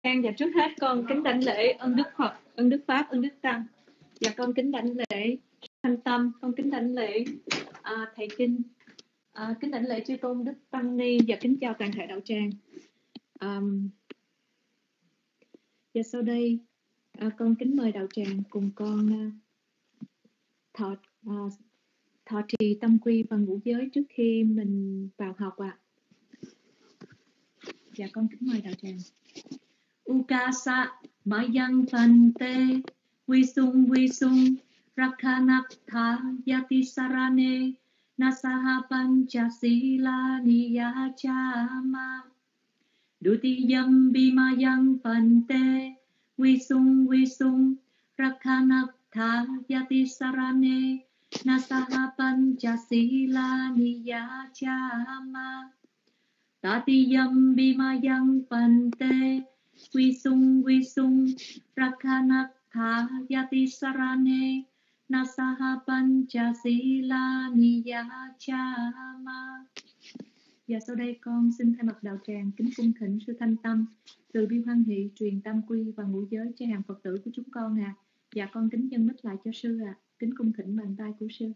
Và trước hết con kính đảnh lễ ơn Đức Phật, ơn Đức Pháp, ơn Đức Tăng. Và con kính đảnh lễ Thanh Tâm, con kính đảnh lễ Thầy Kinh, kính đảnh lễ Chư Tôn Đức Tăng Ni và kính chào toàn thể đạo tràng. Và sau đây con kính mời đạo tràng cùng con thọ trì tâm quy và ngũ giới trước khi mình vào học ạ. Và con kính mời đạo tràng. Ukasa mayang phante visung rakhanatha yati sarane nasaha panchasila niyachama dutiyam bimayang phante visung rakhanatha yati sarane nasaha panchasila niyachama tatiyam bimayang phante visung rakhanatha yati sarane nasaha panchasila niyachama. Và sau đây con xin thay mặt đạo tràng kính cung thỉnh sư Thanh Tâm từ bi hoan hỷ truyền tam quy và ngũ giới cho hàng Phật tử của chúng con ạ. Và con kính dâng mic lại cho sư ạ. Kính cung thỉnh bàn tay của sư.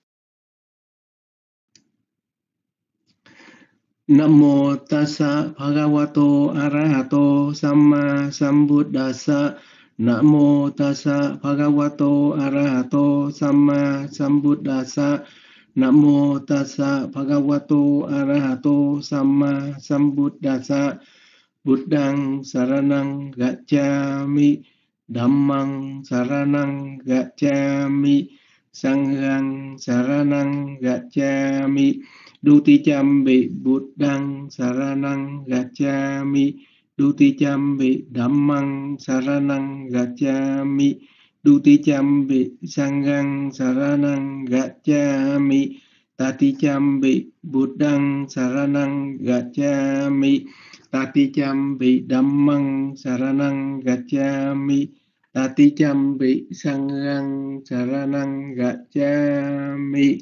Namo tassa bhagavato arahato samma sambuddhassa. Namo tassa bhagavato arahato samma sambuddhassa. Namo tassa bhagavato arahato samma sambuddhassa. Buddhang saranang gacchami, Dhammang saranang gacchami, Sanghang saranang gacchami. Duticambi Buddhang saranang gacchami, Duticambi Dhammang saranang gacchami, Duticambi Sanghang saranang gacchami, Taticambi Buddhang saranang gacchami, Taticambi Dhammang saranang gacchami, Taticambi Sanghang saranang gacchami.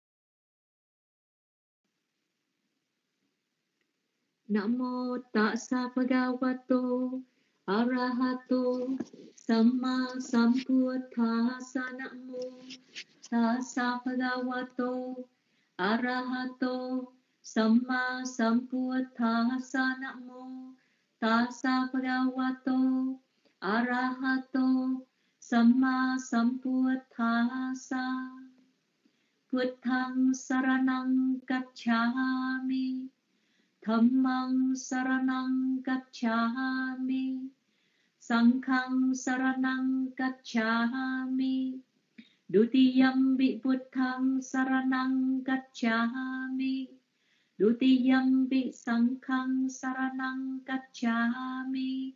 Namo tassa bhagavato arahato samma sambuddhassa. Namo tassa bhagavato arahato samma sambuddhassa. Namo tassa bhagavato arahato samma sambuddhassa. Buddhang saranang gacchami, Dhammang saranang gacchami, Sanghang saranang gacchami, Dutiyampi Buddhang saranang gacchami, Dutiyampi Sanghang saranang gacchami,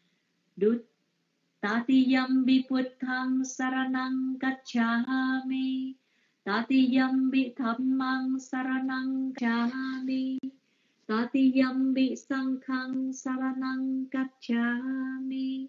Tatiyampi Buddhang saranang gacchami, Tatiyampi Dhammang saranang gacchami, Tatiyampi Sanghang saranang gacchami.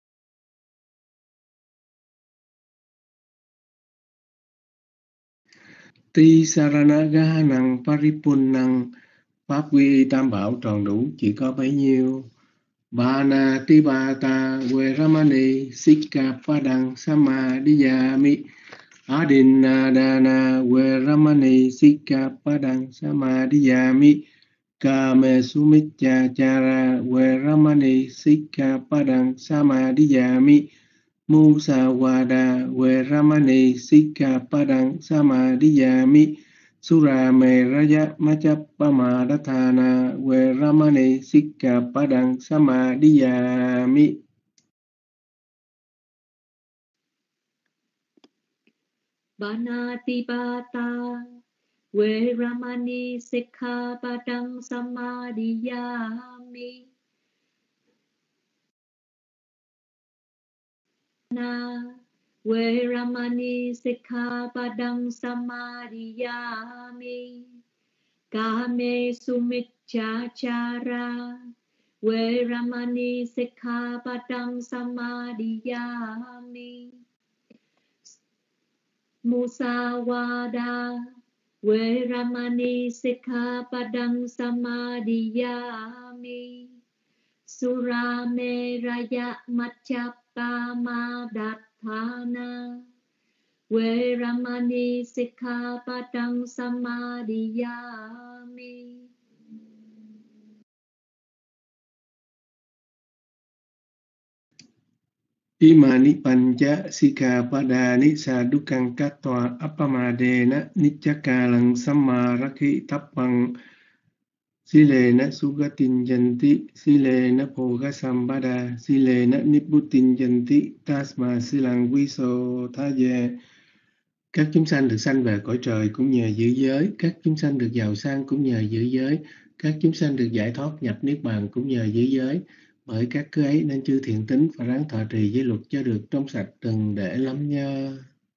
Ti saranaganang paripunnang, pháp quy tam bảo tròn đủ chỉ có bấy nhiêu. Bana tibata veramani sikkhapadang samadhiyami, adinadana veramani sikkhapadang samadhiyami, kame sumiccachara veramani sikkhapadang samadhiyami, musawada veramani sikkhapadang samadhiyami, surameraya maccappamadhatthana veramani sikkhapadang samadhiyami. Banatipata veramani sikkhapadang samadhiyami. Veramani sikkhapadang samadhiyami. Kame sumiccachara veramani sikkhapadang samadhiyami. Musawada veramani sikkhapadang samadhiyami. Surameraya Machapama Dathana Veramani Sikkhapadang Samadhiyami. Imani Pancha Sikkhapadani Sadukang Kattva Appamadena Niccakalang Sammarakhi Tappang Silena Sugatinjanti Silena Bhogasambhada Silena Nibbuttinjanti Tasma Silang Viso Thaye. Các chúng sanh được sanh về cõi trời cũng nhờ giữ giới, các chúng sanh được giàu sang cũng nhờ giữ giới, các chúng sanh được giải thoát nhập niết bàn cũng nhờ giữ giới. Bởi các cứ ấy nên chư thiện tín và ráng thọ trì giới luật cho được trong sạch, đừng để lắm nhơ.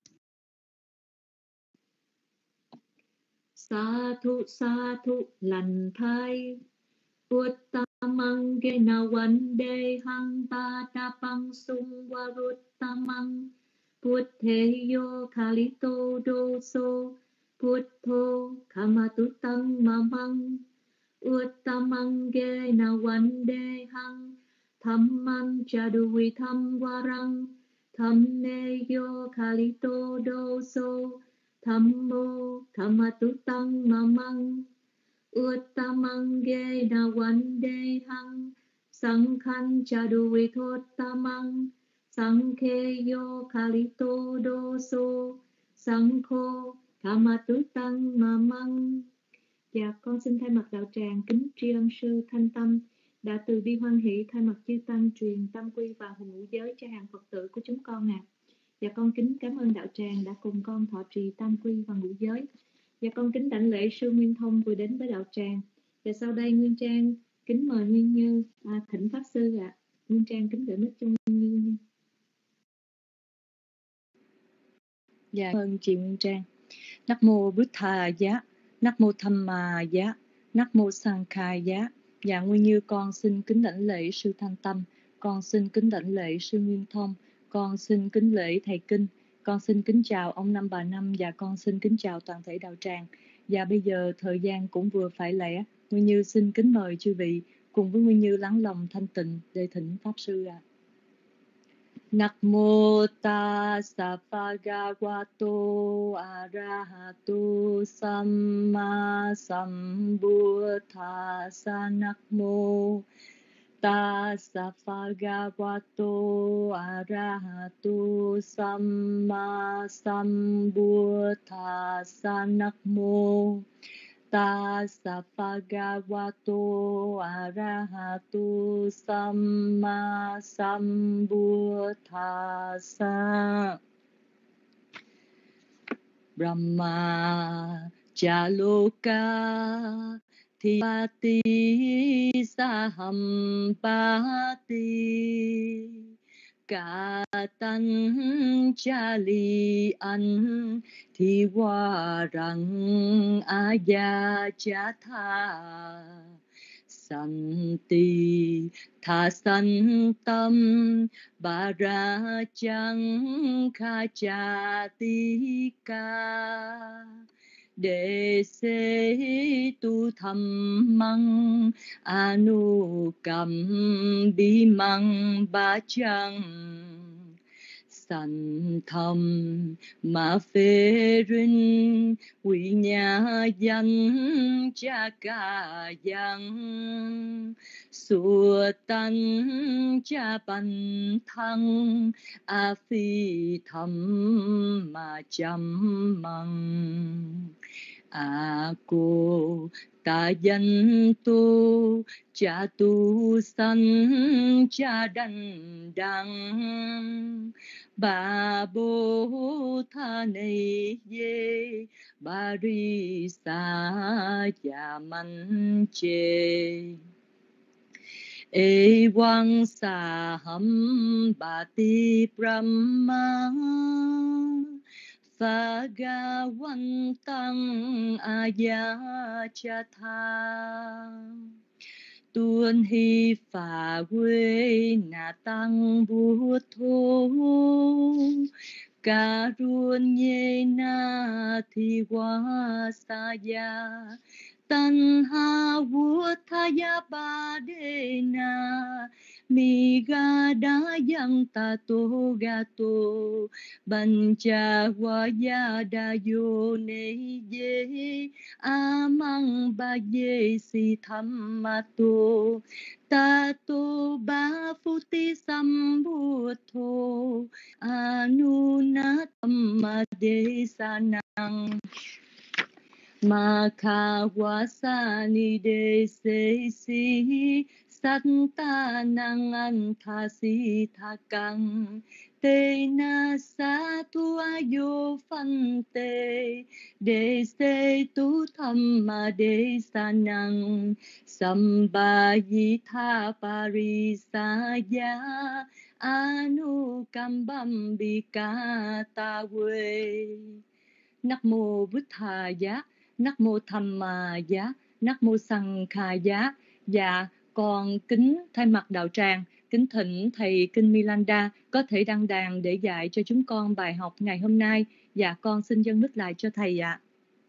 Sadhu sadhu lành thai Uttamang gena vande hang padapang sung varuttamang Puttheyo kalito doso Puttho kamatutang mamang Uttamang gena vande hang Dhammang chaduvitam varang Dhammeyo kalito doso Dhammo kamatutang mamang Uttamang gena vande hang Sanghang chaduvitottamang Sankheyo kalito doso Sankho kamatutang mamang. Dạ, con xin thay mặt đạo tràng kính tri ân sư Thanh Tâm đã từ bi hoan hỷ thay mặt chư tăng truyền tam quy và hùng ngũ giới cho hàng Phật tử của chúng con ạ. Dạ, con kính cảm ơn đạo tràng đã cùng con thọ trì tam quy và ngũ giới. Dạ, con kính đảnh lễ sư Nguyên Thông vừa đến với đạo tràng. Và sau đây Nguyên Trang kính mời Nguyên Như thỉnh pháp sư ạ. Nguyên Trang kính gửi mic cho Nguyên Như. Dạ, cảm ơn chị Nguyên Trang. Nắc mô Bụt Thà Giá, Nắc mô Tham Ma Giá, Nắc mô Sang Khai Giá. Dạ, Nguyên Như con xin kính đảnh lễ sư Thanh Tâm, con xin kính đảnh lễ sư Nguyên Thông, con xin kính lễ thầy Kinh, con xin kính chào ông Năm Bà Năm và con xin kính chào toàn thể đạo tràng. Và bây giờ thời gian cũng vừa phải lẽ, Nguyên Như xin kính mời chư vị cùng với Nguyên Như lắng lòng thanh tịnh để thỉnh pháp sư ạ. Namo tassa bhagavato arahato samma sambuddhassa. Namo tassa bhagavato arahato samma sambuddhassa. Namo tassa bhagavato arahato samma sambuddhassa. Brahma chaloka thipati sahampati Katan chali an thi hoa răng aya chatha santi tha santam barachang khachatika Đệ se tu dhammang anukam bimang bachang Sanh thầm mà phê rin quỷ nhà danh cha ca dân Sùa tăng cha bành thăng a phi thầm mà chăm măng a cô ta danh tu cha tu sanh cha đành đăng Ba bố tha này ye ba ri sa ya man che e wang sa ham ba ti brahma Phagavantang ayachatha Tuân hi phà quê na tăng bút thô Karunyena thi hoa sa ya Tanha Vuthaya Badena Migada Yang Tato Gato Banja Wayada Yone Ye Amang Baye Si Thammato Tato Ba Phuti Sambutho Anuna Thamma Desanang Makawasani de se si Santa nang antasi thakang Te na sa tu ayo phante De se tu thamma de sanang Sambayitha parisaya Anukambam bikatawe Nắc mô Bụt Thà Giá, Nắc mô Tham Ma Giá, Nắc mô Sanh Kha Giá. Dạ, con kính thay mặt đạo tràng, kính thỉnh thầy Kinh Milanda có thể đăng đàn để dạy cho chúng con bài học ngày hôm nay. Dạ, con xin dâng mic lại cho thầy ạ.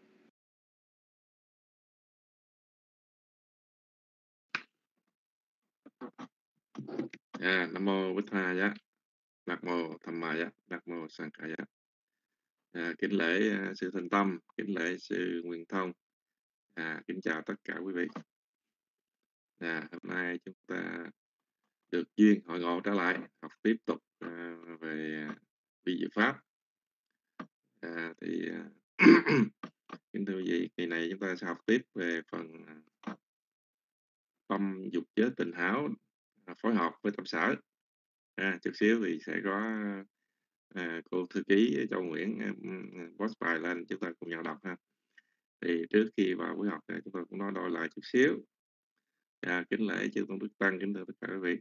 Nam mô Bụt Thà Giá, Nam mô Tham Ma Giá, Nam mô Sanh Kha Giá. Kính lễ sư Thanh Tâm, kính lễ sư Nguyên Thông. Kính chào tất cả quý vị. Hôm nay chúng ta được duyên hội ngộ trở lại học tiếp tục về vi diệu pháp. Kính thưa quý vị, kỳ này chúng ta sẽ học tiếp về phần tâm dục giới tình hảo phối hợp với tâm sở. Chút xíu thì sẽ có cô thư ký Châu Nguyễn post bài lên, chúng ta cùng nhau đọc ha. Thì trước khi vào buổi học này, chúng ta cũng nói đôi lại chút xíu. Kính lễ chư tôn đức tăng, kính thưa tất cả quý vị.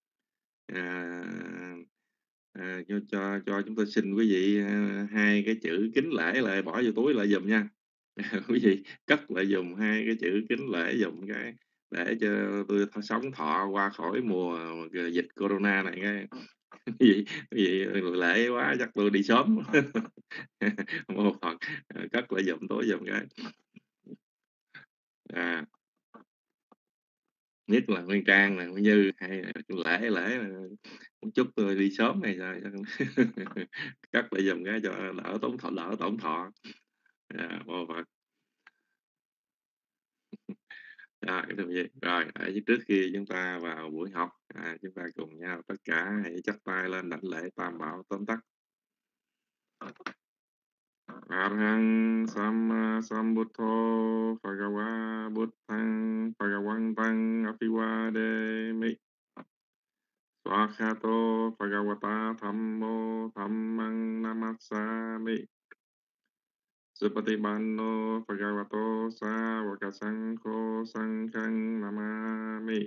Cho chúng tôi xin quý vị hai cái chữ kính lễ lại bỏ vô túi lại dùm nha. Quý vị cất lại dùm hai cái chữ kính lễ dùm cái để cho tôi sống thọ qua khỏi mùa dịch corona này cái quý vị lễ quá chắc tôi đi sớm. Một phần cất lại dùm tối dùm cái nhất là Nguyên Trang là Nguyên Như hay lễ muốn chúc tôi đi sớm này rồi cắt lại dùm cái cho đỡ tổn thọ một phần. Rồi trước khi chúng ta vào buổi học, chúng ta cùng nhau tất cả hãy chắp tay lên đảnh lễ tam bảo tóm tắt. Arhang Samma Sambuddho Bhagava Buddhang Bhagavantang Apiwademi Swakhato Bhagavata Thammo Dhammang Namassami Supatipanno Bhagavato Sāvaka Saṅkho Saṅghang Namami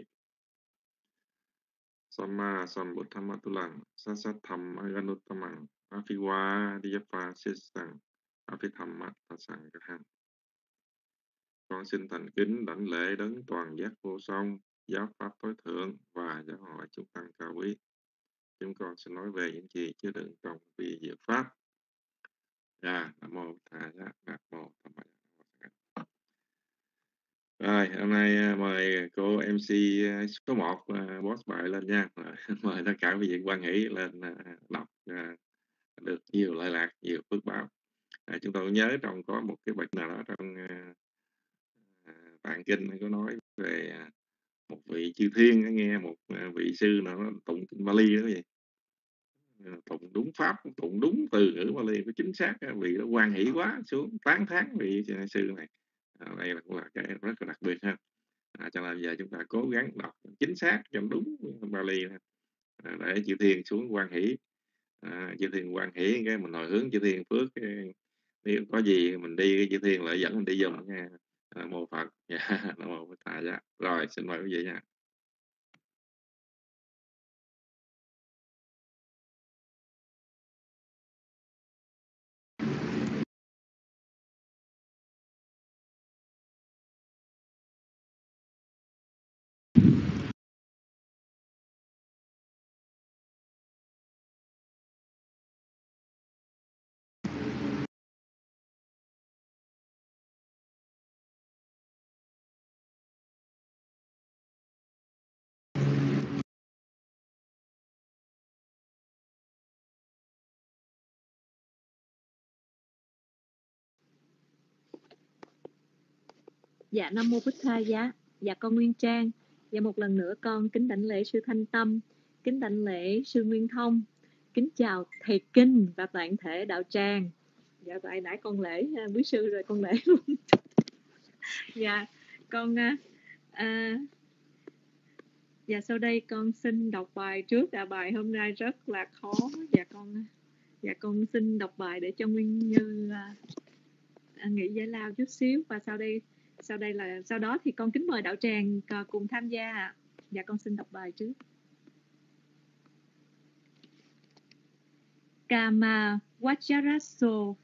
Samma Sambuddhamatulang Sasatham Aganuttamang Apiwadiyapa Sissang Apithammat Tasangahang. Con xin thành kính đảnh lễ đấng toàn giác vô song, giáo pháp tối thượng và giáo hội chúng tăng cao quý. Chúng con sẽ nói về những gì chứa đựng trong vi diệu pháp. Nam mô Thà Giá, Nam mô Tham Ma Giá. Rồi, hôm nay mời cô MC số 1 boss bài lên nha. Mời tất cả quý vị quan hỷ lên đọc được nhiều lợi lạc, nhiều phước báo. Chúng tôi nhớ trong có một cái bậc nào đó trong tạng kinh có nói về một vị chư thiên nghe một vị sư nào nó tụng kinh Bali đó vậy, tụng đúng pháp, tụng đúng từ ngữ Bali có chính xác, vì nó hoan hỷ quá xuống tán thán vị sư này. Đây cũng là cái rất là đặc biệt ha. Cho nên giờ chúng ta cố gắng đọc chính xác trong đúng Bali để chư thiên xuống hoan hỷ. Chư thiên hoan hỷ cái mình hồi hướng chư thiên phước, nếu có gì mình đi chư thiên lại dẫn mình đi dùng nha. Mô Phật. Nam mô Phật Thà Giá. Rồi xin mời quý vị nha. Dạ Nam Mô Bích Tha Giá. Dạ con Nguyên Trang. Dạ một lần nữa con kính đảnh lễ sư Thanh Tâm, kính đảnh lễ sư Nguyên Thông, kính chào thầy Kinh và toàn thể đạo tràng. Dạ tại nãy con lễ quý sư rồi con lễ luôn. Dạ con dạ sau đây con xin đọc bài trước. Bài hôm nay rất là khó. Dạ con xin đọc bài để cho Nguyên Như nghĩ giải lao chút xíu, và sau đó thì con kính mời đạo tràng cùng tham gia ạ. Dạ con xin đọc bài trước. Kama Vajraso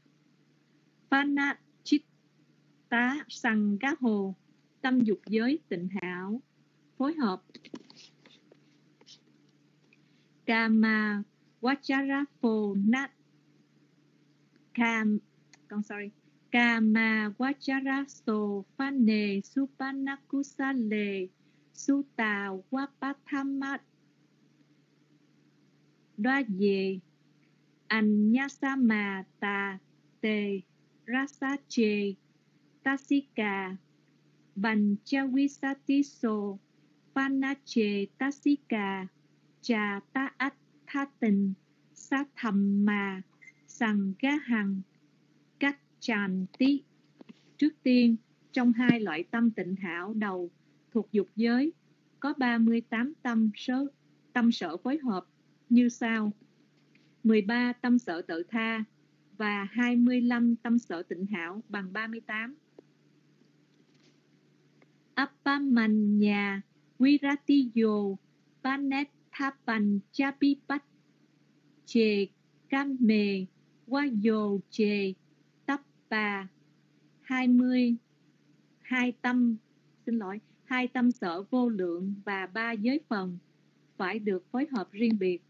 Panachitta Sangaho, tâm dục giới tịnh hảo phối hợp. Kama Vajraphonat Kama Vajraso Phane Supanakusale Sutta Vapathamat Đoa về Anyasama Ta Te Rasache Tasika Banchavisatiso Panache Tasika Cha Taat Thatin Sathamma Sangahang Cách tràn tí. Trước tiên, trong hai loại tâm tịnh hảo đầu thuộc dục giới có 38 tâm sở phối hợp như sau: 13 tâm sở tự tha và 25 tâm sở tịnh hảo bằng 38. Appamanya Viratiyo Panethapan Chapipat Che Kame Vayo Che Tappa 22 hai tâm sở vô lượng và 3 giới phần phải được phối hợp riêng biệt.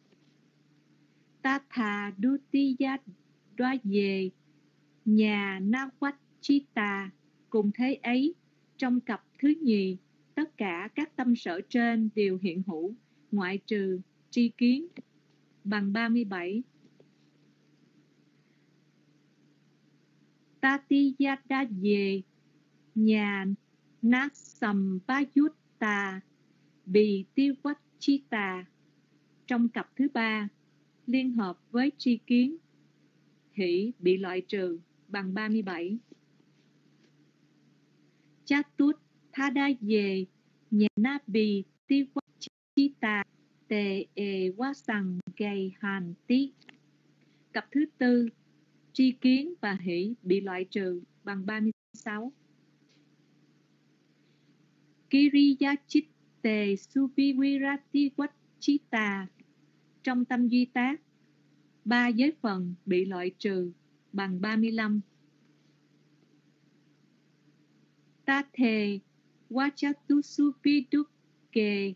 Tatha Dutiya Đoa về nhà Nawachita, cùng thế ấy trong cặp thứ nhì tất cả các tâm sở trên đều hiện hữu ngoại trừ tri kiến bằng 37. Tatiyada về nhà Nasampayutta Bì Tiwachita, trong cặp thứ ba liên hợp với tri kiến hỷ bị loại trừ bằng 37. Chatut Thada về nhà Nabi Tiwachita Tề Ê Wasang Gầy Hàn Tí, cặp thứ tư tri kiến và hỷ bị loại trừ bằng 36. Kiriya Chitte Suvivirati Vachita, trong tâm duy tác 3 giới phần bị loại trừ bằng 35. Tathe Vachatu Suvidukke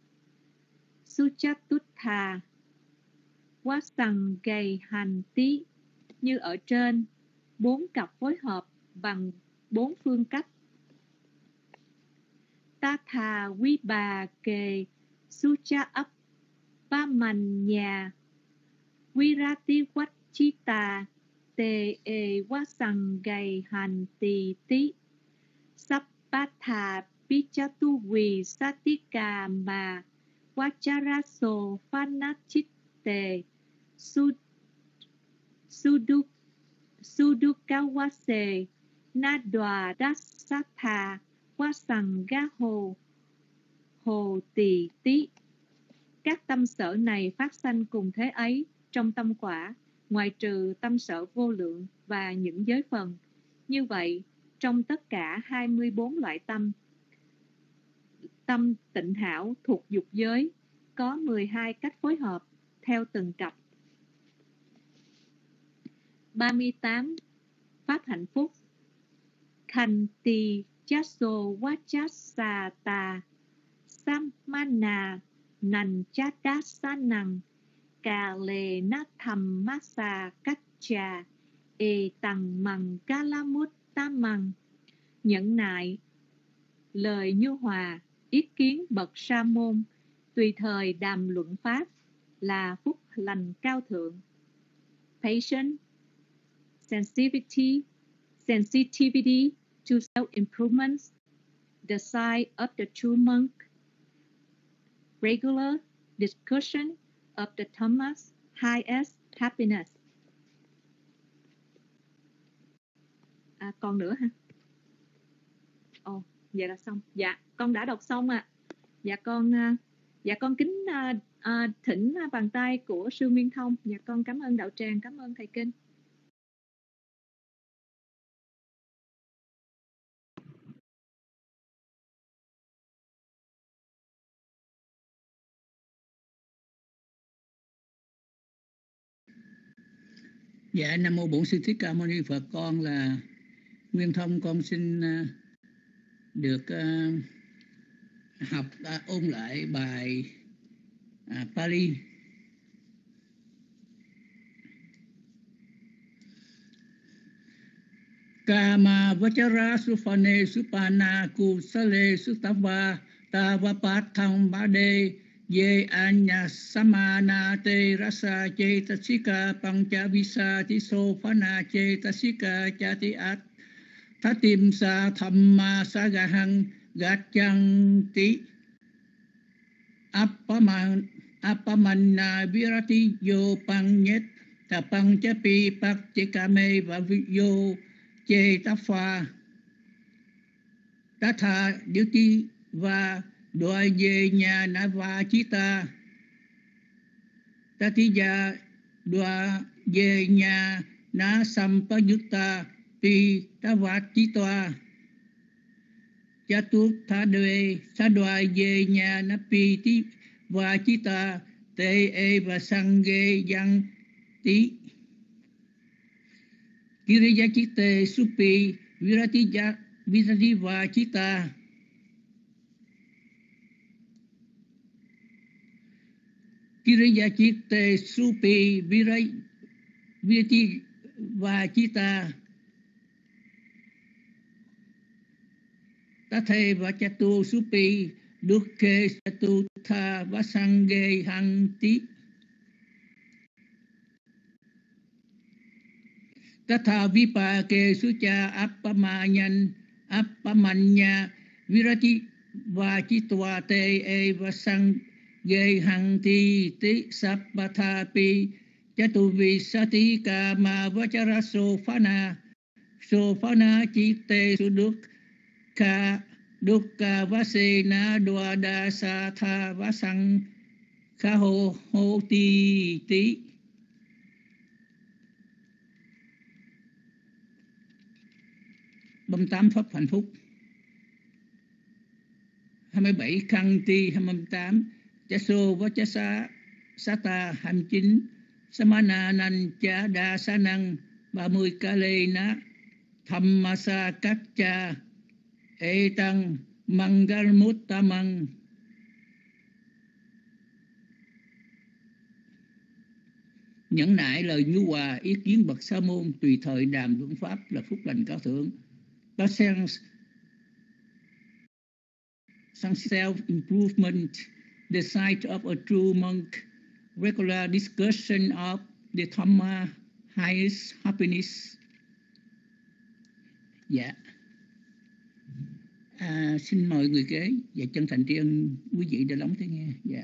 Suchatutha Wasang Gầy Hành Tí, như ở trên 4 cặp phối hợp bằng 4 phương cách. Tatha Vibha Kề Sucha Appamanya Virati Vachita Tề Ê Wasang Gầy Hành Tì Tí Sappatha Pichatu Vì Satika Mà Vajraso Phanachitte Sudukawase Nadwa Dasatha Wasangaho Hồ Tỳ Tí. Các tâm sở này phát sanh cùng thế ấy trong tâm quả, ngoại trừ tâm sở vô lượng và những giới phần. Như vậy, trong tất cả 24 loại tâm tịnh hảo thuộc dục giới có 12 cách phối hợp theo từng cặp. 38. Pháp hạnh phúc. Khanti Chaso Vachasata Sammana Nanchadasanang Kale Nathammasa Kacha E Tăng Mằng Kalamuttamang. Nhẫn nại, lời nhu hòa, ý kiến bậc sa môn, tùy thời đàm luận pháp là phúc lành cao thượng. Patience, sensitivity to self-improvement the sign of the true monk, regular discussion of the Thomas, highest happiness. Còn nữa hả? Vậy là xong. Dạ, con đã đọc xong ạ. Dạ con kính thỉnh bàn tay của sư Nguyên Thông. Dạ con cảm ơn đạo tràng, cảm ơn thầy Kinh. Dạ, Nam Mô Bổn Sư Thích Ca Mâu Ni Phật. Con là Nguyên Thông. Con xin được học ôn lại bài Pali. Kama vachara sufane supana kusale sutava tavapatham bade ye anya samana te rasa cetasika pancha visa tiso phana cetasika chati at Thatim sa thamma sagahang gachanti appamanna virati yo panyet tapang chapi pakchikame và yo che tafa tatha duti và đoài về nhà nava chita tatiya đoà về nhà na sampayutta pi tavachitwa Chatutthadve sadwa về nhà na pi ti và chita te e và sange yang ti kiriya chitte supi virati và chita kiriya chitte supi virati và chita Tathe vachatu supi dukkhe satutha vasange hanti Tatha vipake sucha appamanya virati vachitva te e vasange hanti ti sappathapi chatuvi sati kama vachara sofana chitte suduk Ka dukkha vasena dvada satha vasang kha ho ti ti. Băm 8 pháp hạnh phúc. 27 khăn ti 28 chaso vachasa sata 29 samana nan cha đa sa năng 30 kale na thammasa kakcha Etang Mangalmuttamang. Nhẫn nại lời nhu hòa, ý kiến bậc sa môn, tùy thời đàm luận pháp là phúc lành cao thượng. Patience, some self-improvement, the sight of a true monk, regular discussion of the Dhamma, highest happiness. Dạ. Xin mời người kế và chân thành tri ân quý vị đã lắng nghe. Dạ.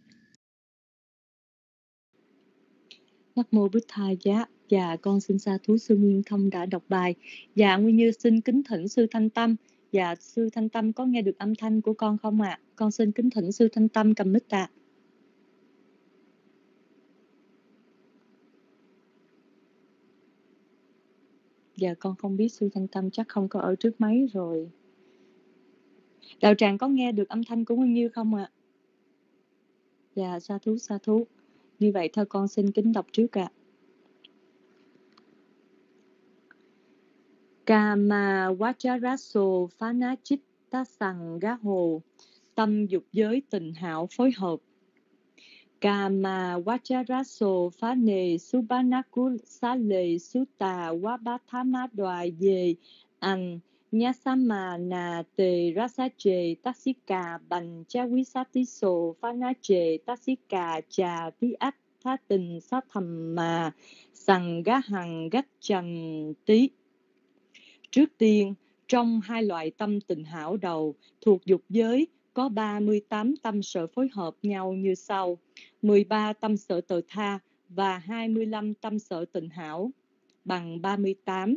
Nam mô Bụt Thầy Giá. Dạ con xin sa thú sư Nguyên Thông đã đọc bài. Dạ Nguyên Như xin kính thỉnh sư Thanh Tâm. Dạ sư Thanh Tâm có nghe được âm thanh của con không ạ? Con xin kính thỉnh sư Thanh Tâm cầm mic ạ. Dạ con không biết sư Thanh Tâm chắc không có ở trước máy rồi. Đạo tràng có nghe được âm thanh của Nguyên Như không ạ? Dạ sa thú sa thú. Như vậy thôi con xin kính đọc trước ạ. Kama vacharaso phana chitta sanggaho. Tâm dục giới tình hảo phối hợp. Kama vacharaso phane subanaku sale sutta wabathama đoài về anh Nyasama na te rasache tasika bành cha quý sát tí sồ phanache tasika cha tí ách tha tình sát thầm mà sằng gá hằng gách trần tí. Trước tiên, Trong hai loại tâm tịnh hảo đầu thuộc dục giới có 38 tâm sở phối hợp nhau như sau: 13 tâm sở tự tha và 25 tâm sở tịnh hảo bằng 38.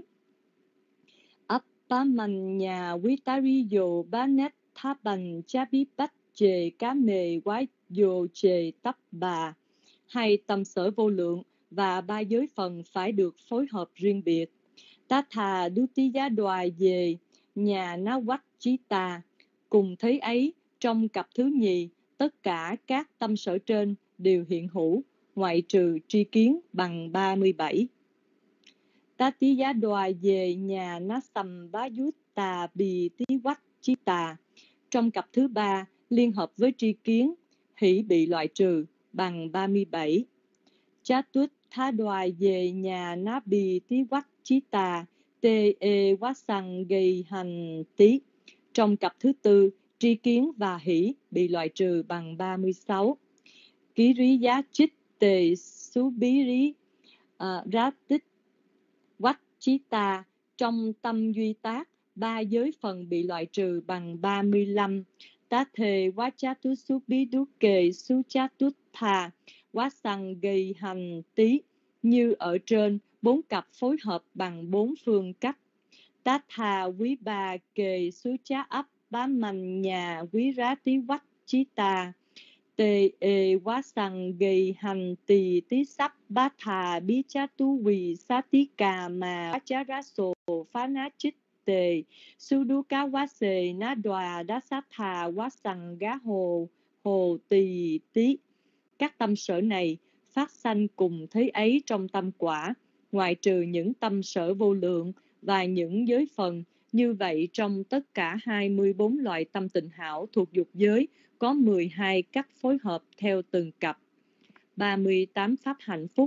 Appamanya vitariyo banet thapan chabipat chề cá mề quái vô chề tắp bà. Hai tâm sở vô lượng và ba giới phần phải được phối hợp riêng biệt. Tatha dutiya đoài về nhà na vách chí ta. Cùng thế ấy, trong cặp thứ nhì, tất cả các tâm sở trên đều hiện hữu, ngoại trừ tri kiến bằng 37. Tatiya đoài về nhà na sầm bá yút tà bì tí vách chí tà. Trong cặp thứ ba, liên hợp với tri kiến, hỷ bị loại trừ bằng 37. Chatut tha đoài về nhà na bì tí vách chí tà tê e quá sằng gây hành tí. Trong cặp thứ tư, tri kiến và hỷ bị loại trừ bằng 36. Ký rí giá chích tề xú bí rí rá tích vách chí ta. Trong tâm duy tác, ba giới phần bị loại trừ bằng 35. Tá thề quá chá tú xú bí đú kề xú chá tút thà quá sằng gây hành tí. Như ở trên, 4 cặp phối hợp bằng 4 phương cách. Tá thà quý bà kề xú chá ấp bá mạnh nhà quý rá tí vách chí ta. Tê e quá sằng gây hành tì tí sắp bá thà bí chá tú quỳ xá tí cà mà quá chá rá sổ phá ná chích tề su đu cá quá xề ná đòa đá sát thà quá sằng gá hồ tì tí. Các tâm sở này phát sanh cùng thế ấy trong tâm quả, ngoại trừ những tâm sở vô lượng và những giới phần. Như vậy, trong tất cả 24 loại tâm tịnh hảo thuộc dục giới, có 12 cách phối hợp theo từng cặp. 38 pháp hạnh phúc.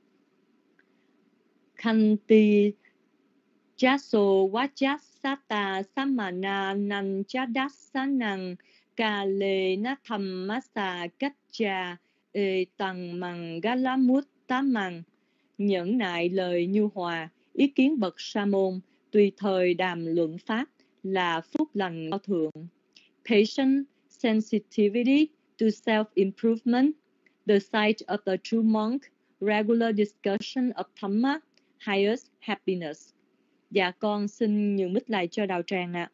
Khanti Chaso Vajasata Samana Nan Chadasanang Kale Nathammasa Kaccha E Tăng Mằng Galamut Tamang. Nhẫn nại lời nhu hòa, ý kiến bậc sa môn, tùy thời đàm luận pháp là phúc lành cao thượng. Patient sensitivity to self-improvement, the sight of the true monk, regular discussion of Dhamma, highest happiness. Dạ con xin nhường mic lại cho đạo tràng ạ.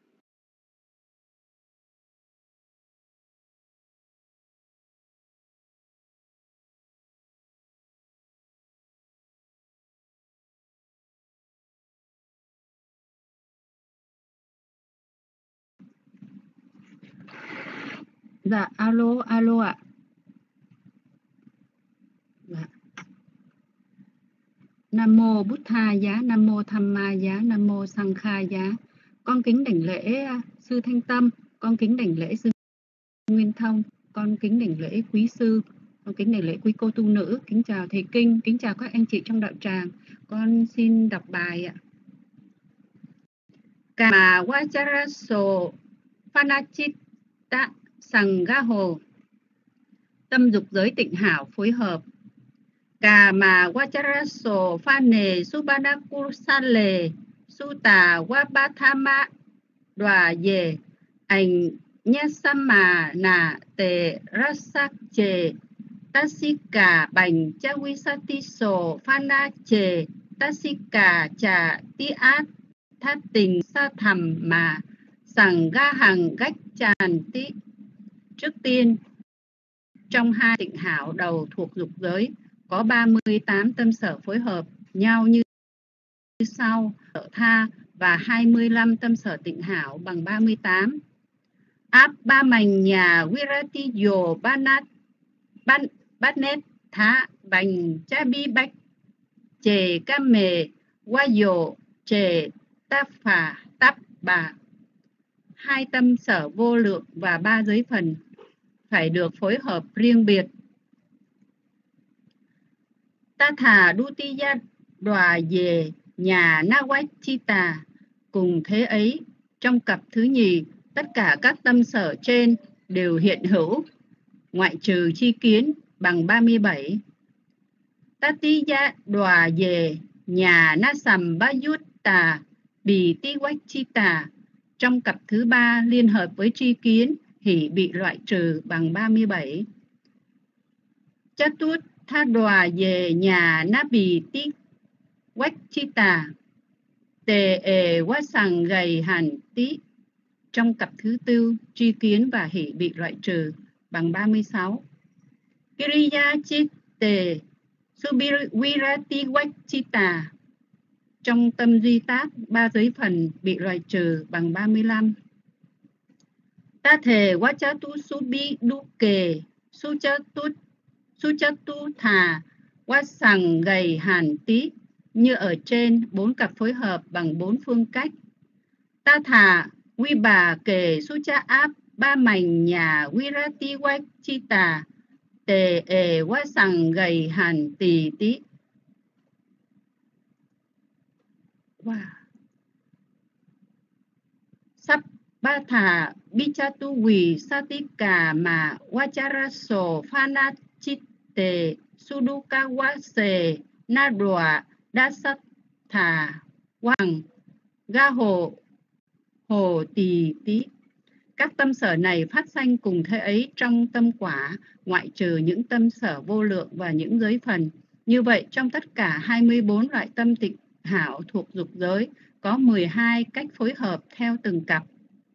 Dạ, alo ạ. Dạ. Nam mô Bụt Tha Giá, Nam mô Tham Ma Giá, Nam mô Sang Kha Giá. Con kính đảnh lễ sư Thanh Tâm, con kính đảnh lễ sư Nguyên Thông, con kính đảnh lễ quý sư, con kính đảnh lễ quý cô tu nữ, kính chào thầy kinh, kính chào các anh chị trong đạo tràng. Con xin đọc bài ạ. Kama Vajaraso Panachitta Sangaho. Tâm dục giới tịnh hảo phối hợp. Kama Vajaraso Phane Subhanakusale Sutta Vabathama Đoà Về Ảnh Nhasama Na Tề Rasak Chề Tasika Bành Chawisatiso Phana Chề Tasika Chà Tí Át Thát Tình Sa Thầm Mà Sằng Ga Hằng Gách Tràn Tí. Trước tiên, trong hai tịnh hảo đầu thuộc dục giới có 38 tâm sở phối hợp nhau như sau: sở tha và 25 tâm sở tịnh hảo bằng 38. Áp ba mành nhà Viratiyo Banet Thá Bành Chabi Bách Chề Cam Mề Wayo Chề Táp Phà Táp Bà. Hai tâm sở vô lượng và ba giới phần phải được phối hợp riêng biệt. Ta thà Dutiya Đoà Về nhà Nawachita. Cùng thế ấy, trong cặp thứ nhì, tất cả các tâm sở trên đều hiện hữu, ngoại trừ chi kiến bằng 37. Tatiya Đoà Về nhà Nasambhayutta. Bì Tí Quách Chi Tà trong cặp thứ ba liên hợp với tri kiến, hỷ bị loại trừ bằng 37. Chát tút tha đòa về nhà ná bì tí quách chi tà tề ề quá sằng gầy hàn tí trong cặp thứ tư tri kiến và hỷ bị loại trừ bằng 36. Kiriya chit tề subirati quách chi tà trong tâm duy tác ba giới phần bị loại trừ bằng 35. Ta thề quá chá tu subi đu kề su chá tu thà quá sằng gầy hàn tí như ở trên 4 cặp phối hợp bằng 4 phương cách. Ta thà quy bà kề su chá áp ba mảnh nhà quy ra ti quách chi tà tề ề quá sằng gầy hàn tì tí. Wow. Sắp ba thà bi cha tu quỳ sa tí cà mà wacharaso phana chit tề suduka wa se na đòa đa sát thà quang ga hồ tỳ tí. Các tâm sở này phát sanh cùng thế ấy trong tâm quả, ngoại trừ những tâm sở vô lượng và những giới phần. Như vậy, trong tất cả 24 loại tâm tịnh hảo thuộc dục giới, có 12 cách phối hợp theo từng cặp.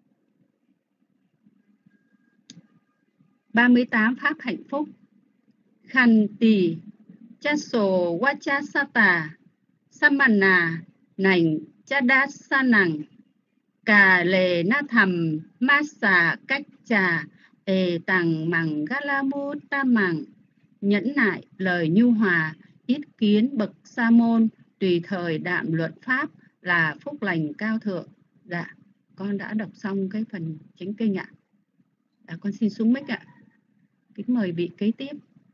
38 pháp hạnh phúc. Khăn tỳ chaso wachasata samana nành chadasanang cà lề na thầm ma xà cách trà ê tằng mằng galamu ta mằng nhẫn nại lời nhu hòa ít kiến bậc sa môn tùy thời đạm luận pháp là phúc lành cao thượng. Dạ, con đã đọc xong cái phần chánh kinh ạ. Con xin xuống mic ạ. Kính mời vị kế tiếp.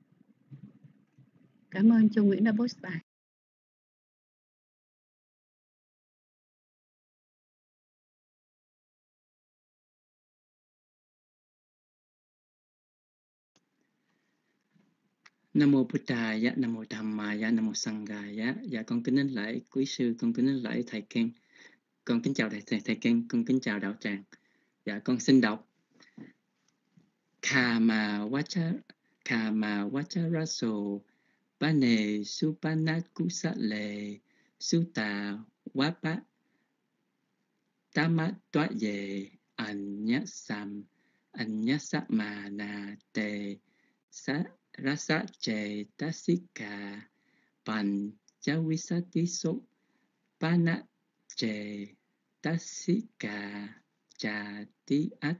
Cảm ơn Châu Nguyễn đã post bài. Nam mô Buddhaya, Nam mô Dhammaya, Nam mô Sanghaya. Dạ con kính đến lễ quý sư, con kính đến lễ thầy Ken. Con kính chào thầy Ken, con kính chào đạo tràng. Dạ con xin đọc Kama Vacharaso Bane Supanakusale Sutta Wapa Tamatwaye Anyasamana Te Rasa che tasika pan chawisati so pana che tasika cha ti at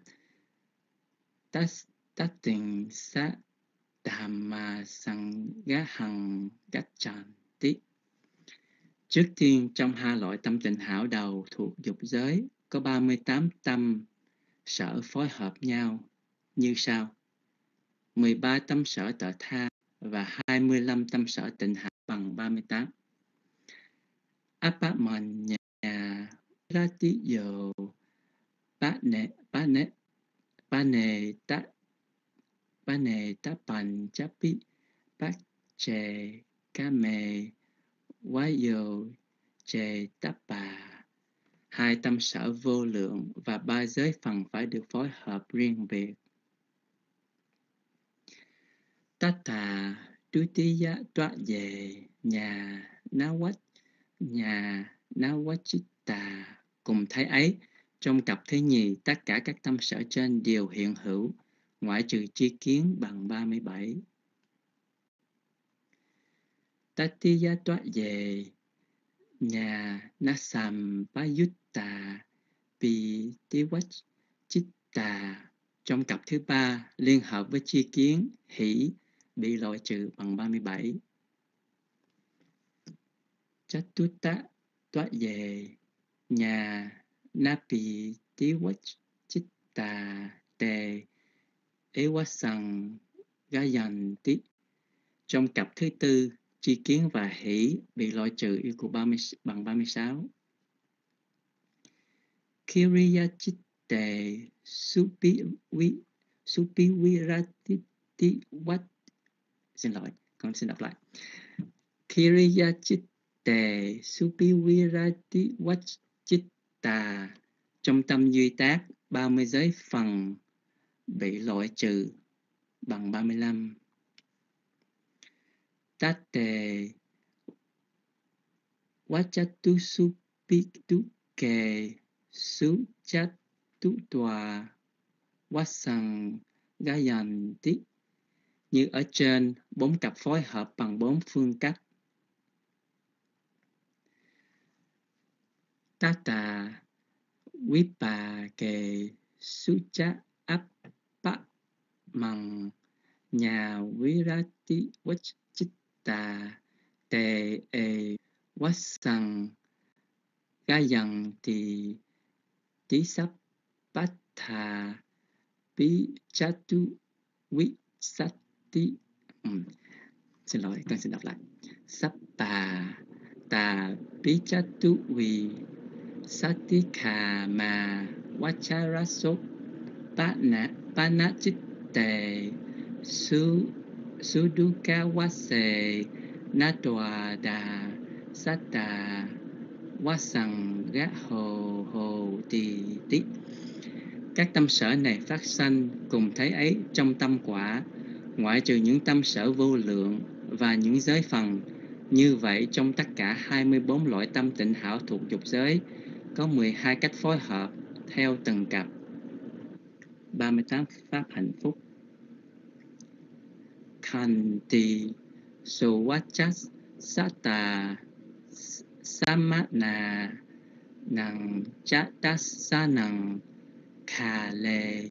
tating sa dhamma sanghahang gacchanti. Trước tiên, trong hai loại tâm tịnh hảo đầu thuộc dục giới có 38 tâm sở phối hợp nhau như sau: 13 tâm sở tự tha và 25 tâm sở tịnh hảo bằng 38. Apamanya ratiyo pane tapan chapi pache kame wayo che tapa. Hai tâm sở vô lượng và ba giới phần phải được phối hợp riêng biệt. Tata Dutiya Toa về nhà Nawachita. Cùng thấy ấy, trong cặp thứ nhì, tất cả các tâm sở trên đều hiện hữu, ngoại trừ tri kiến bằng 37. Tatiya Toa về nhà Nasampayutta Pitiwachita. Trong cặp thứ ba, liên hợp với tri kiến, hỷ bị loại trừ bằng 37. Chatutta Toa về nhà Napi Tiwachita Te Ewasang Gayanti. Trong cặp thứ tư, tri kiến và hỷ bị loại trừ yêu cầu bằng 36. Kiriyachite Supivirati Wat. Xin lỗi, con xin đọc lại. Kiriyachite Supivirati Chitta, trong tâm duy tác 30 giới phần bị loại trừ bằng 35. Tate Vachatu Supitu Ke Suchatu Tòa Vasang Gayanti, như ở trên 4 cặp phối hợp bằng 4 phương cách. Tata Vipa Ke Sucha Appa Mang Nhà Virati Vachita Te E Vasang Gayanti Tisapatha Pichatu Visati. Xin lỗi, con xin đọc lại. Sappa Ta Pichatu Vi Satikha Vacharaso Panachitte Sudukawase Natwada Sata Vasanga Hồ Tị. Các tâm sở này phát sanh cùng thấy ấy trong tâm quả, ngoại trừ những tâm sở vô lượng và những giới phần. Như vậy, trong tất cả 24 loại tâm tịnh hảo thuộc dục giới, có 12 cách phối hợp theo từng cặp. 38 pháp hạnh phúc. Khanti Sovachas Sata Samana Nang Chatasanang Khale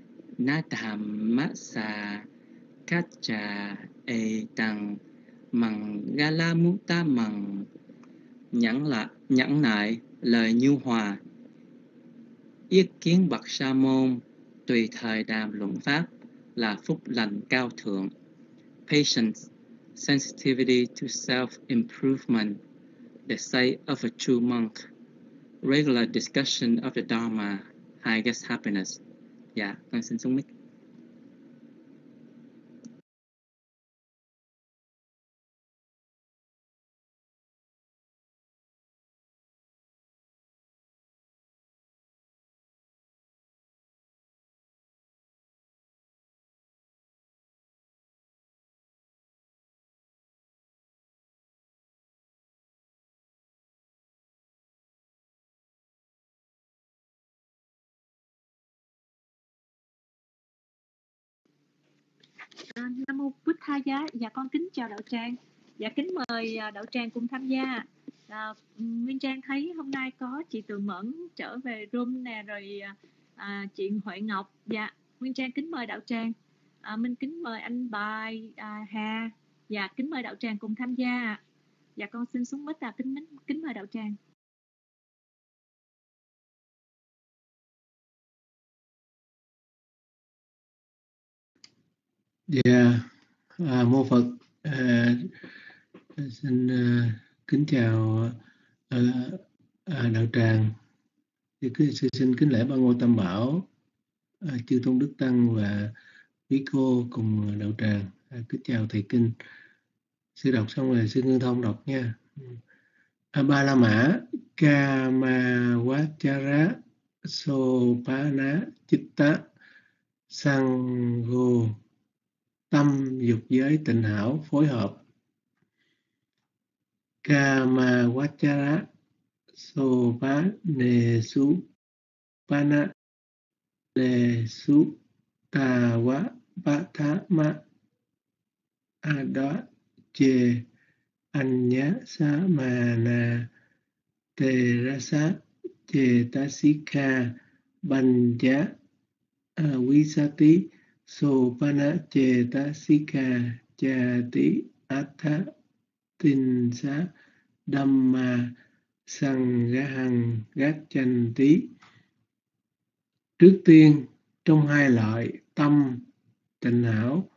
Nathammasa Kacha Etang Mangalamutta Mằng, nhẫn nại lời nhu hòa, yết kiến bậc sa môn, tùy thời đàm luận pháp là phúc lành cao thượng. Patience, sensitivity to self-improvement, the sight of a true monk, regular discussion of the Dharma, highest happiness. Dạ, con xin xuống mic. Nam mô Bụt Tha Giá. Dạ con kính chào đạo tràng. Dạ kính mời đạo tràng cùng tham gia. Nguyên Trang thấy hôm nay có chị Từ Mẫn trở về room nè, rồi chị Huệ Ngọc. Dạ Nguyên Trang kính mời đạo tràng. Mình kính mời anh Bài Hà. Dạ kính mời đạo tràng cùng tham gia. Dạ con xin xuống mic kính mời đạo tràng. Dạ, mô Phật. Xin kính chào đạo tràng. Xin kính lễ Ba Ngôi Tam Bảo, chư tôn đức tăng và quý cô cùng đạo tràng. Kính chào thầy kinh. Sư đọc xong rồi sư Ngân Thông đọc nha. Ba La Mã Kamawachara Sopana Chitta Sangho, tâm dục giới tịnh hảo phối hợp. Kamawachara Sopanesu Pana Nesu Tawa Patama Ada Che Anya Samana Terasa Chetasika Banja Visati Sopana Chetasika Chati Atha Tinsa Dhamma Sangahang Gachanti. Trước tiên, trong hai loại tâm tịnh hảo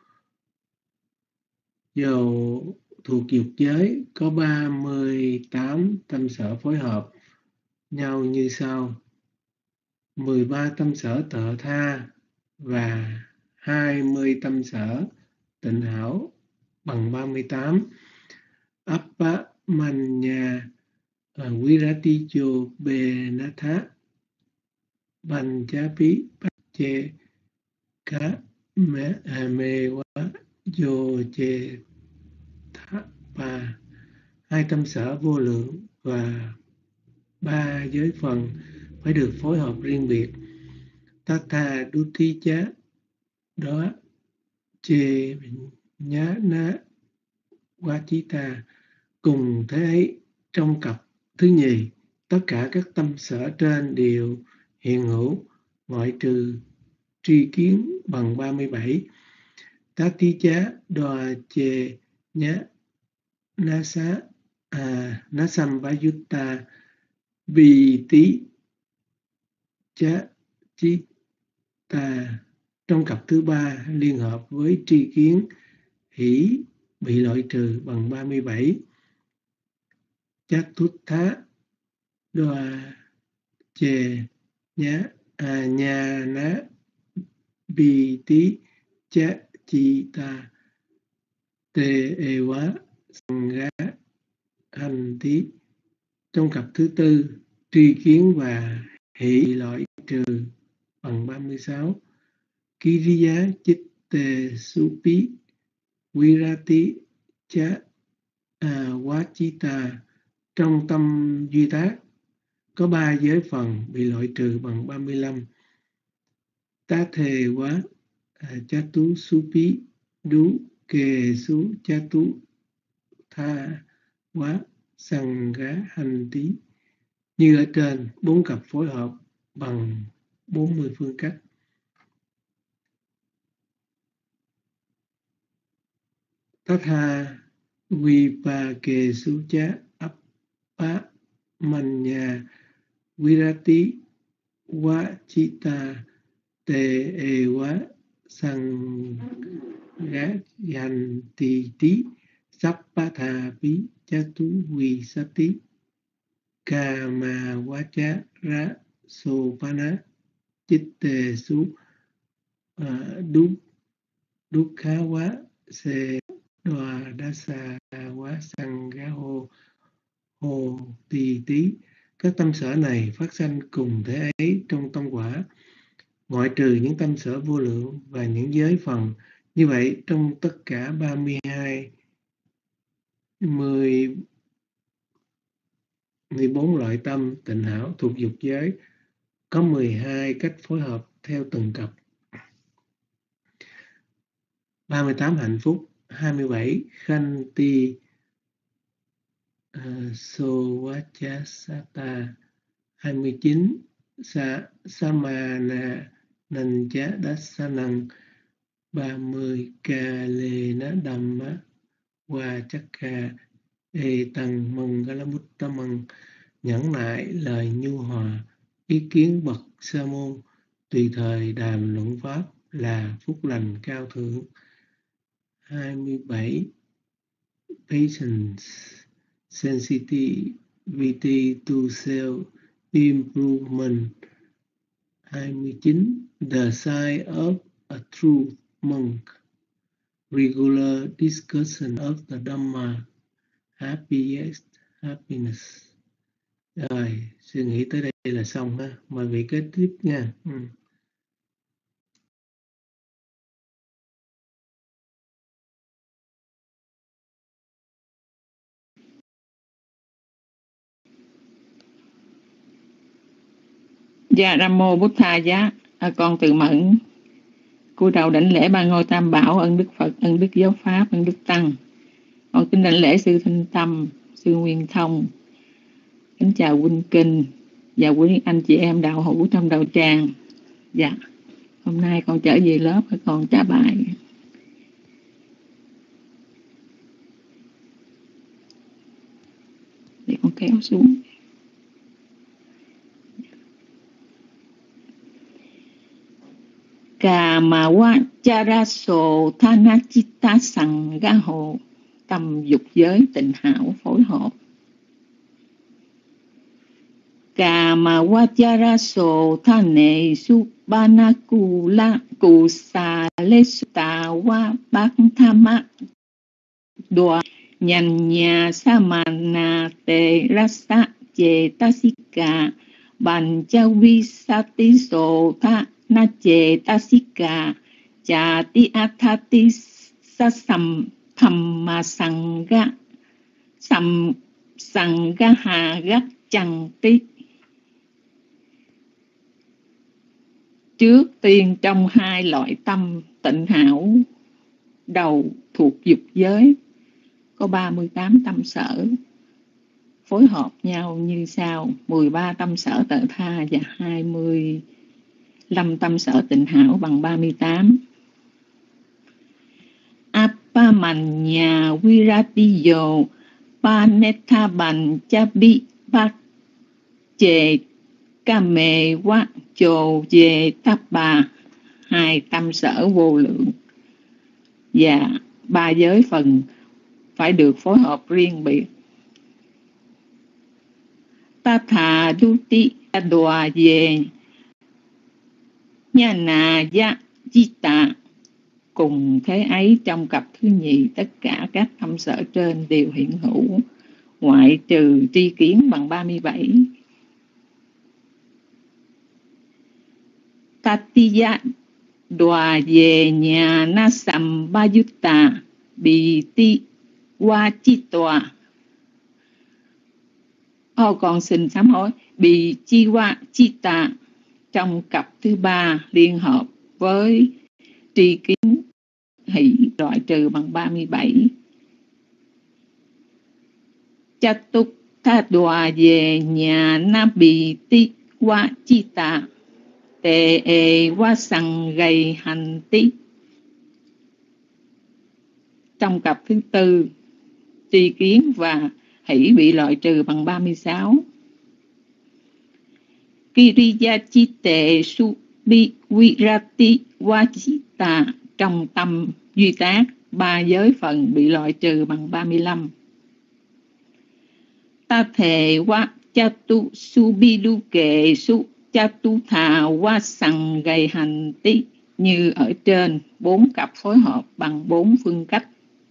dầu thuộc dục giới có 38 tâm sở phối hợp nhau như sau: 13 tâm sở tợ tha và 20 tâm sở tịnh hảo bằng 38. Appamanya Virati cho benatha panchapi pache ka mewa yo che thapa, 2 tâm sở vô lượng và 3 giới phần phải được phối hợp riêng biệt. Tatha Duti Chá đó chê nhá ná Vachita, cùng thế ấy trong cặp thứ nhì, tất cả các tâm sở trên đều hiện hữu, ngoại trừ tri kiến bằng 37. Tati Chá đòa chê nhá nasa Nasambhayutta vì tí chá chi ta, trong cặp thứ 3 liên hợp với tri kiến hỷ bị loại trừ bằng 37. Chatuttha đoa chê nhá nha ná bi tí chá chi ta tê e quá sangha hành tí, trong cặp thứ 4 tri kiến và hỷ bị loại trừ bằng 36. Kiriya chitte supi virati cha vachita, trong tâm duy tác có 3 giới phần bị loại trừ bằng 35. Tá thề quá chatu supi đú kề su chatu tha quá sangha hành tí, như ở trên, 4 cặp phối hợp bằng 40 phương cách. Tatha vipakesu cha appa manya virati vachita te ewa sanghayanti tí sappatha pi chatu visati kama vacha ra sopana chitte su dukha wa se đoà dasa wa sangha hồ tỳ tí. Các tâm sở này phát sanh cùng thế ấy trong tâm quả, ngoại trừ những tâm sở vô lượng và những giới phần. Như vậy, trong tất cả 14 loại tâm tịnh hảo thuộc dục giới, có 12 cách phối hợp theo từng cặp. 38 hạnh phúc, 27 Khanti Sovachasata, 29 Samana Nancha Dasanang, 30 Kalena Dhamma Vachakka Etang Mangalamuttamang, nhẫn nại lời nhu hòa, ý kiến bậc sa môn, tùy thời đàm luận pháp là phúc lành cao thượng. 27 Patience, sensitivity to self improvement. 29 The sign of a true monk, regular discussion of the Dhamma, happiest happiness. Rồi, suy nghĩ tới đây là xong ha. Mời vị kế tiếp nha. Dạ Nam mô Bụt Thà Giá. Con từ mẫn cúi đầu đảnh lễ ba ngôi tam bảo, ân đức Phật, ân đức giáo pháp, ân đức tăng. Con kính đảnh lễ sư Thanh Tâm, sư Nguyên Thông. Kính chào huynh kinh và quý anh chị em đạo hữu trong đạo tràng. Dạ, hôm nay con trở về lớp con trả bài. Để con kéo xuống. Kama vacharaso thanachitta sanghaho, tâm dục giới tịnh hảo phối hợp. Kama vacharaso thane subanakula kusale sutawa bhakthama đoà nhành nhà samana te rasa Tasika Banjavi Sati Sota Nache Tasika Chati Athati Sasam Thamma Sangha Gak Chanti. Trước tiên trong hai loại tâm tịnh hảo đầu thuộc dục giới có 38 tâm sở phối hợp nhau như sau: 13 tâm sở tự tha và 25 tâm sở tịnh hảo bằng 38. Apamanya Viratiyo Panetha Banchabi Pache Kame Wa Chồ Về Tappa, 2 tâm sở vô lượng và 3 giới phần phải được phối hợp riêng biệt. Tatha Duti Adwa Về Nhana Ya Jita. Cùng thế ấy trong cặp thứ nhì, tất cả các tâm sở trên đều hiện hữu, ngoại trừ tri kiến bằng 37. Tatiya Đoà Về Nhà Na Sambayutta Biti Wachitwa. Con xin sám hối. Bị chi wa chita trong cặp thứ 3 liên hợp với tri kiến hỷ loại trừ bằng 37. Chatuk tha đoà về nhà na bì ti wa chita tệ e wa sang gây hành tí. Trong cặp thứ 4 tri kiến và hỷ bị loại trừ bằng 36. Kiriya chite su bi virati wachita trong tâm duy tác 3 giới phần bị loại trừ bằng 35. Ta thề wa chatu subidu kệ su chatu thà wa sang gây hành tí như ở trên, 4 cặp phối hợp bằng 4 phương cách.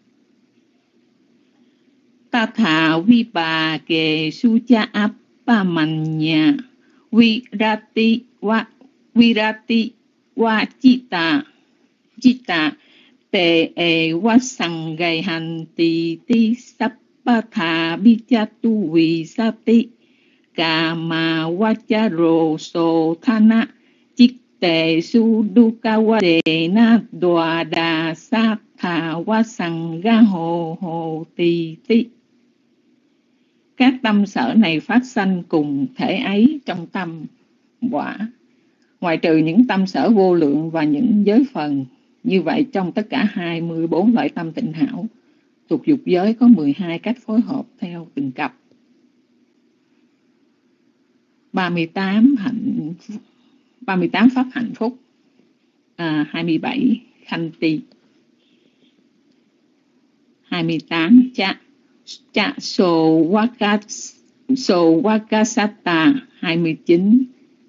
Ta thà vi bà kệ su cha apamanya virati wa chita tệ e wa sang gây hành tì ti sappatha bichatu visati kama wacharo so thana chitte sudukawade na đoà đà sát thà wa sang ga hồ tì ti. Các tâm sở này phát sanh cùng thể ấy trong tâm quả, ngoại trừ những tâm sở vô lượng và những giới phần. Như vậy trong tất cả 24 loại tâm tịnh hảo thuộc dục giới có 12 cách phối hợp theo từng cặp. 38 pháp hạnh phúc, 27 khanh ti, 28 cha so wakasata, 29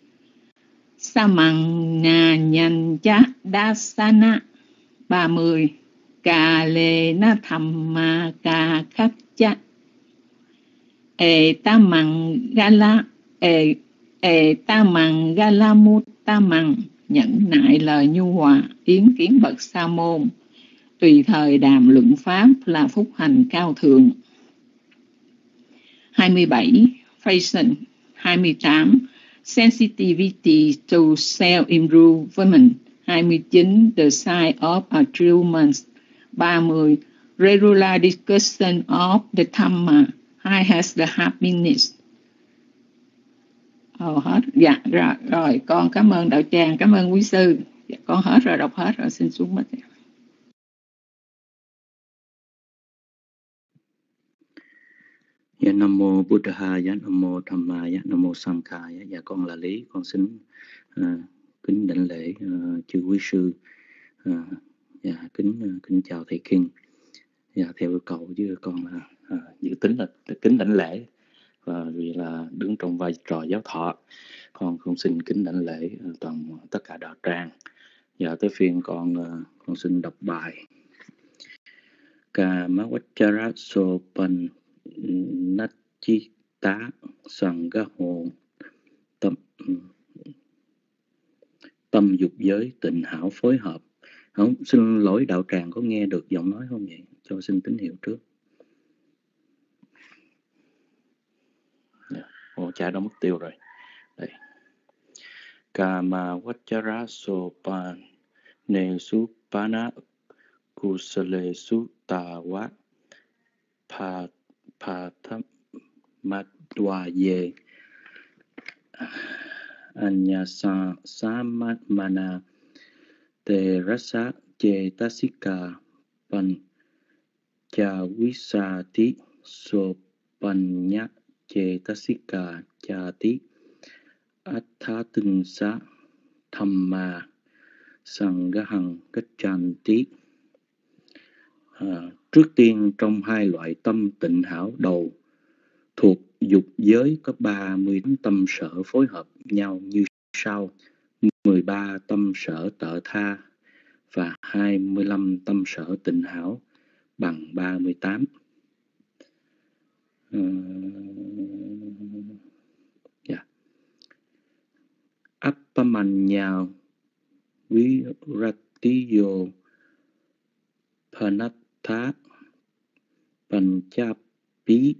samanga nhan cha dasana, 30 ca lê na thamma ca khắc cha tamang galamut tamang, nhẫn nại lời nhu hòa, yến kiến bậc sa môn, tùy thời đàm luận pháp là phúc hành cao thượng. 27 fashion, 28 sensitivity to self-improvement, 29 the sign of achievement, 30 regular discussion of the Dhamma, I has the happiness. Hết. Dạ rồi con cảm ơn đạo tràng, cảm ơn quý sư. Dạ, con hết rồi, đọc hết rồi, xin xuống mất. Dạ, Nam Mô Buddha, dạ, Nam Mô Dhamma, dạ, Nam Mô Sangha. Dạ, con là Lý, con xin kính đảnh lễ chư quý sư. Dạ, kính chào thầy Kinh. Dạ, theo yêu cầu với con là dự tính là kính đảnh lễ, và vì là đứng trong vai trò giáo thọ, con xin kính đảnh lễ tất cả đạo tràng. Dạ, tới phiên con xin đọc bài. Kamavachara sopan nachita Sanghaho, tâm dục giới tịnh hảo phối hợp. Không, xin lỗi đạo tràng có nghe được giọng nói không vậy? Cho xin tín hiệu trước. Cha đã mất tiêu rồi. Đây. Kama vachara sopan ne supana kusale sutawa pathamadwaye anyasa samana te rasa cetasika panchavisati sopanya cetasika chati atthatinsa thamma sangahang gachanti. Trước tiên trong hai loại tâm tịnh hảo đầu thuộc dục giới có 30 tâm sở phối hợp nhau như sau: 13 tâm sở tợ tha và 25 tâm sở tịnh hảo bằng 38. Appamanya viratiyo panattha panchapi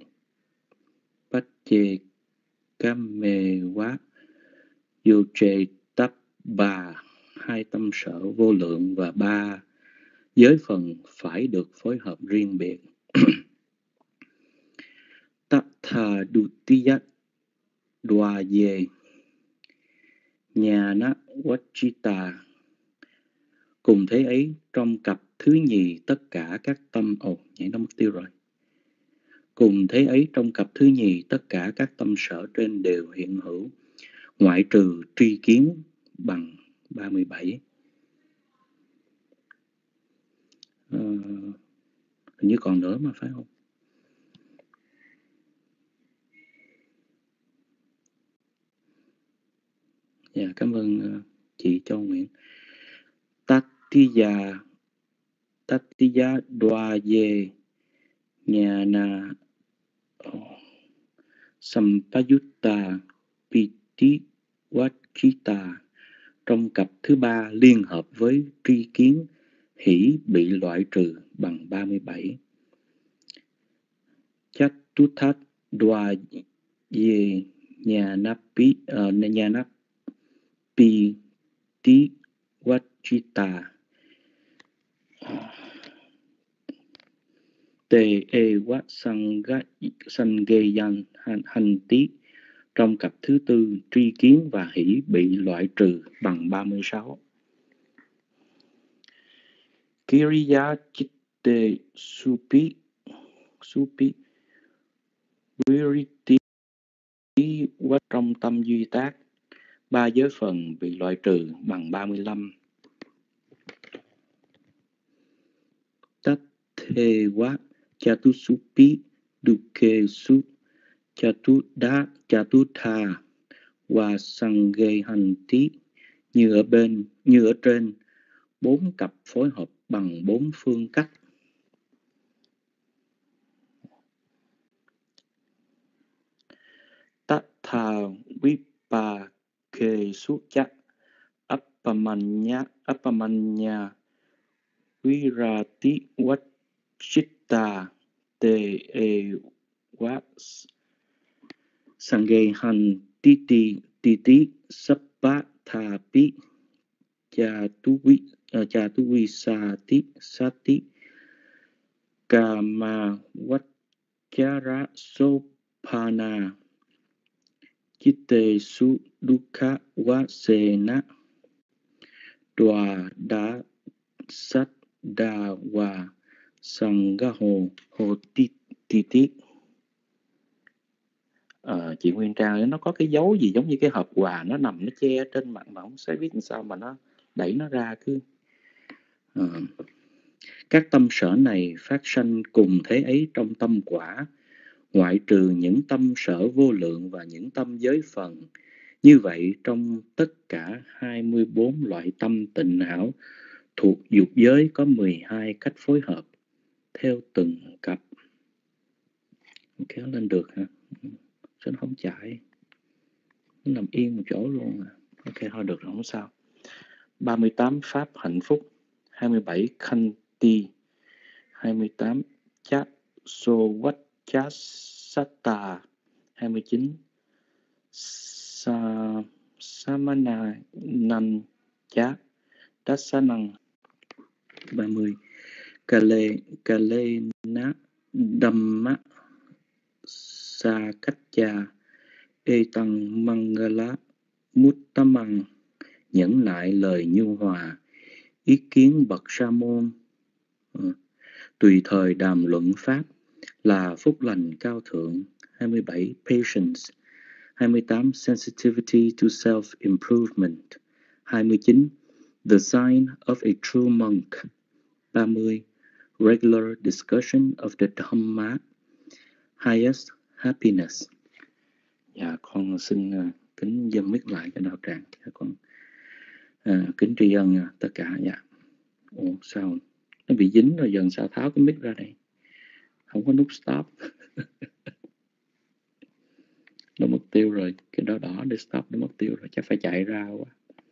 paccekamewa yoche tappha. 2 tâm sở vô lượng và 3 giới phần phải được phối hợp riêng biệt. Tatha dutiya dwaye Nhana Vachita. Cùng thế ấy trong cặp thứ nhì tất cả các tâm nhảy nó mất tiêu rồi. Cùng thế ấy trong cặp thứ nhì tất cả các tâm sở trên đều hiện hữu, ngoại trừ tri kiến bằng 37. Hình như còn nữa mà phải không? Dạ, cảm ơn chị Châu Nguyễn. Tattiya dwaye nhana sampayutta piti vachita. Trong cặp thứ 3 liên hợp với tri kiến hỷ bị loại trừ bằng 37. Chatuthat dwaye nhanapi ti vachita te ewa sangeyan hanti. Trong cặp thứ 4 tri kiến và hỷ bị loại trừ bằng 36. Kiriya chitte supi viriti. Trong tâm duy tác 3 giới phần bị loại trừ bằng 35. Tathewa chatusupi dukesu chatutha và sangehanti. Như ở trên 4 cặp phối hợp bằng 4 phương cách. Tatha vipakesu cha appamanya virati vachita te ewa sangehantiti sappa thapi chatuvisati sati kama vachara sopana chittesu dukkha vasena dwa da sát đà và sanghaho titi. Chị Nguyên Trang nó có cái dấu gì giống như cái hộp quà nó nằm nó che trên mặt mà không sẽ biết làm sao mà nó đẩy nó ra cứ. Các tâm sở này phát sanh cùng thế ấy trong tâm quả, ngoại trừ những tâm sở vô lượng và những tâm giới phần. Như vậy trong tất cả 24 loại tâm tịnh hảo thuộc dục giới có 12 cách phối hợp theo từng cặp. Kéo lên được hả? Sao nó không chạy? Nó nằm yên một chỗ luôn à. Ok, thôi được rồi, không sao. 38 pháp hạnh phúc, 27 Khanti, 28 Chát Sovachasata, 29 Samananam Chát Dasanang, 30 Kalena Dhamma Sakaccha Etang Mangala Muttamang, nhẫn nại lời nhu hòa, ý kiến bậc sa môn, tùy thời đàm luận pháp là phúc lành cao thượng. 27 Patience, 28 Sensitivity to self-improvement, 29 The sign of a true monk, 30 Regular discussion of the Dhamma, highest happiness. Dạ, con xin kính dâng mic lại cái đạo tràng. Con kính tri ân tất cả. Dạ. Ủa sao nó bị dính rồi, dần sao tháo cái mic ra đây, không có nút stop. Nó mất tiêu rồi, cái đỏ đỏ để stop nó mất tiêu rồi, chắc phải chạy ra quá.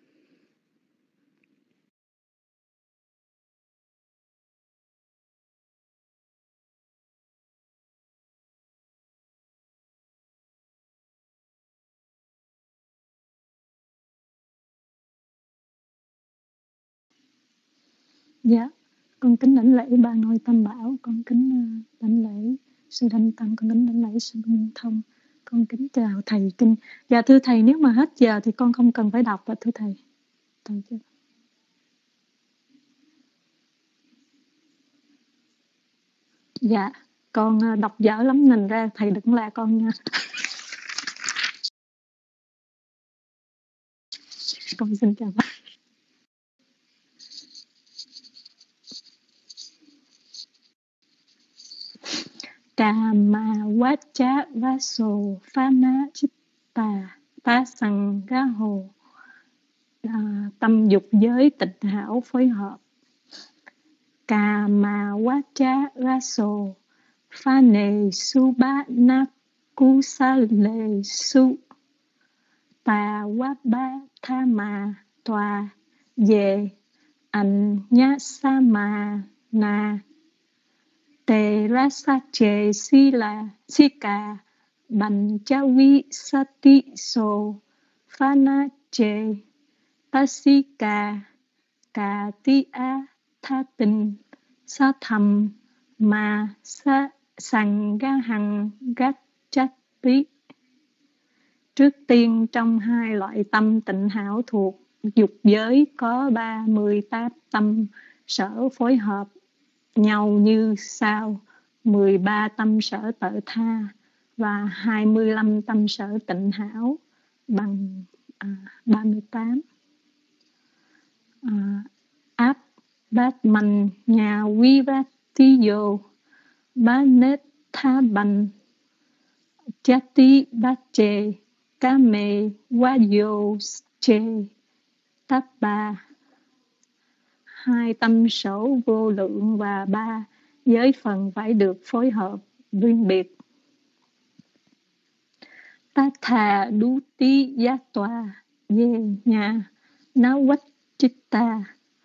Dạ, con kính đảnh lễ ba ngôi Tam Bảo, con kính đảnh lễ sư Thanh Tâm, con kính đảnh lễ sư Minh Thông, con kính chào thầy Kinh. Dạ thưa thầy, nếu mà hết giờ thì con không cần phải đọc ạ thưa thầy. Dạ, con đọc dở lắm nên ra thầy đừng la con nha. Con xin chào bác. Kama Vacha Vaso Phana Chitta Pasangaho, tâm dục giới tịnh hảo phối hợp. Kama Vacha Vaso Phane Subana Kusale Su Ta Wabba Thama Tòa Về Anh Nhá Sama Na Tê Rasa Chê Si La Si Ca Bành Cha Vi Sati So Phana Chê Pasika Cà Ti A Tha Tình Sa Thầm Ma Sa Sằng Ga Hằng Gát Chát Tí. Trước tiên, trong hai loại tâm tịnh hảo thuộc dục giới có 38 tâm sở phối hợp nhau như sau: 13 tâm sở tự tha và 25 tâm sở tịnh hảo bằng 38. Áp bát man nhà vi vát ti yo bát nết tha bành chati bát chê cá mê wa yo chê tát ba. Hai tâm sở vô lượng và 3 giới phần phải được phối hợp riêng biệt. Tát thà đú tí giá tòa về nhà ná quách chitta.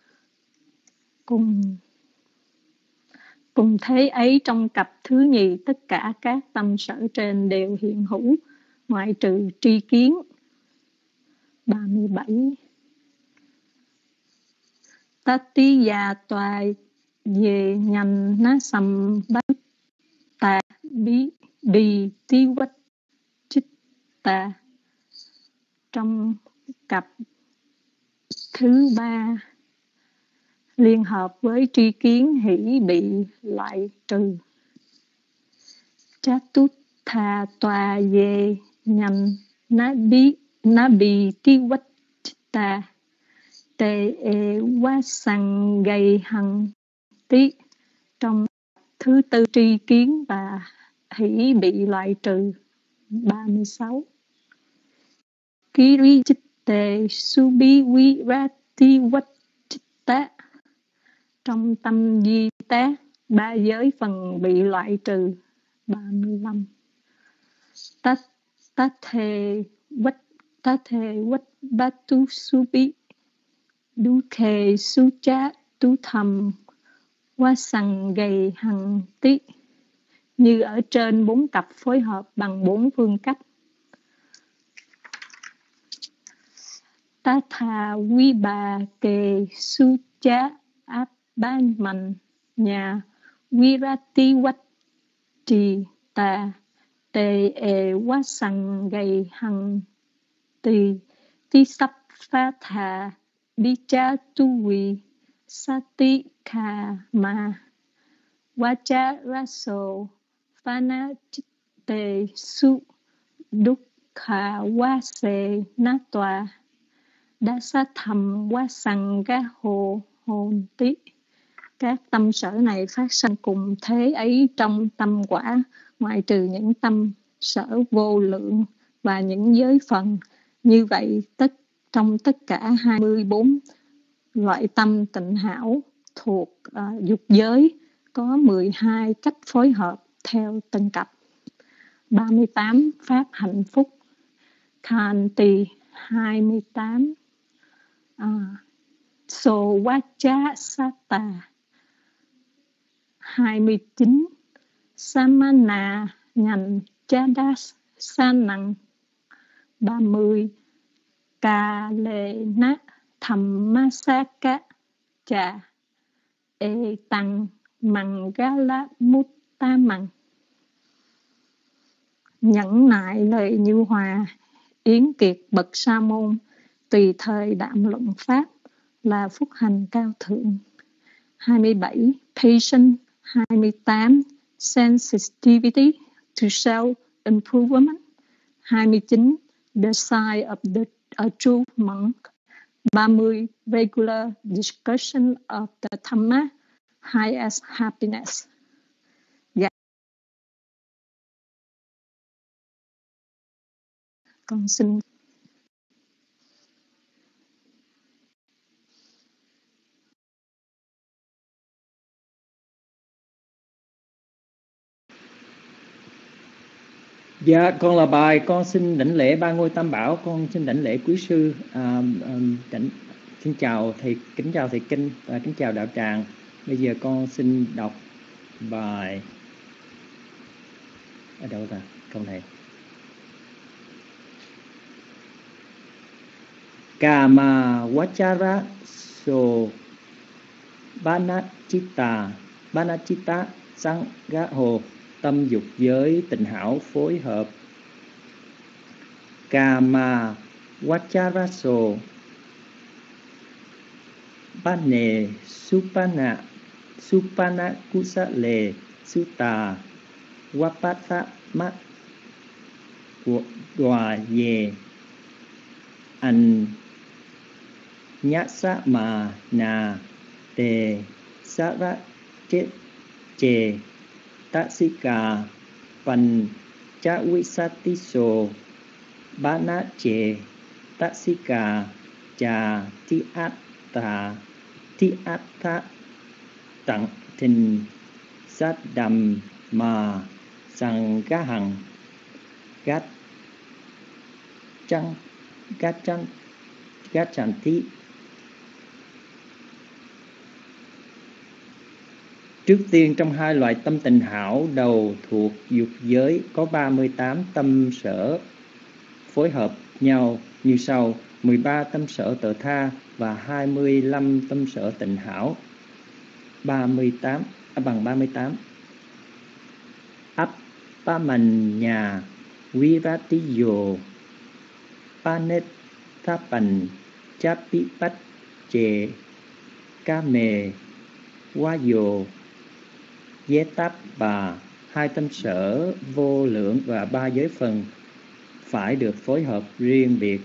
Cùng thế ấy, trong cặp thứ nhì, tất cả các tâm sở trên đều hiện hữu, ngoại trừ tri kiến. 37. Tati già tòa về nhành ná sầm bát tà bí bì tí quách chích tà. Trong cặp thứ 3 liên hợp với tri kiến hỷ bị loại trừ. Chatut thà tòa về nhành ná bì tí quách chitta tê e quá sằng gầy hằng tí. Trong thứ 4 tri kiến và hỷ bị loại trừ. 36. Kiri chitte subi vi rati quách chitta. Trong tâm di tác 3 giới phần bị loại trừ. 35. Tathe Wat Batu Subi Duke Sucha Tu Thầm Wa Sằng Gầy Hằng Tí, như ở trên 4 cặp phối hợp bằng 4 phương cách. Tatha Quý Bà Kề Sucha Áp Ban Mạnh Nhà Virati Wat Trì Tà Tề Ê Wa Sằng Gầy Hằng Tì Tí Sắp Phá Thà Đi Cha Tu Quỳ Sati Kha Ma Vacha Raso Phana Chitte Su Dukha Wase Natwa Dasa Thầm Wa Sằng Ga Hồ Hồn Tí. Các tâm sở này phát sinh cùng thế ấy trong tâm quả, ngoại trừ những tâm sở vô lượng và những giới phần. Như vậy, trong tất cả 24 loại tâm tịnh hảo thuộc dục giới có 12 cách phối hợp theo từng cặp. 38 pháp hạnh phúc, Khanti 28, Sovacha Sata 29, Samana Nhành Chadas Sanang 30, Ca Lê Na Thammasaka Cha E Tăng Mangala Muttamang. Nhẫn nại lời Như Hòa, Yến Kiệt bậc sa môn, tùy thời đạm luận pháp là phúc hành cao thượng. 27. Patience. 28. Sensitivity to self-improvement. 29. The sign of a true monk. 30. Regular discussion of the Dhamma, highest happiness. Con xin Dạ, con là Bài, con xin đảnh lễ ba ngôi tam bảo, con xin đảnh lễ quý sư, xin chào thầy, kính chào thầy Kinh và kính chào đạo tràng. Bây giờ con xin đọc bài ở đâu ta, câu này. Kama Vachara So Banachita Sanghaho, tâm dục giới tịnh hảo phối hợp. Kama Vacharaso Bane Supana Kusale Sutta Wapatha Mat Đoà Ye An Nhasa Ma Na Te Sara Chết Chê Tasika Pan Chawisatiso Bana Che Tasika Cha Ti Atta Tặng Thình Sát Đầm Ma Sang Gá Hằng Gát Chăn Thi. Trước tiên, trong hai loại tâm tịnh hảo đầu thuộc dục giới có 38 tâm sở phối hợp nhau như sau: 13 tâm sở tự tha và 25 tâm sở tịnh hảo. 38 bằng 38. Appamanya Viratiyo Panethapan Chapipat Che Kame Vayo Yetapa, hai tâm sở vô lượng và 3 giới phần phải được phối hợp riêng biệt.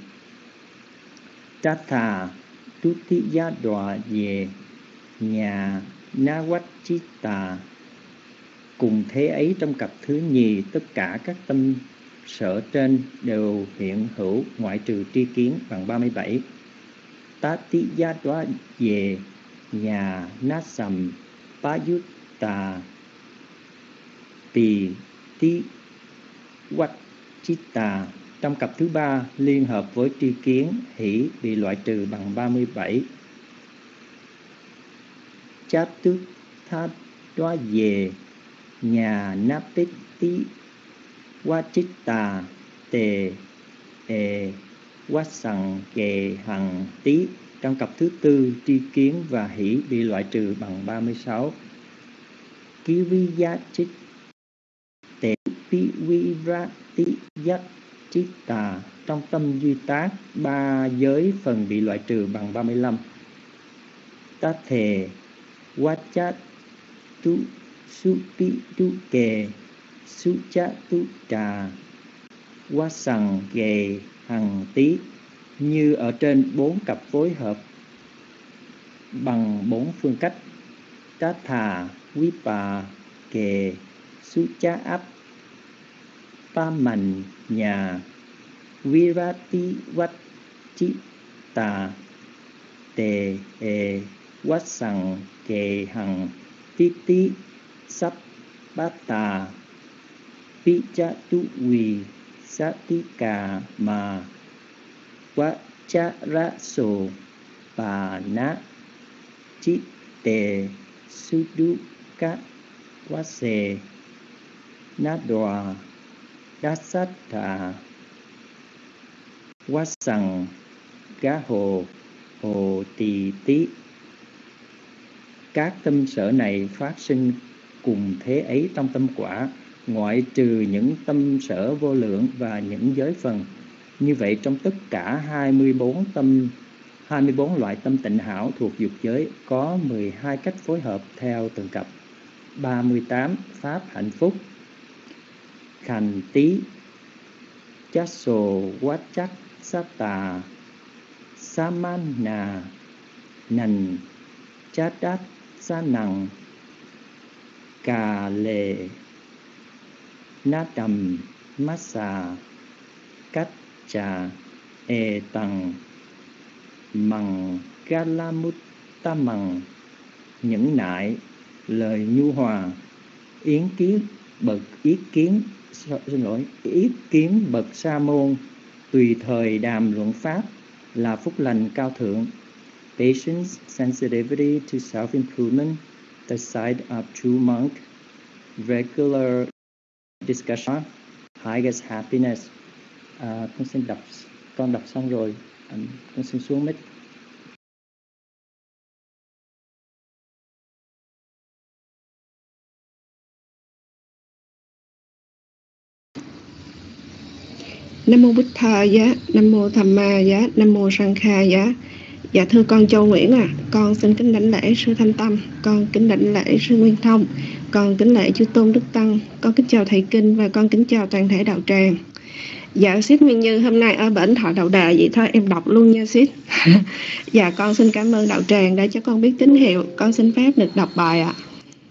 Tatha Tutiya Đoà Về Nhà Nawachita, cùng thế ấy trong cặp thứ nhì, tất cả các tâm sở trên đều hiện hữu ngoại trừ tri kiến bằng 37. Tatiya Đoà Về Nhà Nasam Payutta Tì Ti Vachita Trong cặp thứ ba, liên hợp với tri kiến, hỷ bị loại trừ bằng 37. Chát tức thát đoá về nhà náp tích tí quá chích tà tề ê quá sằng kề hằng tí. Trong cặp thứ tư, tri kiến và hỷ bị loại trừ bằng 36. Kí vi giá chích tề pi vi ra tí giác chích tà. Trong tâm duy tác, ba giới phần bị loại trừ bằng 35. Tá thề quá chát tu su pi tu kề su chát tu trà quá sằng kề hằng tí. Như ở trên 4 cặp phối hợp bằng 4 phương cách: tá thà, quý bà, kề, su chá áp, pa mạnh, nhà, virati vách, chi tà, tề, ê, quát sằng, kề, hằng, tí tí, sắp, bát tà, pi chá tu quỳ, sát tí cà, mà, quá chá rá sổ, bà ná, chi tề, su đu cát, quá xề, ná đòa, đá sát thà, quá sằng, gá hồ, hồ tỳ tí. Các tâm sở này phát sinh cùng thế ấy trong tâm quả, ngoại trừ những tâm sở vô lượng và những giới phần. Như vậy, trong tất cả 24 loại tâm tịnh hảo thuộc dục giới có 12 cách phối hợp theo từng cặp. 38 pháp hạnh phúc: khhành tí, chát sồ quá chắc, sát tà, sa man nà, nành, chát đát, sa nằng, cà lệ, ná đầm, mát xà, cách trà, ê tầng, mằng, ga la mút ta mằng, nhẫn nại, lời nhu hòa, ý kiến bậc sa môn, tùy thời đàm luận pháp, là phúc lành cao thượng. Patience, sensitivity to self-improvement, the side of true monk, regular discussion, highest happiness. Con đọc xong rồi, con xin xuống mic. Nam mô Bụt Thà giá, Nam mô Tham Ma giá, Nam mô Sang Kha giá. Dạ thưa con Châu Nguyễn con xin kính đảnh lễ sư Thanh Tâm, con kính đảnh lễ sư Nguyên Thông, con kính lễ chư tôn đức tăng, con kính chào thầy kinh và con kính chào toàn thể đạo tràng. Dạ Sít Nguyên Như hôm nay ở bển Thọ Đầu Đà, vậy thôi em đọc luôn nha Sít. Dạ con xin cảm ơn đạo tràng đã cho con biết tín hiệu, con xin phép được đọc bài ạ.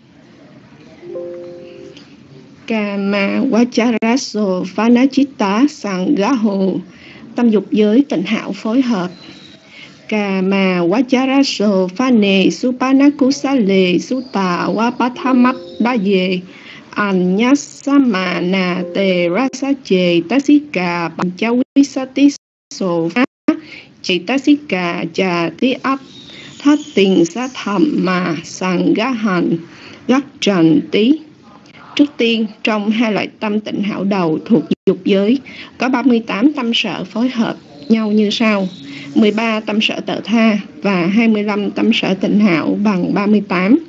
Kama Vajaraso Phanachita Sanghaho. Tâm dục giới tịnh hảo phối hợp. Kama Vajaraso Phane Supanakusale Sutta Vapathamat Daye Anyasamana Te Rasache Tasika Panchawisati Sofa Tasika Cha Ti Ap Thát Tình Sa Thầm Mà Sanghahan Gắt Trần Tí. Trước tiên, trong hai loại tâm tịnh hảo đầu thuộc dục giới, có 38 tâm sở phối hợp nhau như sau: 13 tâm sở tự tha và 25 tâm sở tịnh hảo bằng 38.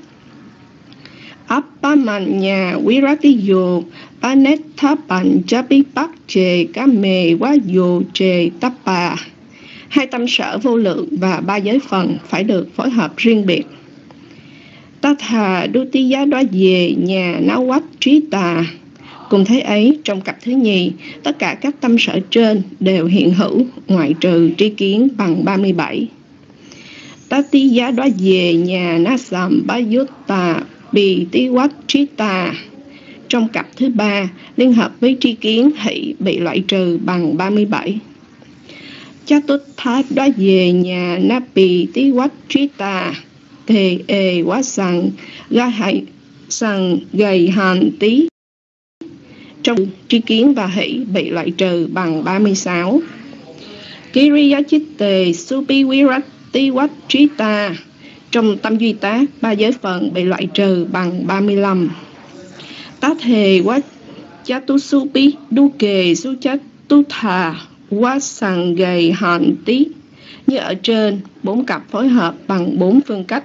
Appamanya Viratiyo Panetha Panchapipak Che Kame Vayo Che Tappa. Hai tâm sở vô lượng và ba giới phần phải được phối hợp riêng biệt. Tatha Dutiya Đoá Về Nhà Náo Quách Trí Tà. Cùng thế ấy, trong cặp thứ nhì, tất cả các tâm sở trên đều hiện hữu, ngoại trừ tri kiến bằng 37. Tatiya Đoá Về Nhà Nasam Bayutta Bì Tí Quách Trí Tà. Trong cặp thứ ba, liên hợp với tri kiến hỷ bị loại trừ bằng 37. Chatutthát Đoá Về Nhà Napi Tí Quách Trí Tà. Thề ê quá sằng ga hại sằng gầy hàn tí. trong tri kiến và hỷ bị loại trừ bằng 36. Kiriyachitte Supi Virati Vajjita trong tâm duy tác ba giới phần bị loại trừ bằng 35. Tá thề Vajjatusupi Duke Suchatutha Vasangay Hàn Tí như ở trên, 4 cặp phối hợp bằng 4 phương cách.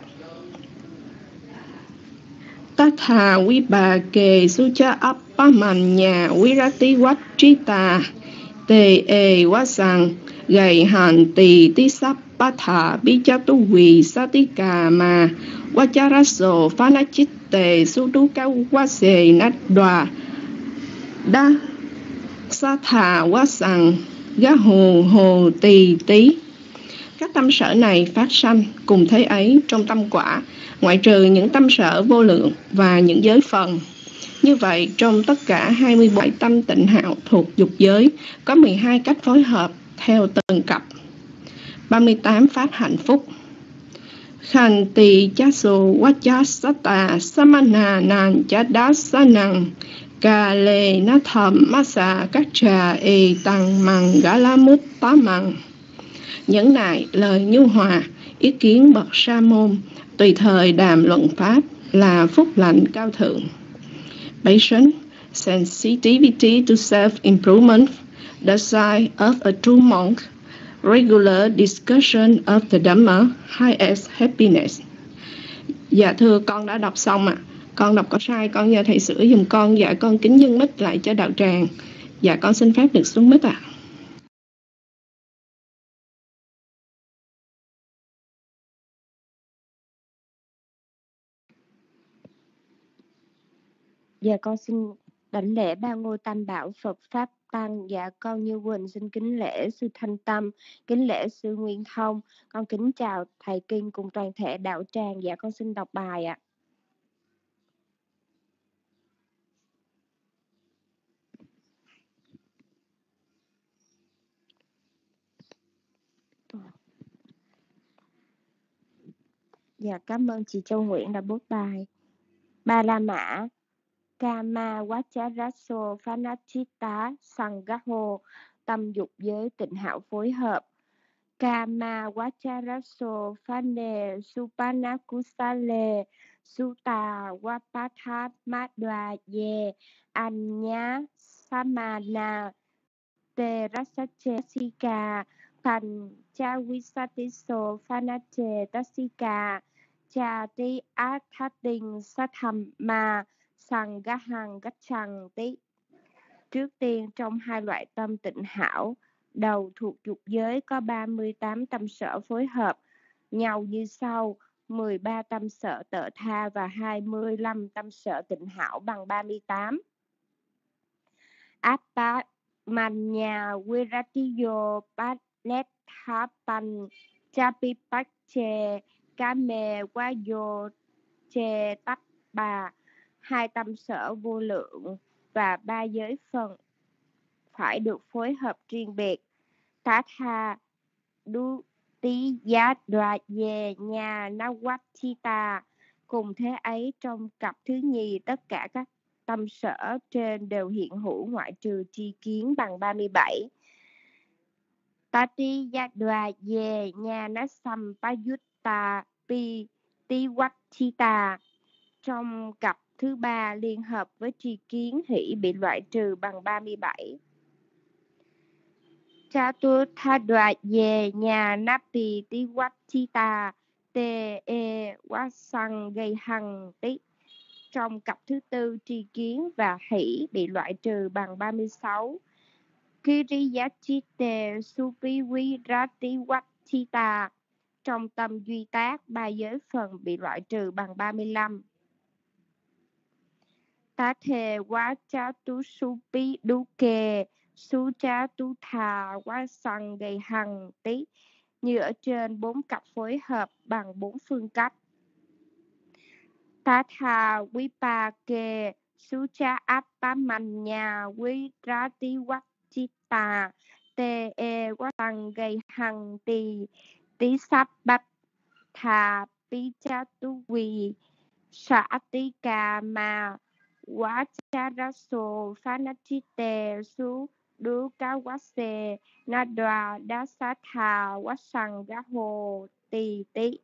Tatha Vibhage Sucha Appamanya Virati Vajjita Te E Vasang Gầy Hàn Tỳ Tí Sắp Bá Thà Bí Chá Tú Quỳ Sa Tí Cà Mà Vajjaraso Phanachitte Sudu Cao Quá Sề Nát Đoà Đa Sa Thà Quá Sằng Gá Hồ Hồ Tỳ Tí. Các tâm sở này phát sanh cùng thế ấy trong tâm quả, ngoại trừ những tâm sở vô lượng và những giới phần. Như vậy, trong tất cả 27 tâm tịnh hạo thuộc dục giới, có 12 cách phối hợp theo từng cặp. 38 pháp hạnh phúc. Khanti chaso vajjasata samana nan chadasanang kale natham masa kacha e tăng măng galamut tamang. Nhẫn nại lời nhu hòa, ý kiến bậc sa môn, tùy thời đàm luận pháp là phúc lành cao thượng. Patience, sensitivity to self-improvement, the sign of a true monk, regular discussion of the Dhamma, highest happiness. Dạ thưa, con đã đọc xong ạ. Con đọc có sai, con nhờ thầy sửa giùm con. Dạ con kính dâng mic lại cho đạo tràng. Dạ con xin phép được xuống mic ạ. Dạ con xin đảnh lễ ba ngôi tam bảo Phật Pháp Tăng. Dạ con Như Quỳnh xin kính lễ sư Thanh Tâm, kính lễ sư Nguyên Thông. Con kính chào thầy Kinh cùng toàn thể đạo tràng. Dạ con xin đọc bài ạ. Dạ cảm ơn chị Châu Nguyễn đã post bài. Ba La Mã Kama Vajjaraso Phanachitta Sanghaho, tâm dục giới tịnh hảo phối hợp. Kama Vajjaraso Phane Supanakusale Sutta Vapatha Madhva Ye Anya Samana Te Rasache Sika Pan Chavisatiso Phanache Tasika Cha Ti Athatin Sathama Sangahang Gachang Tí. Trước tiên, trong hai loại tâm tịnh hảo đầu thuộc dục giới có 38 tâm sở phối hợp nhau như sau: 13 tâm sở tợ tha và 25 tâm sở tịnh hảo bằng 38. Appamanya Viratiyo Panethapan Chapipache Kame Vayo Che Tắc Bà, hai tâm sở vô lượng và ba giới phần phải được phối hợp riêng biệt. Tá tha đu tí giá đoạt về nhà Nawachita, cùng thế ấy trong cặp thứ nhì tất cả các tâm sở trên đều hiện hữu ngoại trừ tri kiến bằng 37. Tati giá đoạt về nhà Nasampayutta pi Tiwachita, trong cặp thứ ba liên hợp với tri kiến hỷ bị loại trừ bằng 37. Chaturthadva về nhà Napi Tiwachita Te E Wasang Gây Hằng Tí, trong cặp thứ tư tri kiến và hỷ bị loại trừ bằng 36. Kiriyachitte Supivirati Vajjita, trong tâm duy tác ba giới phần bị loại trừ bằng 35. Tá thề Vajjatusupi Duke Suchatutha Vasang Gây Hằng Tí, như ở trên 4 cặp phối hợp bằng 4 phương cách. Tatha Vipake Sucha Appamanya Virati Vajjita Te E Vasang Gây Hằng Tỳ Tí Sắp Bách Thà Pi Cha Tu Quỳ Sa Tí Cà Mà Vajraso Phanachite Su Đu Cá Quá Xê Na Đoà Đá Xá Thà Quá Sằng Gá Hồ Tì Tí.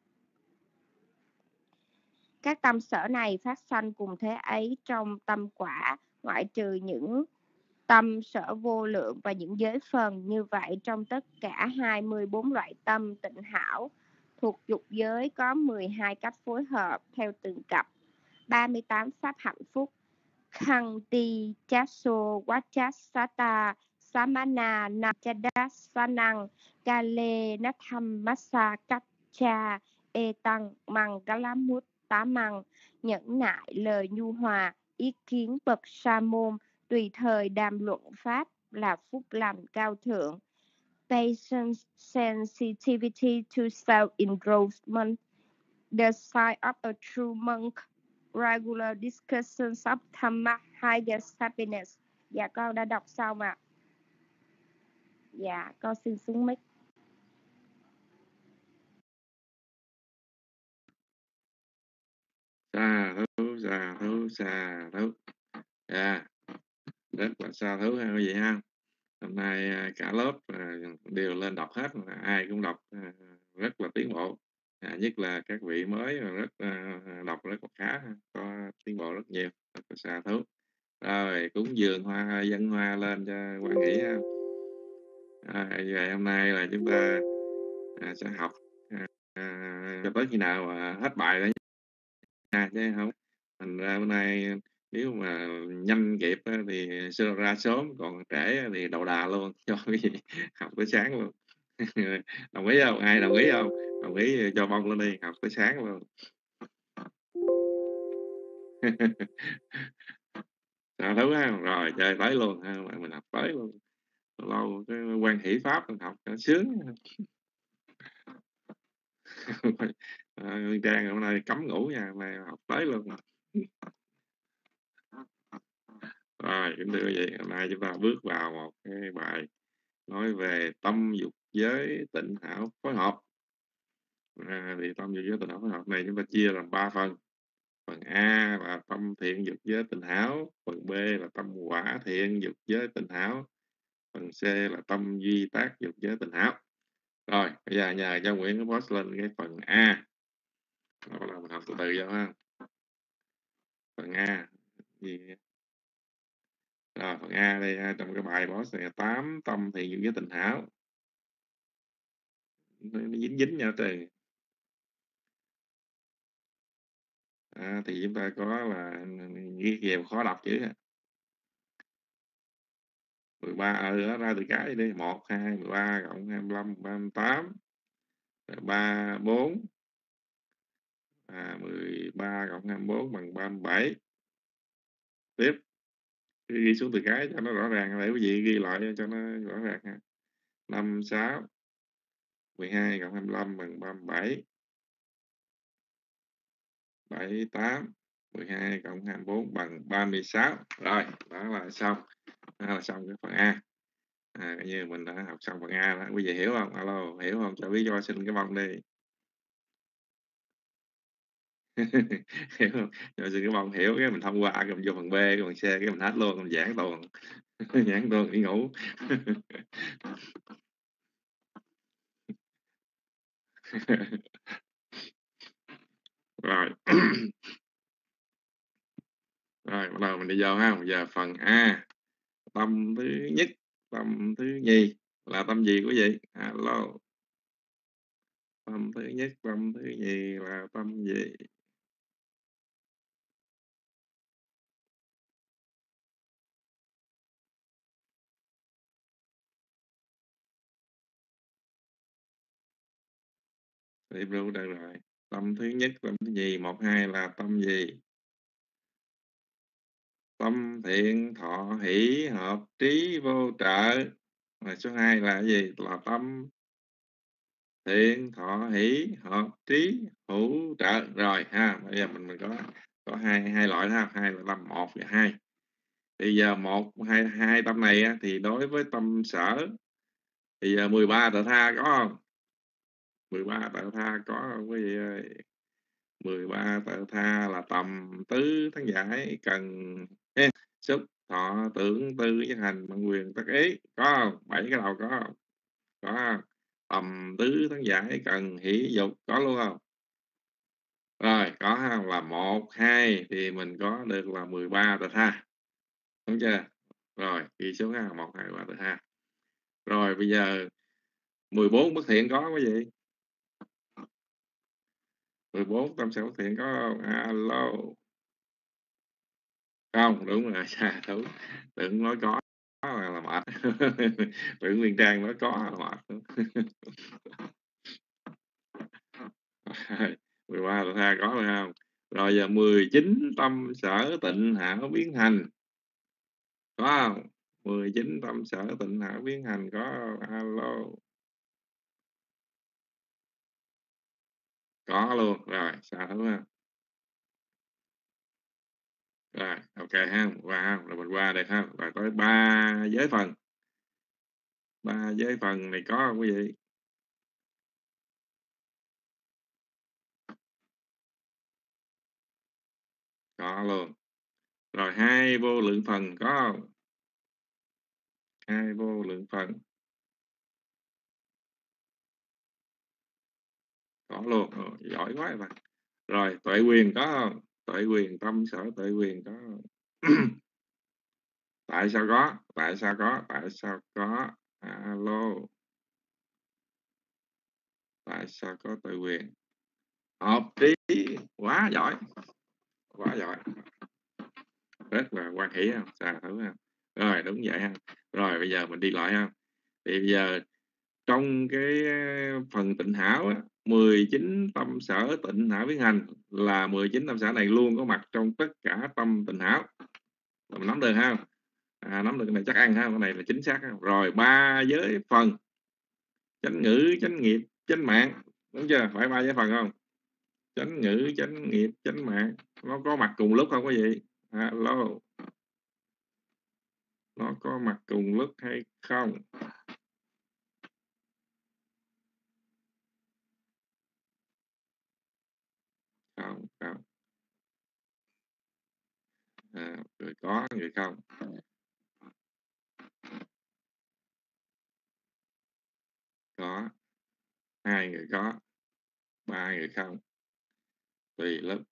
Các tâm sở này phát sanh cùng thế ấy trong tâm quả, ngoại trừ những tâm sở vô lượng và những giới phần. Như vậy, trong tất cả 24 loại tâm tịnh hảo thuộc dục giới có 12 cách phối hợp theo từng cặp, 38 pháp hạnh phúc. Khanti Chaso Vachasata Samana Nachadasanang Kale Nathammasa Kacha Etang Mangalamut Tá Măng, nhẫn nại, lời nhu hòa, ý kiến bậc sa môn, tùy thời đàm luận pháp là phúc lành cao thượng. Patience, sensitivity to self-engrossment, the sign of a true monk. Regular discussions of Dhamma, highest happiness. Dạ con đã đọc xong ạ. Dạ con xin xuống mic. Sa thú, sa thú, sa thú. Dạ, rất là sa thú ha quý vị ha. Hôm nay cả lớp đều lên đọc hết, ai cũng đọc rất là tiến bộ. Nhất là các vị mới rất đọc rất là khá, có tiến bộ rất nhiều, rất là sa thú. Rồi cúng dường hoa, dân hoa lên cho Quan Hỷ ha. Vậy hôm nay là chúng ta sẽ học cho tới khi nào hết bài đó chứ không. Thành ra hôm nay nếu mà nhanh kịp thì sơ ra sớm, còn trễ thì đầu đà luôn cho cái gì học tới sáng luôn. Đồng ý không? Ai đồng ý không? Đồng ý cho bông lên đi, học tới sáng luôn. Sao thú ha, rồi chơi tới luôn ha, mình học tới luôn. Lâu cái Quan Hỷ pháp mình học nó sướng. Trang hôm nay cấm ngủ nha, này học tới luôn. Rồi kính thưa quý vị, hôm nay chúng ta bước vào một cái bài nói về tâm dục giới tịnh hảo phối hợp. Thì tâm dục giới tịnh hảo phối hợp này chúng ta chia làm 3 phần. Phần A là tâm thiện dục giới tịnh hảo, phần B là tâm quả thiện dục giới tịnh hảo, phần C là tâm duy tác dục giới tịnh hảo. Rồi bây giờ nhờ cho Nguyễn có post lên cái phần A. Đó là mình học từ từ vô ha. Phần A gì? Rồi phần A đây, trong cái bài post này 8 tâm thiện dục giới tịnh hảo. Nó dính dính nhau từ thì chúng ta có là ghi kèm khó đọc chữ 13 ra từ cái đi, 1 2 13 cộng 25 38 3 4 13 cộng 24 bằng 37. Tiếp ghi xuống từ cái cho nó rõ ràng, để quý vị ghi lại cho nó rõ ràng ha. 5 6 12 cộng 25 bằng 37. 7 8 12 cộng 24 bằng 36. Rồi đó là xong. Đó là xong cái phần A. Coi như mình đã học xong phần A đó. Quý vị hiểu không? Alo, hiểu không? Cho lý do xin cái bông đi. Hiểu không? Cho xin cái bông hiểu cái mình thông qua, cái mình vô phần B, cái phần C, cái mình hết luôn, mình giảng tuần. Giảng tuần đi ngủ. Rồi. Rồi bắt đầu mình đi vô ha. Bây giờ phần A. Tâm thứ nhất, tâm thứ nhì là tâm gì quý vị? Alo. Tâm thứ nhất, tâm thứ nhì là tâm gì? Thì blue đây rồi. Tâm thứ nhất, tâm thứ nhì, 1 2 là tâm gì? Tâm thiện thọ hỷ hợp trí vô trợ. Rồi số 2 là gì? Là tâm thiện thọ hỷ hợp trí hữu trợ. Rồi ha, bây giờ mình có hai loại ha, hai là tâm 1 và 2. Bây giờ 1 2 tâm này thì đối với tâm sở thì 13 tự tha có không? 13 tự tha có không quý vị ơi? 13 tợ tha là tầm tứ thắng giải cần xúc thọ tưởng tư giác hành bằng quyền tất ý, có không? 7 cái đầu có không? Có không? Tầm tứ thắng giải cần hỷ dục có luôn không? Rồi có không? Là 1, 2 thì mình có được là 13 tợ tha, đúng chưa? Rồi ghi xuống ha, 1, 2, 3 tợ tha. Rồi bây giờ 14 bất thiện có cái gì? 14 tâm sở bất thiện có không? Alo. Không, đúng rồi, xa đúng. Tưởng nói có là mệt. Tưởng Nguyên Trang nói có là mệt. 13 tợ tha có rồi không? Rồi giờ 19 tâm sở tịnh hảo biến hành có không? 19 tâm sở tịnh hảo biến hành có không? Alo. Có luôn. Rồi sao đúng không? Rồi ok ha, qua ha, rồi mình qua đây ha, rồi tới 3 giới phần. 3 giới phần này có không quý vị? Có luôn. Rồi 2 vô lượng phần có không? 2 vô lượng phần có luôn. Giỏi quá mà. Rồi tuệ quyền có không? Tuệ quyền tâm sở tuệ quyền có không? Tại sao có? Tại sao có? Tại sao có? Alo. Tại sao có tuệ quyền? Hợp trí, quá giỏi. Quá giỏi. Rất là quan hỷ không? Xà thử không? Rồi đúng vậy ha. Rồi bây giờ mình đi lại ha. Thì bây giờ trong cái phần tịnh hảo á, 19 tâm sở tịnh hảo biến hành là 19 tâm sở này luôn có mặt trong tất cả tâm tịnh hảo. Mình nắm được ha. Nắm được cái này chắc ăn ha, cái này là chính xác ha. Rồi 3 giới phần chánh ngữ, chánh nghiệp, chánh mạng, đúng chưa? Phải 3 giới phần không? Chánh ngữ, chánh nghiệp, chánh mạng nó có mặt cùng lúc không có gì? Alo. Nó có mặt cùng lúc hay không? Không, không. Người có, người không. Có. 2 người có, 3 người không. Tùy lúc.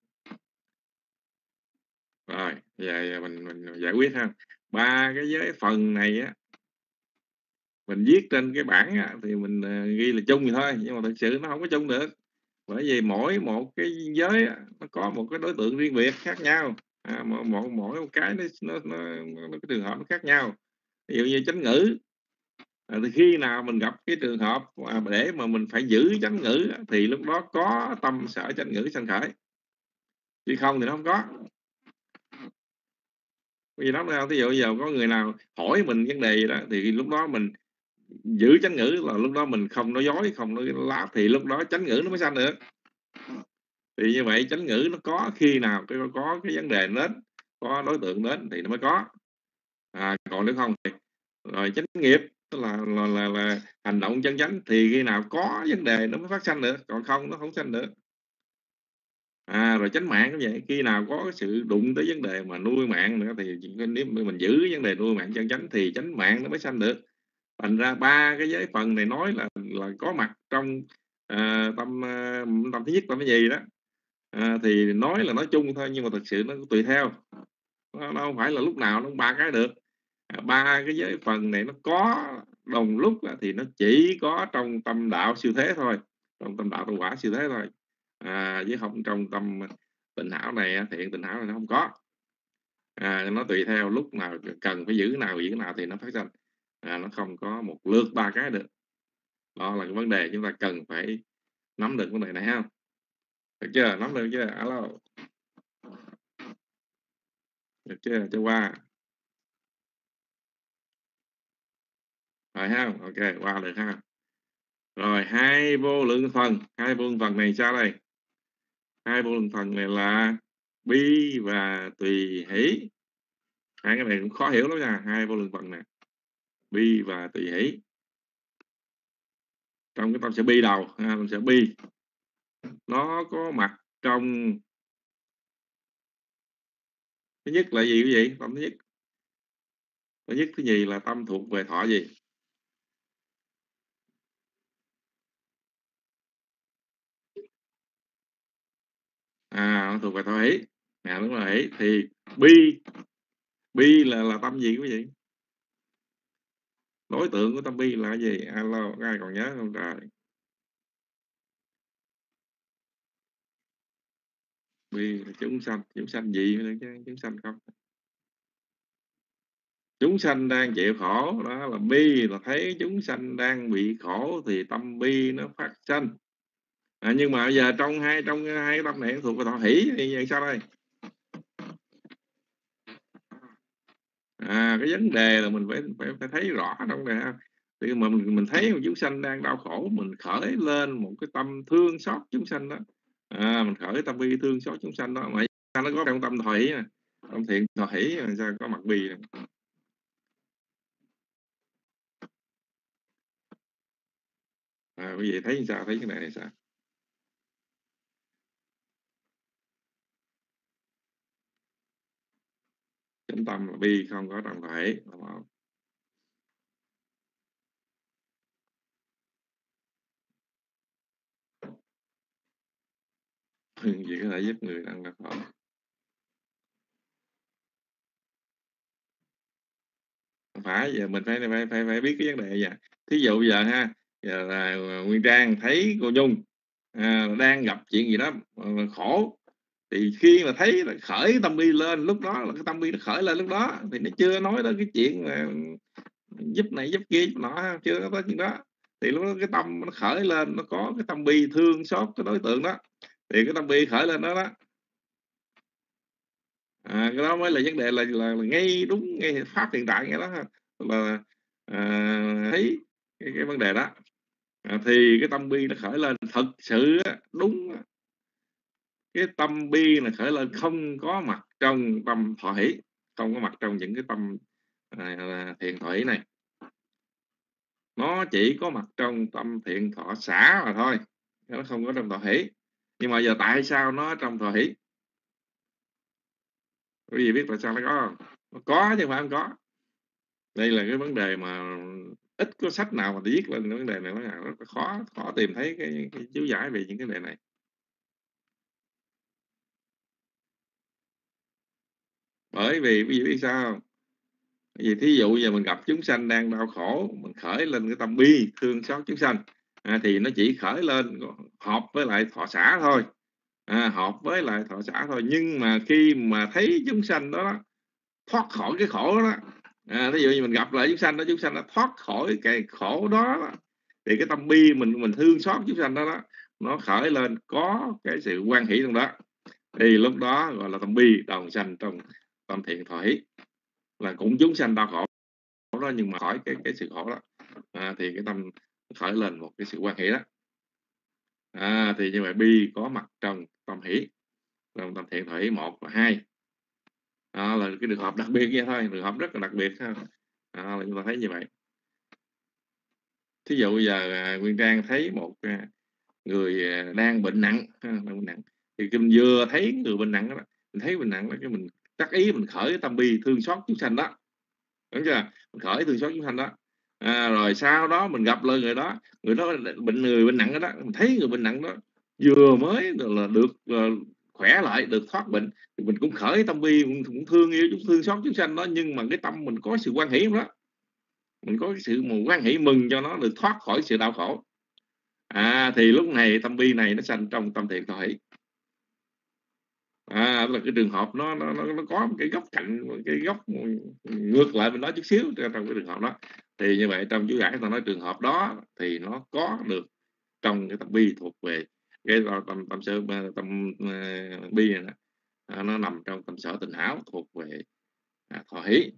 Rồi, giờ mình giải quyết ha. 3 cái giới phần này á, mình viết trên cái bảng á, thì mình ghi là chung vậy thôi, nhưng mà thực sự nó không có chung được. Bởi vì mỗi một cái giới á, nó có một cái đối tượng riêng biệt khác nhau. Mỗi một cái nó cái trường hợp nó khác nhau. Ví dụ như chánh ngữ, thì khi nào mình gặp cái trường hợp để mà mình phải giữ chánh ngữ thì lúc đó có tâm sở chánh ngữ sanh khởi, chứ không thì nó không có. Vì đó nào, ví dụ giờ có người nào hỏi mình vấn đề gì đó thì lúc đó mình giữ chánh ngữ, là lúc đó mình không nói dối, không nói láo, thì lúc đó chánh ngữ nó mới sanh được. Thì như vậy chánh ngữ nó có khi nào có cái vấn đề đến, có đối tượng đến thì nó mới có. Còn nếu không thì rồi chánh nghiệp tức là hành động chân chánh, thì khi nào có vấn đề nó mới phát sanh được, còn không nó không sanh được. Rồi chánh mạng cũng vậy, khi nào có cái sự đụng tới vấn đề mà nuôi mạng nữa thì nếu mình giữ vấn đề nuôi mạng chân chánh thì chánh mạng nó mới sanh được. Thành ra 3 cái giới phần này nói là có mặt trong tâm thứ nhất, tâm cái gì đó, thì nói là nói chung thôi, nhưng mà thực sự nó tùy theo, nó không phải là lúc nào nó 3 cái được. 3 cái giới phần này nó có đồng lúc thì nó chỉ có trong tâm đạo siêu thế thôi, trong tâm đạo trụ quả siêu thế thôi, chứ không trong tâm tịnh hảo này, thiện tịnh hảo này nó không có. Nó tùy theo lúc nào cần phải giữ nào thì nó phát sinh. Nó không có một lượt 3 cái được. Đó là cái vấn đề chúng ta cần phải nắm được vấn đề này ha. Được chưa? Nắm được chưa? Alo. Được chưa? Cho qua. Rồi ha. Ok, qua được ha. Rồi 2 vô lượng phần. 2 vô lượng phần này sao đây? 2 vô lượng phần này là bi và tùy hỷ. 2 cái này cũng khó hiểu lắm nha. 2 vô lượng phần này, bi và tùy hỷ. Trong cái tâm sở bi đầu, tâm sở bi nó có mặt trong. Thứ nhất là gì quý vị? Tâm thứ nhất. Thứ nhất, thứ nhì là tâm thuộc về thọ gì? Nó thuộc về thọ hỷ. Đúng là hỷ. Thì bi là tâm gì quý vị? Đối tượng của tâm bi là gì? Alo, ai còn nhớ không trời? Bi là chúng sanh gì nữa chứ? Chúng sanh không? Chúng sanh đang chịu khổ, đó là bi, là thấy chúng sanh đang bị khổ thì tâm bi nó phát sanh. Nhưng mà bây giờ trong hai cái tâm này thuộc về thọ hỷ thì vậy sao đây? Cái vấn đề là mình phải thấy rõ trong này ha. Thì mà mình thấy một chúng sanh đang đau khổ, mình khởi lên một cái tâm thương xót chúng sanh đó. Mình khởi tâm bi thương xót chúng sanh đó, mà nó có trong tâm thọ hỷ nè, trong thiện thọ hỷ sao có mặt bi này. Quý vị thấy sao? Thấy cái này sao? Chánh tâm là bi không có trong thọ hỷ. Vì có thể giúp người đang gặp khổ. Phải, giờ mình phải biết cái vấn đề vậy. Thí dụ giờ ha, giờ là Nguyên Trang thấy cô Nhung đang gặp chuyện gì đó khổ, thì khi mà thấy là khởi tâm bi lên, lúc đó là cái tâm bi nó khởi lên, lúc đó thì nó chưa nói đến cái chuyện mà giúp này giúp kia giúp nọ, chưa có chuyện đó. Thì lúc đó cái tâm nó khởi lên, nó có cái tâm bi thương xót cái đối tượng đó, thì cái tâm bi khởi lên đó cái đó mới là vấn đề, là ngay đúng ngay pháp hiện tại ngay đó ha. Là thấy cái vấn đề đó. Thì cái tâm bi nó khởi lên thật sự đúng. Cái tâm bi là khởi lên không có mặt trong tâm thọ hỷ, không có mặt trong những cái tâm thiện thọ hỷ này. Nó chỉ có mặt trong tâm thiện thọ xả mà thôi, nó không có trong thọ hỷ. Nhưng mà giờ tại sao nó trong thọ hỷ? Quý vị biết tại sao nó có không? Nó có chứ không phải không có. Đây là cái vấn đề mà ít có sách nào mà viết lên cái vấn đề này, nó rất là khó tìm thấy cái chú giải về những cái đề này. Bởi vì quý vị biết sao không? Vì thí dụ giờ mình gặp chúng sanh đang đau khổ, mình khởi lên cái tâm bi thương xót chúng sanh, thì nó chỉ khởi lên hợp với lại thọ xả thôi, hợp với lại thọ xả thôi. Nhưng mà khi mà thấy chúng sanh đó thoát khỏi cái khổ đó, ví dụ như mình gặp lại chúng sanh nó thoát khỏi cái khổ đó, thì cái tâm bi mình thương xót chúng sanh đó, nó khởi lên có cái sự hoan hỷ trong đó, thì lúc đó gọi là tâm bi đồng sanh trong tâm thiện thọ hỷ, là cũng chúng sanh đau khổ đó, nhưng mà khỏi cái sự khổ đó, thì cái tâm khởi lên một cái sự hoan hỷ đó. Thì như vậy bi có mặt trong tâm hỷ, trong tâm thiện thọ hỷ 1 và 2. Là cái trường hợp đặc biệt vậy thôi, trường hợp rất là đặc biệt ha. Là chúng ta thấy như vậy. Thí dụ giờ Nguyên Trang thấy một người đang bệnh nặng, thì mình vừa thấy người bệnh nặng đó, mình thấy bệnh nặng đó, cái mình tác ý mình khởi cái tâm bi thương xót chúng sanh đó, đúng chưa? Mình khởi thương xót chúng sanh đó. Rồi sau đó mình gặp lại người đó bệnh nặng đó, mình thấy người bệnh nặng đó vừa mới là được khỏe lại, được thoát bệnh, thì mình cũng khởi tâm bi, cũng thương yêu thương xót chúng sanh đó, nhưng mà cái tâm mình có sự hoan hỷ đó, mình có cái sự hoan hỷ mừng cho nó được thoát khỏi sự đau khổ. Thì lúc này tâm bi này nó sanh trong tâm thiện thọ hỷ. Là cái trường hợp nó có một cái góc cạnh, cái góc ngược lại mình nói chút xíu trong cái trường hợp đó. Thì như vậy trong chú giải ta nói trường hợp đó thì nó có được trong cái tâm bi thuộc về cái tâm sở tâm bi này, nó nằm trong tâm sở tình hảo thuộc về thọ hỷ.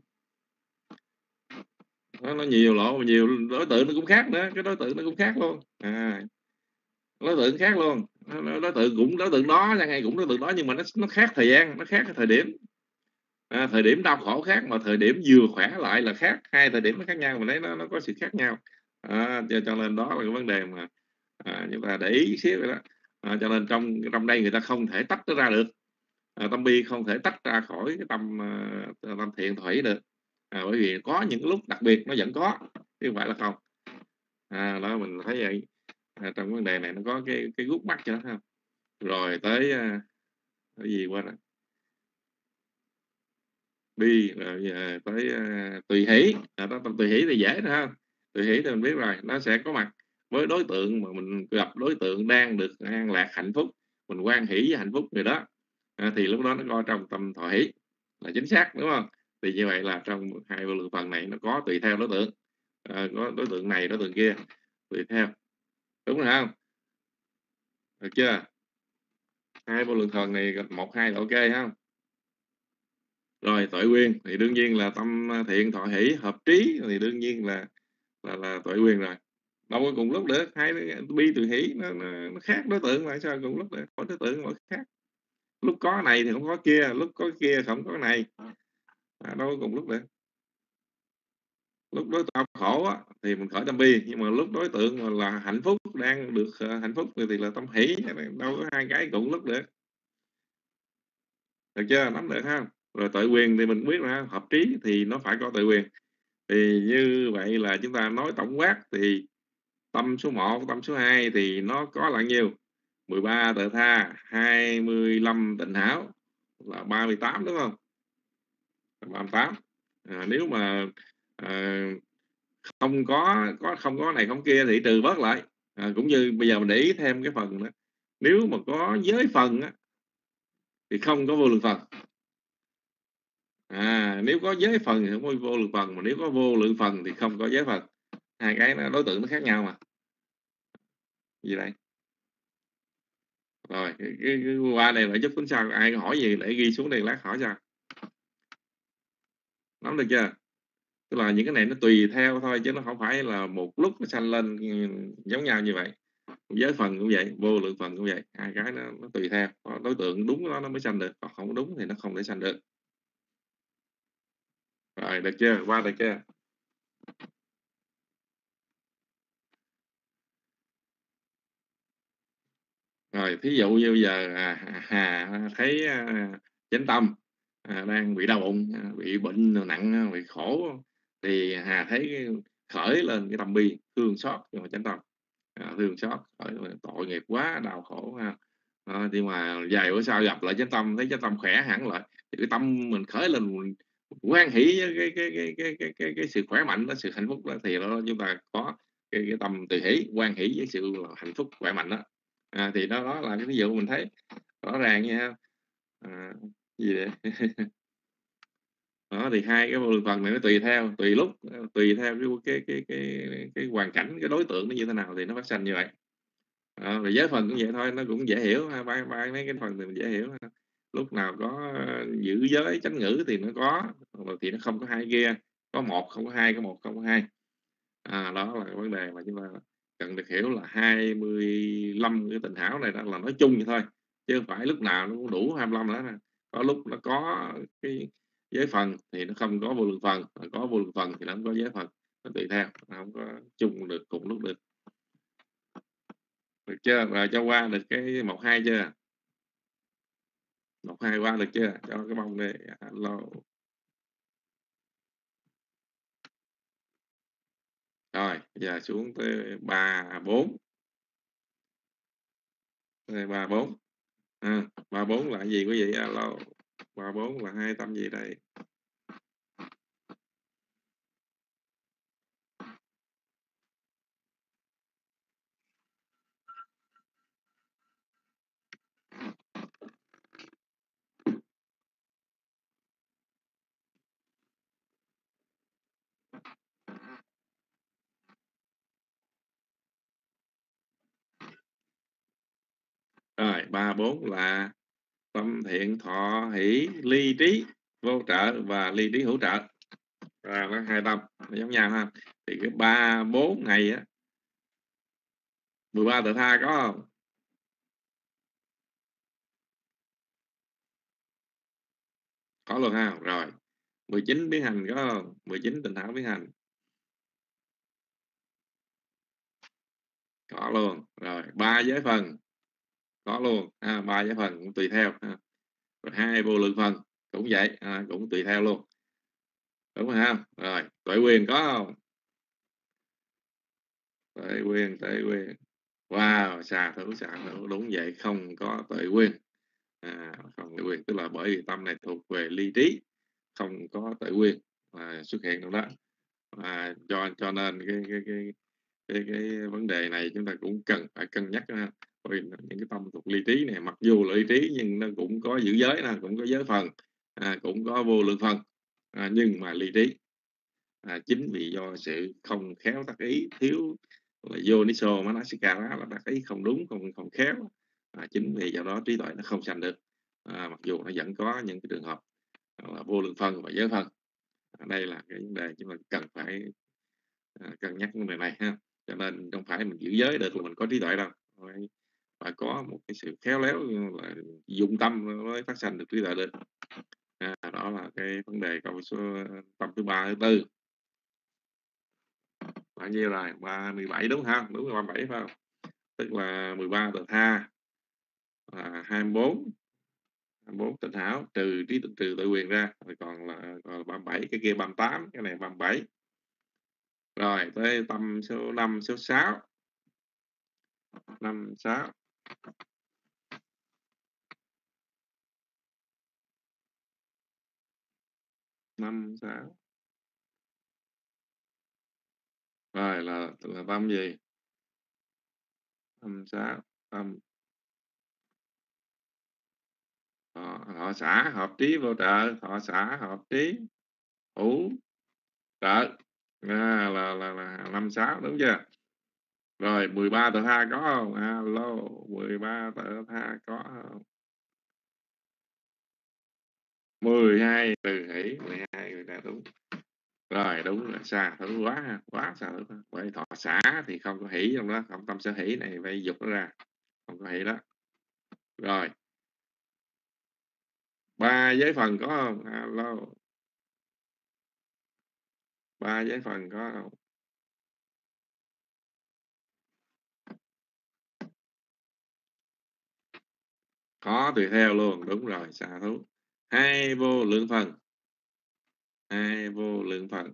Nó nhiều lộ, nhiều đối tượng nó cũng khác nữa, cái đối tượng nó cũng khác luôn. Đối tượng khác luôn, đối tượng đó là ngày cũng đối tượng đó, nhưng mà nó khác thời gian, nó khác cái thời điểm. Thời điểm đau khổ khác, mà thời điểm vừa khỏe lại là khác, hai thời điểm nó khác nhau, mình thấy nó có sự khác nhau. Cho nên đó là cái vấn đề mà chúng ta để ý xíu vậy đó. Cho nên trong đây người ta không thể tách nó ra được. Tâm bi không thể tách ra khỏi cái tâm thiện thọ hỷ được. Bởi vì có những lúc đặc biệt nó vẫn có, chứ không phải là không. Đó mình thấy vậy. Trong vấn đề này nó có cái gút mắt cho nó không. Rồi tới cái gì qua rồi, bi, rồi tới tùy hỷ. Tâm tùy hỷ thì dễ nữa ha. Tùy hỷ thì mình biết rồi, nó sẽ có mặt với đối tượng mà mình gặp đối tượng đang được an lạc hạnh phúc, mình hoan hỷ với hạnh phúc người đó, thì lúc đó nó coi trong tâm thọ hỷ là chính xác, đúng không? Thì như vậy là trong hai vô lượng phần này nó có tùy theo đối tượng, có đối tượng này đối tượng kia tùy theo, đúng rồi không? Được chưa? Hai vô lượng phần này 1, 2 là ok không? Rồi tuệ quyền thì đương nhiên là tâm thiện thọ hỷ hợp trí, thì đương nhiên là tuệ quyền rồi. Đâu có cùng lúc được, hai bi tùy hỷ nó khác đối tượng, mà sao cùng lúc được? Mỗi đối tượng mỗi khác, lúc có này thì không có kia, lúc có kia không có này, đâu có cùng lúc được. Lúc đối tượng khổ á, thì mình khởi tâm bi, nhưng mà lúc đối tượng mà là hạnh phúc, đang được hạnh phúc thì là tâm hỷ, đâu có hai cái cùng lúc được. Được chưa? Nắm được không? Rồi tuệ quyền thì mình biết là hợp trí thì nó phải có tuệ quyền. Thì như vậy là chúng ta nói tổng quát thì tâm số 1, tâm số 2 thì nó có là nhiêu? 13 tự tha, 25 tịnh hảo là 38, đúng không? 38. Nếu mà không có này không kia thì trừ bớt lại. Cũng như bây giờ mình để ý thêm cái phần đó. Nếu mà có giới phần á, thì không có vô lượng phần. Nếu có giới phần thì không có vô lượng phần, mà nếu có vô lượng phần thì không có giới phần. Hai cái đối tượng nó khác nhau mà. Gì đây? Rồi cái qua đây là giúp tính sao, ai hỏi gì để ghi xuống đây lát hỏi sao. Nắm được chưa? Tức là những cái này nó tùy theo thôi, chứ nó không phải là một lúc nó sanh lên giống nhau như vậy. Giới phần cũng vậy, vô lượng phần cũng vậy, hai cái nó tùy theo, đối tượng đúng đó nó mới sanh được, còn không đúng thì nó không thể sanh được. Rồi được chưa? Qua được chưa? Rồi thí dụ như bây giờ Hà thấy chánh tâm đang bị đau bụng, bị bệnh nặng, bị khổ, thì Hà thấy khởi lên cái tâm bi thương xót, nhưng mà chánh tâm thương xót, tội nghiệp quá, đau khổ ha. Nhưng mà vài bữa sau gặp lại chánh tâm, thấy chánh tâm khỏe hẳn lại, thì cái tâm mình khởi lên, mình hoan hỷ với cái sự khỏe mạnh đó, sự hạnh phúc đó, thì đó chúng ta có cái tâm từ hỷ, hoan hỷ với sự hạnh phúc khỏe mạnh đó. Thì đó là cái ví dụ mình thấy rõ ràng nha. Gì vậy? Đó thì hai cái vô lượng phần này nó tùy theo, tùy lúc, tùy theo cái hoàn cảnh, cái đối tượng nó như thế nào thì nó phát sinh như vậy. Rồi giới phần cũng vậy thôi, nó cũng dễ hiểu, ba mấy cái phần thì mình dễ hiểu. Lúc nào có giữ giới chánh ngữ thì nó có, thì nó không có hai kia, có một không có hai, có một không có hai. Đó là cái vấn đề mà chúng ta cần được hiểu, là 25 cái tịnh hảo này đó là nói chung vậy thôi, chứ không phải lúc nào nó cũng đủ 25 nữa nè. Có lúc nó có cái giới phần thì nó không có vô lượng phần, có vô lượng phần thì nó không có giới phần, nó tùy theo, nó không có chung được cùng lúc được. Được chưa? Rồi cho qua được cái 1, 2 chưa? 1, 2 qua được chưa? Cho cái bông đây. Alo. Rồi giờ xuống tới 3, 4. 3, 4. 3, 4 là cái gì quý vị? Alo. 3, 4 là hai tâm gì đây? Rồi 3, 4 là tâm thiện thọ hỷ ly trí vô trợ và ly trí hữu trợ. Nó hai tâm nó giống nhau ha. Thì cái 3, 4 này á, 13 tự tha có không? Có luôn ha. Rồi 19 biến hành có không? 19 tịnh hảo biến hành có luôn. Rồi 3 giới phần có luôn, ba giới phần cũng tùy theo. Rồi hai vô lượng phần cũng vậy, cũng tùy theo luôn, đúng không? Rồi tuệ quyền có không? Tuệ quyền, wow, xà thủ, đúng vậy, không có tuệ quyền. Không tuệ quyền tức là bởi vì tâm này thuộc về ly trí, không có tuệ quyền xuất hiện trong đó. Cho nên cái vấn đề này chúng ta cũng cần phải cân nhắc ha. Bởi những cái tâm thuộc ly trí này mặc dù là ly trí nhưng nó cũng có giữ giới, cũng có giới phần, cũng có vô lượng phần, nhưng mà ly trí. Chính vì do sự không khéo tác ý, thiếu là Yoniso Manasikara, là tác ý không đúng, không khéo. Chính vì do đó trí tuệ nó không sanh được, mặc dù nó vẫn có những cái trường hợp là vô lượng phần và giới phần. Đây là cái vấn đề chúng ta cần phải cân nhắc vấn đề này ha. Cho nên không phải mình giữ giới được là mình có trí tuệ đâu, phải có một cái sự khéo léo, là dụng tâm mới phát sanh được trí tuệ được. Đó là cái vấn đề câu số tâm thứ 3, thứ 4. Bao nhiêu rồi? 17 đúng không? Đúng là 37 phải không? Tức là 13 tờ tha, 24 tịnh hảo, trừ tự quyền ra, rồi còn là 37, cái kia 38, cái này 37. Rồi tới tâm số 5, số 6. 5, 6. Rồi là tâm gì? 5, 6, tâm thọ xả hợp trí vô trợ, thọ xả hợp trí hữu trợ, là 5, 6 đúng chưa? Rồi 13 tờ tha có không? Alo, 13 tờ tha có không? 12 từ hỷ, 12 người ta đúng. Rồi đúng là xà thử quá ha, quá xà thử. Vậy thọ xả thì không có hỷ trong đó, không tâm sở hỷ này phải dục nó ra, không có hỷ đó. Rồi 3 giới phần có không? Alo, 3 giới phần có không? Có, tùy theo luôn, đúng rồi, xà thú. 2 vô lượng phần, 2 vô lượng phần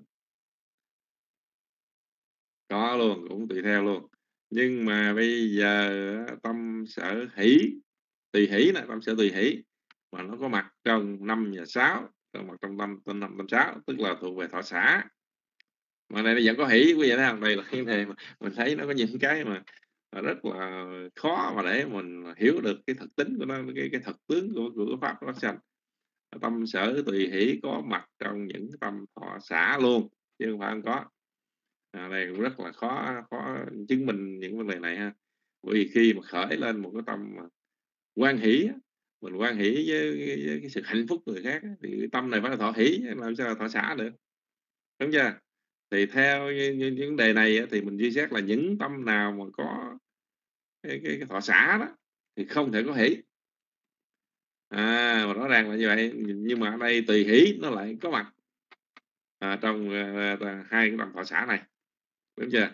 có luôn, cũng tùy theo luôn. Nhưng mà bây giờ tâm sở hỷ, tùy hỷ nè, tâm sở tùy hỷ mà nó có mặt trong 5 và 6, có mặt trong tâm 5, tâm 6, tức là thuộc về thọ xả. Mà này nó vẫn có hỷ, quý vị thấy không? Đây là cái này mà mình thấy nó có những cái mà rất là khó mà để mình hiểu được cái thực tính của nó, cái thực tướng của pháp nó sanh. Tâm sở tùy hỷ có mặt trong những tâm thọ xả luôn, chứ không phải không có. Đây cũng rất là khó chứng minh những vấn đề này ha. Bởi vì khi mà khởi lên một cái tâm hoan hỷ, mình hoan hỷ với cái sự hạnh phúc của người khác, thì cái tâm này phải là thọ hỷ, làm sao là thọ xả được, đúng chưa? Thì theo những vấn đề này thì mình suy xét là những tâm nào mà có cái thọ xả đó thì không thể có hỷ. Mà rõ ràng là như vậy. Nhưng mà ở đây tùy hỷ nó lại có mặt trong hai cái tâm thọ xả này, đúng chưa?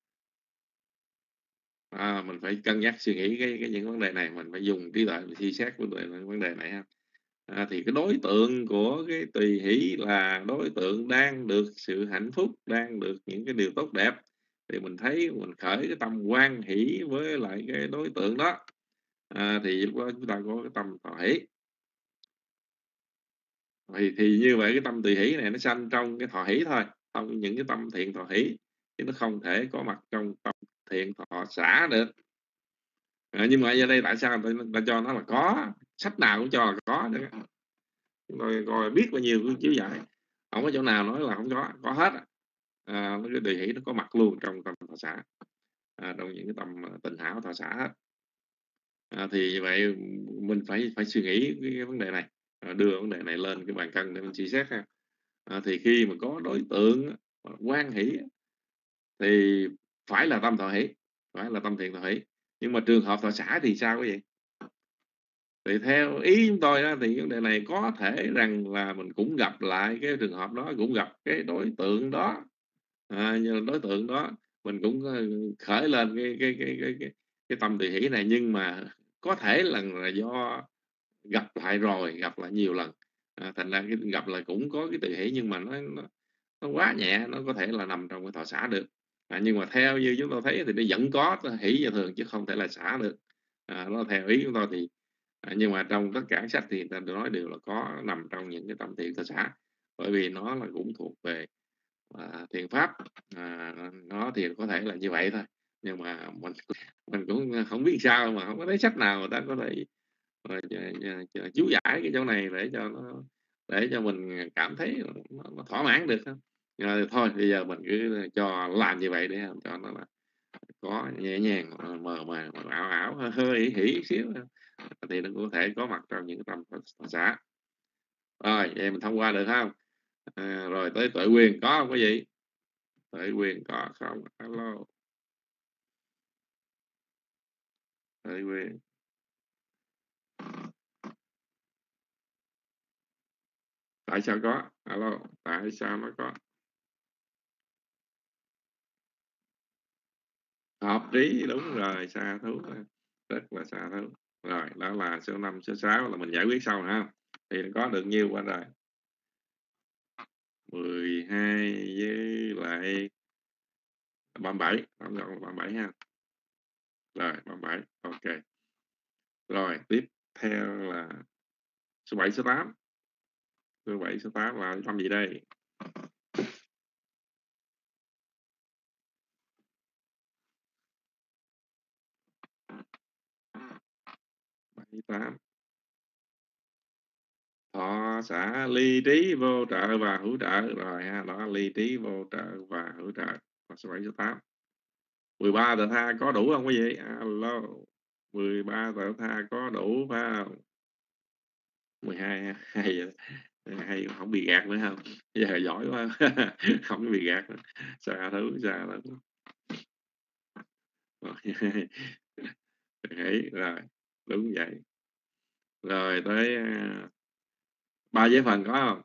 Mình phải cân nhắc suy nghĩ những vấn đề này, mình phải dùng trí tuệ để suy xét vấn đề này ha. Thì cái đối tượng của cái tùy hỷ là đối tượng đang được sự hạnh phúc, đang được những cái điều tốt đẹp, thì mình thấy mình khởi cái tâm hoan hỷ với lại cái đối tượng đó, thì lúc đó chúng ta có cái tâm thọ hỷ. Thì như vậy cái tâm tùy hỷ này nó sanh trong cái thọ hỷ thôi, không những cái tâm thiện thọ hỷ, chứ nó không thể có mặt trong tâm thiện thọ xả được. Nhưng mà ở đây tại sao người ta cho nó là có, sách nào cũng cho là có nữa. Rồi coi biết bao nhiêu chiếu giải, không có chỗ nào nói là không có hết. Cái tùy hỷ nó có mặt luôn trong tâm thọ xả, trong những cái tâm tịnh hảo thọ xả hết. Thì như vậy mình phải suy nghĩ cái vấn đề này, đưa vấn đề này lên cái bàn cân để mình suy xét ha. Thì khi mà có đối tượng hoan hỷ thì phải là tâm thọ hỷ, phải là tâm thiện thọ hỷ. Nhưng mà trường hợp thọ xả thì sao quý vị? Thì theo ý chúng tôi đó, thì vấn đề này có thể rằng là mình cũng gặp lại cái trường hợp đó, cũng gặp cái đối tượng đó, như đối tượng đó mình cũng khởi lên cái tâm tùy hỷ này, nhưng mà có thể là do gặp lại rồi, gặp lại nhiều lần, thành ra cái gặp là cũng có cái tùy hỷ, nhưng mà nó quá nhẹ, nó có thể là nằm trong cái thọ xả được. Nhưng mà theo như chúng tôi thấy thì nó vẫn có hỷ và thường chứ không thể là xả được. Nó theo ý chúng tôi thì nhưng mà trong tất cả sách thì người ta nói đều là có nằm trong những cái tâm thiện thọ xả, bởi vì nó là cũng thuộc về thiện pháp. Nó thì có thể là như vậy thôi, nhưng mà mình cũng không biết sao mà không có thấy sách nào người ta có thể chú giải cái chỗ này để cho mình cảm thấy nó thỏa mãn được không. Thôi bây giờ mình cứ cho làm như vậy để cho nó là có nhẹ nhàng, mờ mà ảo ảo hơi hỉ xíu thì nó cũng có thể có mặt trong những tâm xã. Rồi vậy mình thông qua được không? Rồi tới tuệ quyền có không quý vị? Tuệ quyền có không? Alo, tuệ quyền. Tại sao có? Alo, tại sao nó có? Hợp lý, đúng rồi, xa thú, rất là xa thú. Rồi đó là số 5, số 6 là mình giải quyết xong ha. Thì có được nhiêu qua rồi? 12 với lại 37, tổng cộng là 37 ha. Rồi 37, ok. Rồi tiếp theo là số 7, số 8. Số 7, số 8 là tâm gì đây? 7, 8. Thọ xả ly trí vô trợ và hữu trợ. Rồi ha, đó ly trí vô trợ và hữu trợ. Số 7, số 8. 13 tờ tha có đủ không quý vị? Alo, 13 tờ tha có đủ phải không? 12 hay không bị gạt nữa không? Giờ giỏi quá. Không có bị gạt nữa. Xa thứ. Rồi đúng vậy. Rồi tới 3 giới phần có không?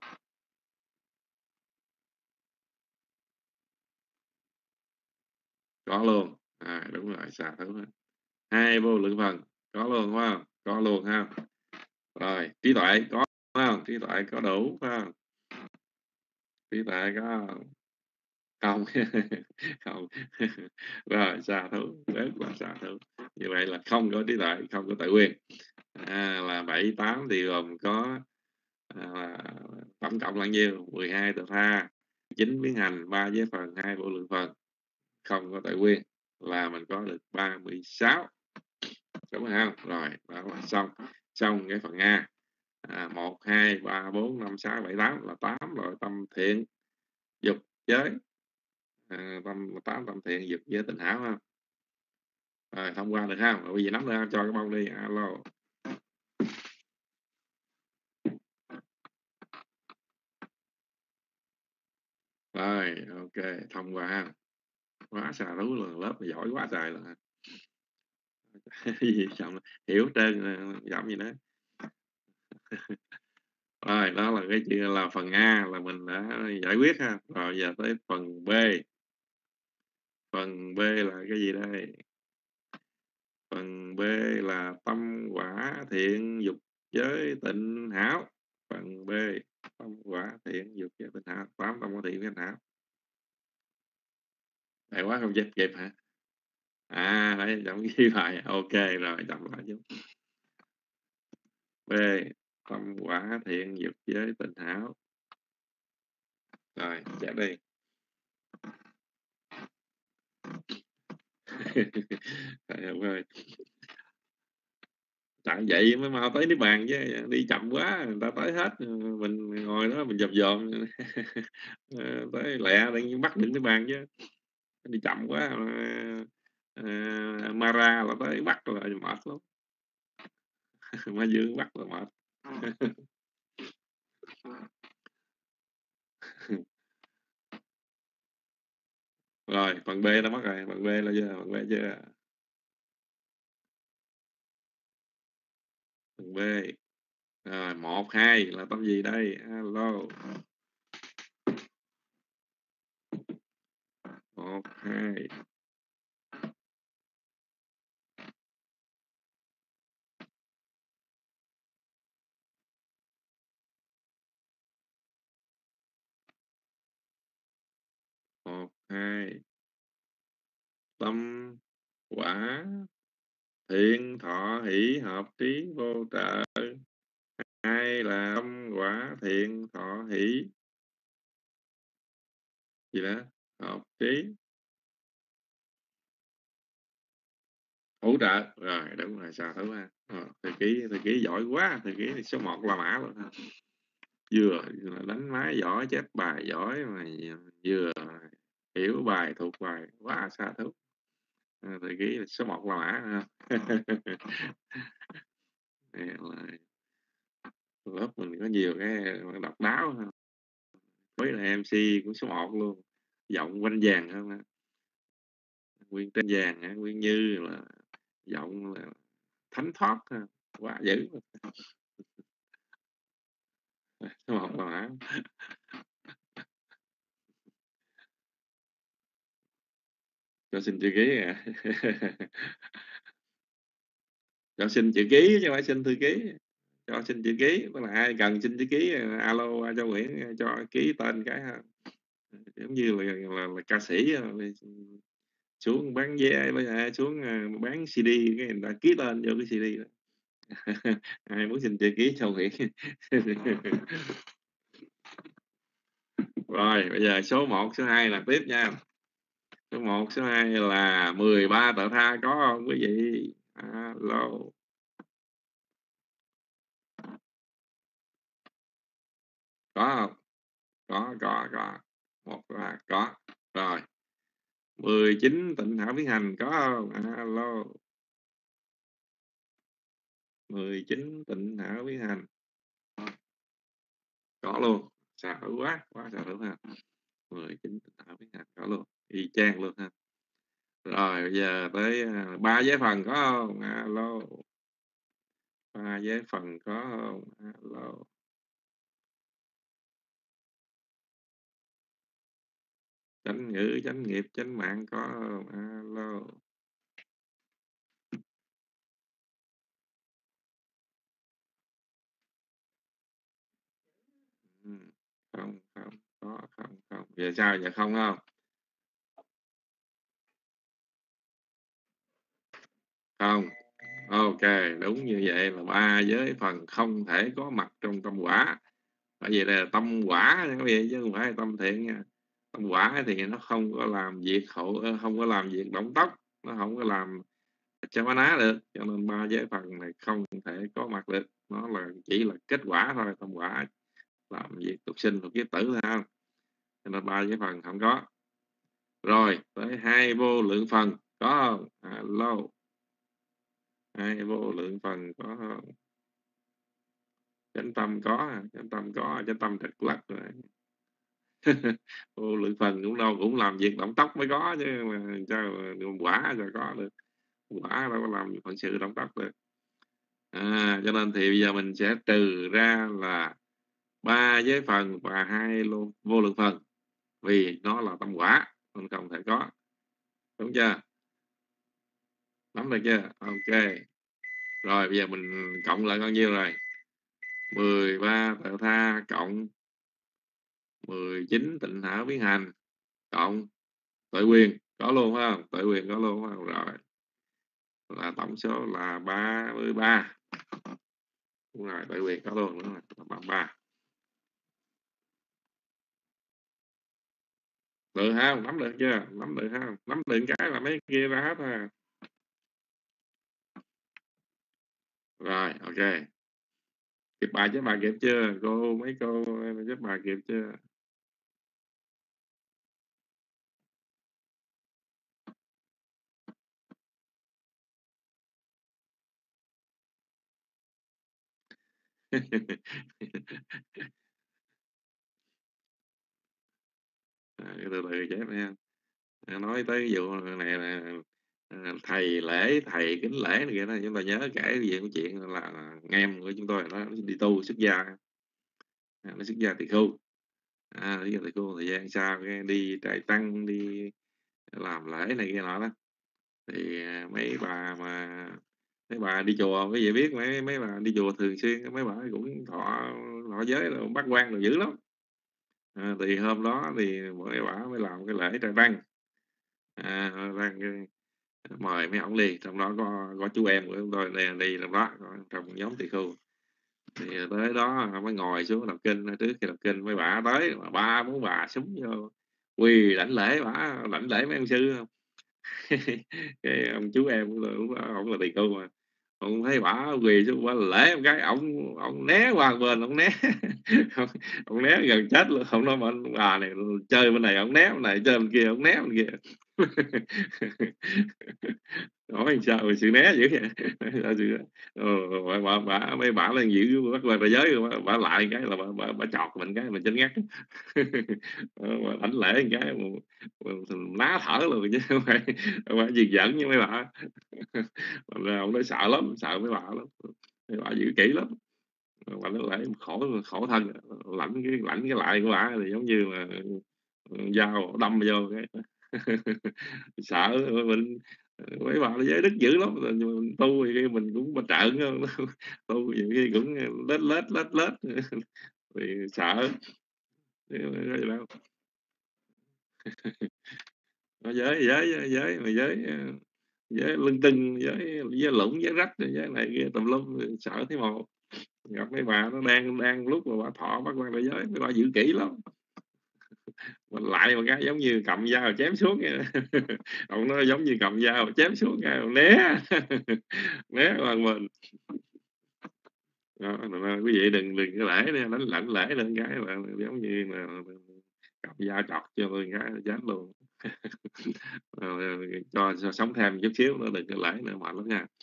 Có luôn. Đúng rồi, xa thứ hết. 2 vô lượng phần có luôn phải không? Có luôn ha. Rồi trí tuệ có phải không? Trí tuệ có đủ phải không? Trí tuệ có không? Không. Rồi xa thú, rất là xa thú. Như vậy là không có trí tuệ, không có tuệ quyền. Là 7, 8 thì gồm có tổng cộng là nhiêu? 12 tờ tha, 9 biến hành, 3 giới phần, 2 vô lượng phần, không có tuệ quyền, là mình có được 36. Đúng không? Rồi đó là xong cái phần A. 1, 2, 3, 4, 5, 6, 7, 8 là 8 rồi tâm thiện dục giới. Tâm 8 tâm thiện dục giới tình hảo ha. Rồi thông qua được không? Rồi bây giờ nắm ra cho cái bông đi. Alo. Rồi ok, thông qua ha. Quá xà thú là lớp mà giỏi quá trời là gì chồng hiểu trơn, giọng gì đó. Rồi đó là cái chuyện là phần A là mình đã giải quyết ha. Rồi giờ tới phần B. Phần B là cái gì đây? Phần B là tâm quả thiện dục giới tịnh hảo. Phần B tâm quả thiện dục giới tịnh hảo. 8 tâm quả thiện tịnh hảo. Đại quá không kịp hả? Đấy giọng ghi bài. Ok rồi đọc lại chút. B tâm quả thiện dục giới tịnh hảo. Rồi chép đi. Trời ơi, tại vậy mới mau tới niết bàn chứ đi chậm quá người ta tới hết, mình ngồi đó mình dòm tới lẹ đang bắt được niết bàn chứ đi chậm quá. Mara là tới bắt rồi mệt lắm. Ma Dương bắt là mệt. Rồi phần B đã mất rồi, phần B là chưa? Phần B chưa? Phần B rồi 1, 2 là tâm gì đây? Alo. 1, 2 tâm quả thiện thọ hỷ hợp trí vô trợ. 2 là tâm quả thiện thọ hỷ gì đó hợp trí hỗ trợ. Rồi đúng rồi, sao thử ha. Thời ký giỏi quá, thời ký số 1 La Mã luôn ha. Vừa đánh máy giỏi, chép bài giỏi, mà vừa hiểu bài thuộc bài quá, xa thú. Thời ký số 1 La Mã ha. Lớp mình có nhiều cái độc đáo ha. Với là MC cũng số 1 luôn, giọng quanh vàng hơn ha. Nguyên trên vàng ha, Nguyên Như là giọng là thánh thoát ha. Quá dữ. Số 1 La Mã. Cho xin chữ ký à. Cho xin chữ ký chứ không phải xin thư ký. Cho xin chữ ký, tức là ai cần xin chữ ký alo cho Nguyễn cho ký tên cái ha. Giống như là ca sĩ xuống bán vé, xuống bán CD, cái người ta ký tên vô cái CD đó. Ai muốn xin chữ ký cho Nguyễn. Rồi bây giờ số 1, số 2 là tiếp nha. Số 1, số 2 là 13 tợ tha có không quý vị? Alo. Có không? Có. 1 là có. Rồi. 19 tịnh hảo biến hành có không? Alo. 19 tịnh hảo biến hành. Có luôn. Xà thử quá xà thử ha. 19 tịnh hảo biến hành có luôn. Y chang luôn ha. Rồi bây giờ tới 3 giới phần có không? Alo. 3 giới phần có không? Alo. Chánh ngữ, chánh nghiệp, chánh mạng có không? Alo. Không. Giờ sao? Giờ không không? Không. Ok, đúng như vậy là 3 giới phần không thể có mặt trong tâm quả. Bởi vì là tâm quả quý vị, chứ không phải tâm thiện nha. Tâm quả thì nó không có làm việc không có làm việc động tóc, nó không có làm Chavana được, cho nên 3 giới phần này không thể có mặt được. Nó là chỉ là kết quả thôi. Tâm quả làm việc tục sinh thuộc kiếp tử thôi, cho nên 3 giới phần không có. Rồi tới 2 vô lượng phần có không? Alo. 2 vô lượng phần có không? Chánh tâm có, chánh tâm trật lắc rồi. Vô lượng phần cũng làm việc động tóc mới có, chứ mà cho quả rồi có được. Quả đâu có làm phận sự động tóc được. Cho nên thì bây giờ mình sẽ trừ ra là 3 giới phần và 2 vô lượng phần, vì nó là tâm quả nên không thể có. Đúng chưa? Nắm được chưa? Ok. Rồi bây giờ mình cộng lại bao nhiêu rồi? 13 tợ tha cộng 19 tịnh hảo biến hành cộng tuệ quyền có luôn phải không? Tuệ quyền có luôn phải không? Rồi là tổng số là 33. Đúng rồi, tuệ quyền có luôn, đúng rồi, 33. Được không? Nắm được chưa? Nắm được không? Nắm được cái là mấy kia ra hết à. Rồi ok. Kịp bài chứ, bà kịp chưa? Mấy cô giúp bà kịp chưa? Từ từ chép nha. Nói tới cái vụ này là thầy lễ, thầy kính lễ này kia đó, chúng ta nhớ kể về cái chuyện là em của chúng tôi nó đi tu xuất gia, nó xuất gia tỳ khưu, xuất gia tỳ khưu thời gian sau cái đi trại tăng, đi làm lễ này kia nọ đó, thì mấy bà đi chùa, cái gì biết mấy bà đi chùa thường xuyên, mấy bà cũng thọ giới rồi bắt quan rồi dữ lắm. Thì hôm đó thì mấy bà mới làm cái lễ trại tăng, đang mời mấy ông đi, trong đó có chú em của chúng tôi đi trong đó, trong nhóm tỳ khưu. Thì tới đó mới ngồi xuống đọc kinh. Trước khi đọc kinh mấy bà tới, ba bốn bà súng vô quỳ đảnh lễ, bà đảnh lễ mấy ông sư không. Cái ông chú em lúc đó ông là tỳ khưu mà, ông thấy bả quỳ xuống bả lễ một cái, ông né qua bên, ông né ông né gần chết luôn. Không nói mà bà này chơi bên này ông né bên này, chơi bên kia ông né bên kia. Hỏi sao mà sự né dữ vậy. Mấy bả lên giữ bắt qua ra giới, bả lại cái là bả chọt mình cái mình chết ngắt. Đánh lễ một cái ná thở luôn chứ không phải gì giận với mấy bà. Ông nói sợ lắm, sợ mấy bà lắm, mấy bà giữ kỹ lắm. Bà nó lại khổ thân, lãnh cái lại của bà thì giống như là dao đâm vô cái. Sợ mình, mấy bà nó giới đức dữ lắm, mình tu thì mình cũng bạch trợn tu nhiều khi cũng lết thì sợ. Nó giới lưng tưng, giới lủng, giới rách, giới này kia tùm lum, sợ thấy một. Gặp mấy bà nó đang lúc mà bà thọ bắt quan đại giới, mấy bà giữ kỹ lắm. Mình lại một cái giống như cầm dao chém xuống vậy. Ông nói giống như cầm dao chém xuống cái né né bằng mình. Đó, quý vị đừng cái lễ này, lãnh lễ lên cái là giống như là cầm dao chọc cho tôi cái chết luôn. cho sống thêm chút xíu nữa, đừng cái lễ nữa mệt lắm nha.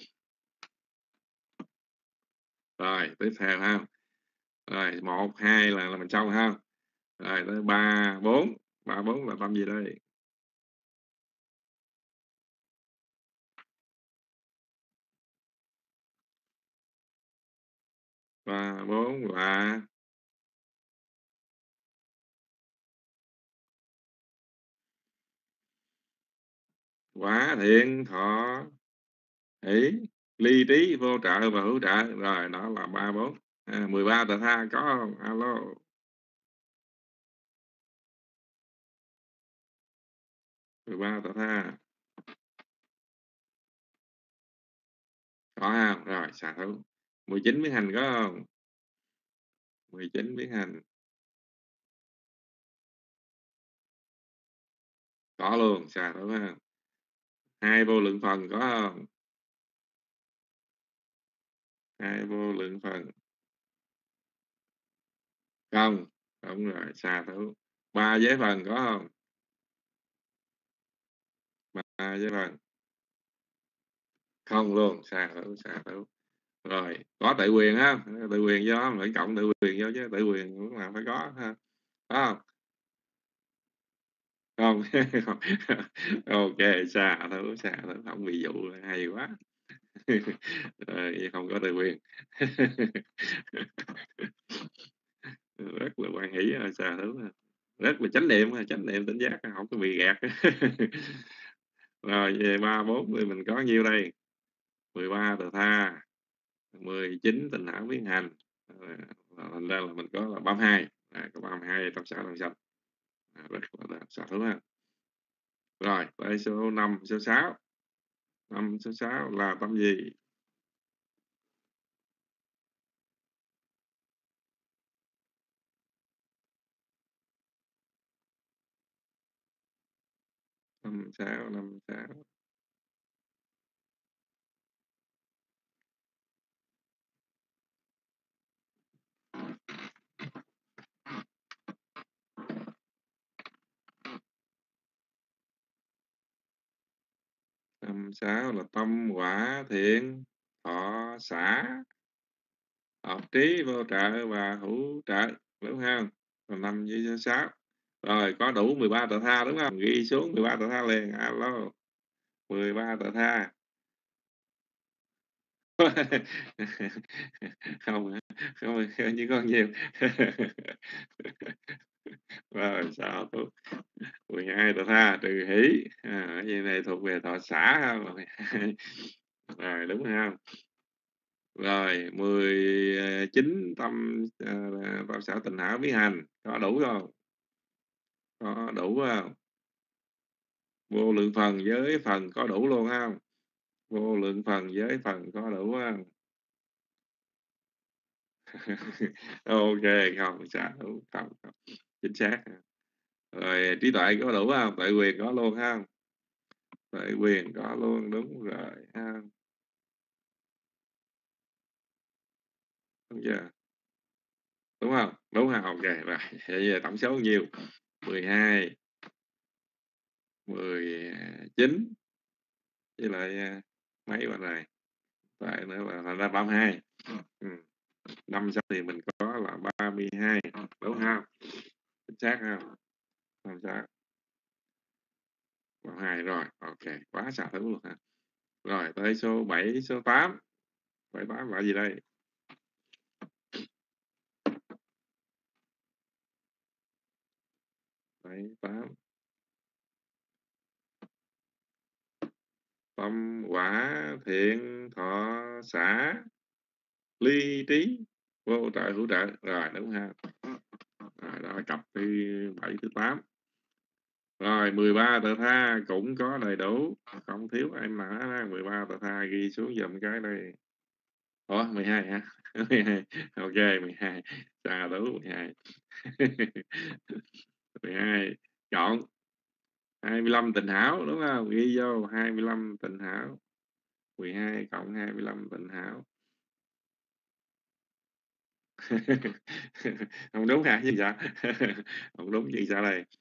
Rồi tiếp theo ha. Rồi 1, 2 là mình xong ha. Rồi tới 3, 4. 3, 4 là tâm gì đây? Và 4 là quả thiện thọ hỷ ly trí vô trợ và hữu trợ. Rồi đó là 3, 4. 13 tà tha có không? Alo. 13 tà tha có không? Rồi xả thấu. 19 biến hành có không? 19 biến hành có luôn, xả thấu ha. 2 vô lượng phần có không? 2 vô lượng phần không. Đúng rồi, xả thấu. 3 giới phần có không? 3 giới phần không luôn, xả thấu. Rồi có tự quyền ha, tự quyền do phải cộng tự quyền vô chứ, tự quyền cũng là phải có ha, có không? Không. Ok, xả thấu, không bị dụ, hay quá. Rồi, không có tự quyền. Rất là quan hỷ, xả thấu, rất là chánh niệm tỉnh giác, không có bị gạt. Rồi về 3, 4 thì mình có nhiêu đây? 13 tà tha, 19 tình hảo biến hành. Thành ra là mình có là 32. Có 32 trong xã đồng sanh. Rất là xả thấu ha. Rồi tới số 5, số 6. 5, số 6 là tâm gì? Năm 6. 5, 6 là tâm quả thiện thọ xả hợp trí vô trợ và hữu trợ, đúng không? Còn 5 với số 6. Rồi có đủ 13 tà tha đúng không? Ghi xuống 13 tà tha liền. Alo. 13 tà tha. Không như con nhiều. Rồi sao tốt. 12 tà tha trừ hỷ, cái này thuộc về thọ xả không? Rồi đúng không? Rồi 19 tâm tâm xả tình hảo biến hành có đủ không? Có đủ không? Vô lượng phần giới phần có đủ luôn không? Vô lượng phần giới phần có đủ không? Ok, không sao, không, chính xác. Rồi trí tuệ có đủ không? Tuệ quyền có luôn không? Tuệ quyền có luôn, đúng rồi ha. Đúng chưa? Đúng không? Đúng không? Ok, rồi bây giờ tổng số nhiêu? 12, 19 với lại mấy bạn này, tại nữa là thành ra 32. Ừ. 5 sau thì mình có là 32, đúng không? Chính xác không? Không xác. 32 rồi, ok, quá xạ thứ luôn ha. Rồi tới số 7, số 8. 7, 8 là gì đây? 7, 8. Tâm quả thiện thọ xã ly trí vô trợ hữu trợ, rồi đúng ha. Rồi đó, cặp thứ 7, thứ 8. Rồi 13 tờ tha cũng có đầy đủ, không thiếu em mã. 13 tờ tha ghi xuống dùm cái đây. Ủa 12 hả? 12. Ok 12. Xa đủ 12. 12 chọn 25 tịnh hảo, đúng không? Ghi vô 25 tịnh hảo. 12 cộng 25 tịnh hảo. Không đúng hả? Chứ sao? Không đúng gì sao đây?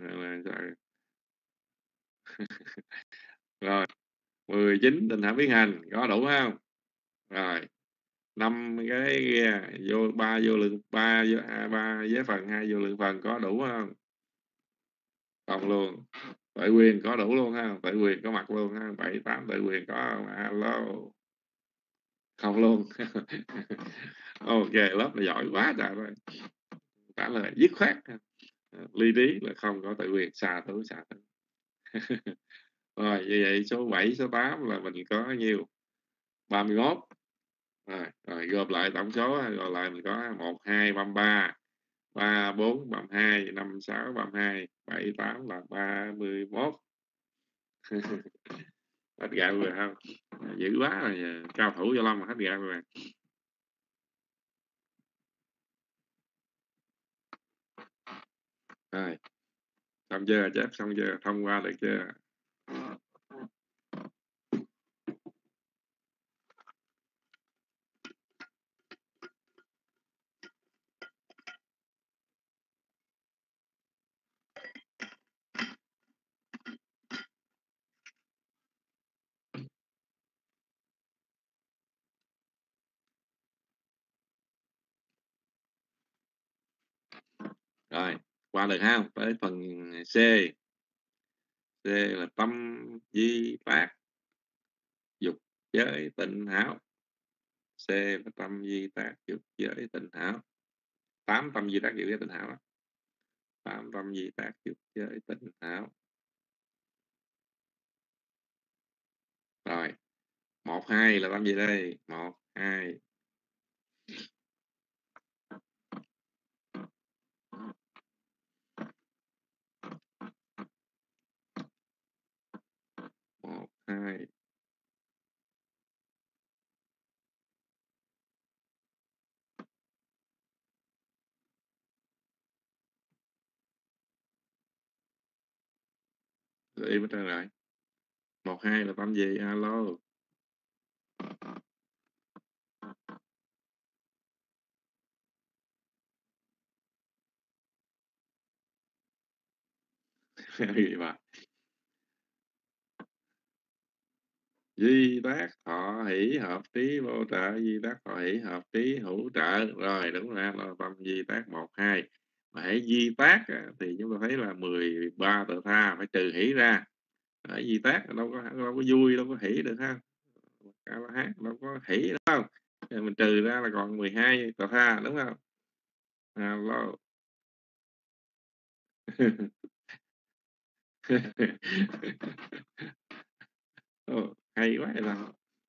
Rồi 19 tịnh hảo biến hành có đủ không? Rồi 5 cái vô 3 vô lượng, 3 giới phần, 2 vô lượng phần có đủ không? Không luôn. Tuệ quyền có đủ luôn ha? Tuệ quyền có mặt luôn ha? 7, 8 tuệ quyền có không? Alo. Không luôn. Ok, lớp này giỏi quá trời rồi. Trả lời dứt khoát. Lý trí là không có tuệ quyền, xa tới. Rồi như vậy số 7, số 8 là mình có nhiêu? 31. Rồi gộp lại tổng số, gộp lại mình có 1, 2, 33, 3, 4, 32, 5, 6, 32, 7, 8 là 31. Hết gạo rồi không? Dữ quá rồi, cao thủ Gia Long mà hết gạo rồi. Rồi xong chưa? Chép xong chưa? Thông qua được chưa? Rồi qua được không? Tới phần C. C là tâm di tác dục giới tịnh hảo. C là tâm di tác dục giới tịnh hảo. 8 tâm di tác dục giới tịnh hảo đó. 8 tâm di tác dục giới tịnh hảo. Rồi 1, 2 là tâm gì đây? 1, 2. 1, 2. Rồi im hết trơn rồi. 1, 2 là tâm gì? Alo. Gì bà? Di tác thọ hỷ hợp trí vô trợ, di tác thọ hỷ hợp trí hữu trợ. Rồi đúng ra là tâm di tác 1, 2. Mà hãy di tác thì chúng ta thấy là 13 tờ tha phải trừ hỷ ra. Ở di tác đâu có vui, đâu có hỷ được ha. Cả là hát đâu có hỷ đúng không? Rồi mình trừ ra là còn 12 tờ tha, đúng không? Alo. Ồ, hay quá là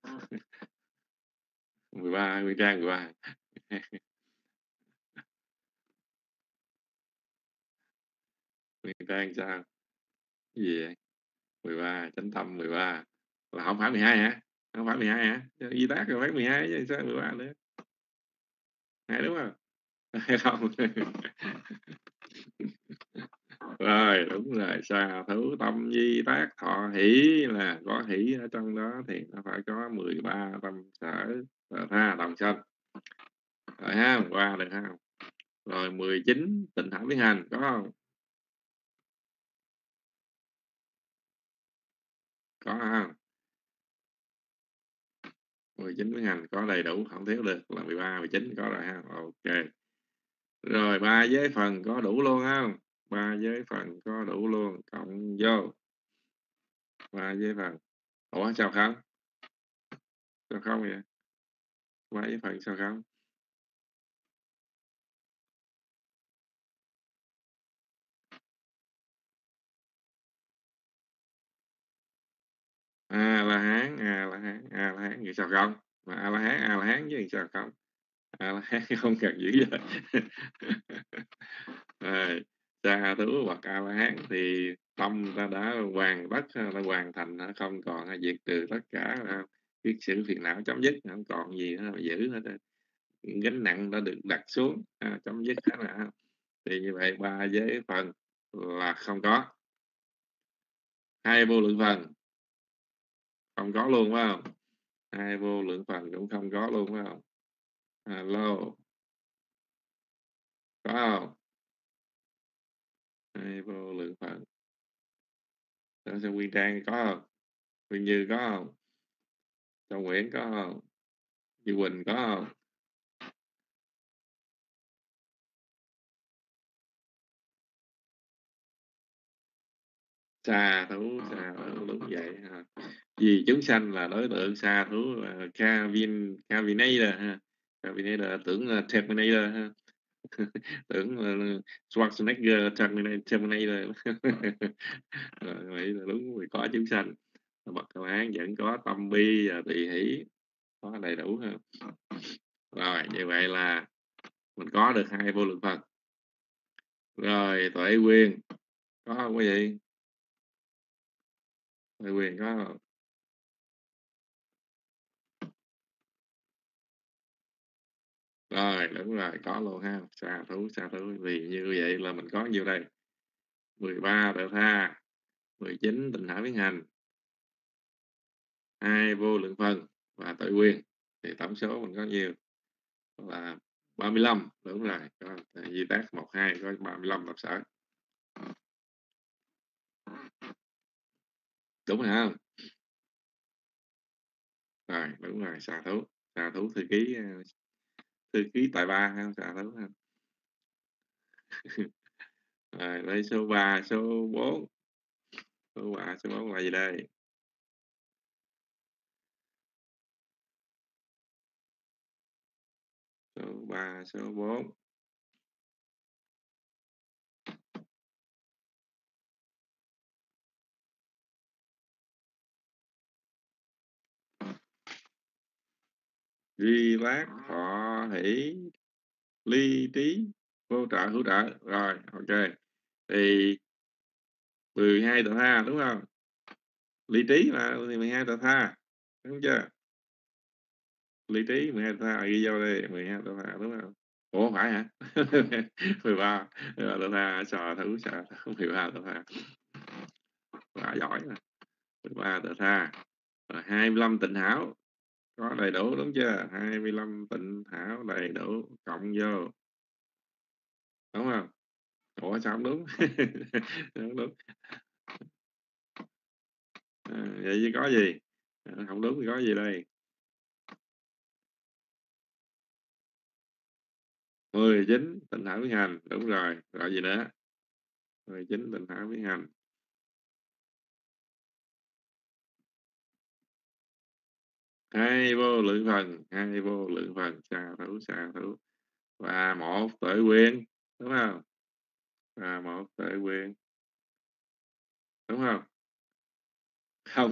13, 10 trang 13. Người trang sao? Cái gì vậy? 13 chánh tâm 13 là không phải 12 hả? Không phải 12 hả? Di tác rồi phải 12 chứ sao 13 nữa? Hay đúng không? Hay không? Rồi đúng rồi, xà thủ tâm di tác thọ hỷ, là có hỷ ở trong đó thì nó phải có 13 tâm sở tha đồng sanh. Rồi ha, qua được ha. Rồi 19 tịnh thả biến hành có không? Có không? 19 biến hành có đầy đủ, không thiếu được, là 13 19 có rồi ha. Ok. Rồi 3 giới phần có đủ luôn không? 3 giới phần có đủ luôn, cộng vô 3 giới phần. Ủa sao không? Sao không vậy? 3 giới phần sao không? A la hán, a la hán, a la hán vậy sao không? Mà a la hán chứ sao không? A la hán không cần dữ vậy. Rồi sa thú hoặc a la hán thì tâm ta đã hoàn tất, đã hoàn thành, nó không còn diệt trừ tất cả, cái sự phiền não chấm dứt, không còn gì nữa mà giữ hết, gánh nặng đã được đặt xuống, chấm dứt hết rồi. Thì như vậy 3 giới phần là không có. 2 vô lượng phần không có luôn phải không? 2 vô lượng phần cũng không có luôn phải không? Alo, có không? 2 vô lượng phần. Trong Nguyên Trang có không? Nguyên Như có không? Trong Nguyễn có không? Như Quỳnh có không? Sa thú đúng vậy ha. Vì chúng sanh là đối tượng sa thú là Cavinator ha. Cavinator tưởng là Terminator ha. Tưởng là Schwarzenegger Terminator. Vậy là đúng rồi, có chúng sanh. Bậc cầu án vẫn có tâm bi và tùy hỷ, có đầy đủ ha. Rồi như vậy là mình có được 2 vô lượng phần. Rồi tuệ quyền có không quý vị? Tuệ quyền có không? Rồi đúng rồi, có luôn ha. Sa thú vì như vậy là mình có nhiêu đây? 13 tự tha, 19 tịnh thả biến hành, 2 vô lượng phần và tuệ quyền, thì tổng số mình có nhiêu? Là 35. Đúng rồi, có di tác 1 2 có 35 tập sở. Đúng rồi không? Rồi đúng rồi, sa thú thư ký tài ba ha, sa thú ha. Rồi lấy số 3 số 4. Số 3 số 4 là gì đây? Số 3 số 4 duy lát thọ hỷ ly trí vô trợ hữu trợ. Rồi ok, thì 12 tờ tha đúng không? Ly trí là 12 tờ tha đúng chưa? Ly trí 12 tờ tha ghi vô đây, 12 tờ tha đúng không? Ủa không phải hả? 13 tờ tha, sò thử 13 tờ tha, quá giỏi nè. 13 tờ tha. Rồi 25 tịnh hảo có đầy đủ đúng chưa? 25 tịnh hảo đầy đủ, cộng vô đúng không? Ủa sao không đúng? Không đúng. Vậy chứ có gì? Không đúng thì có gì đây? 19 tịnh thảo biến hành đúng rồi. Rồi gì nữa? 19 tịnh thảo biến hành. 2 vô lượng phần, 2 vô lượng phần, sa thú và 1 tuệ quyền đúng không? Và 1 tuệ quyền đúng không? Không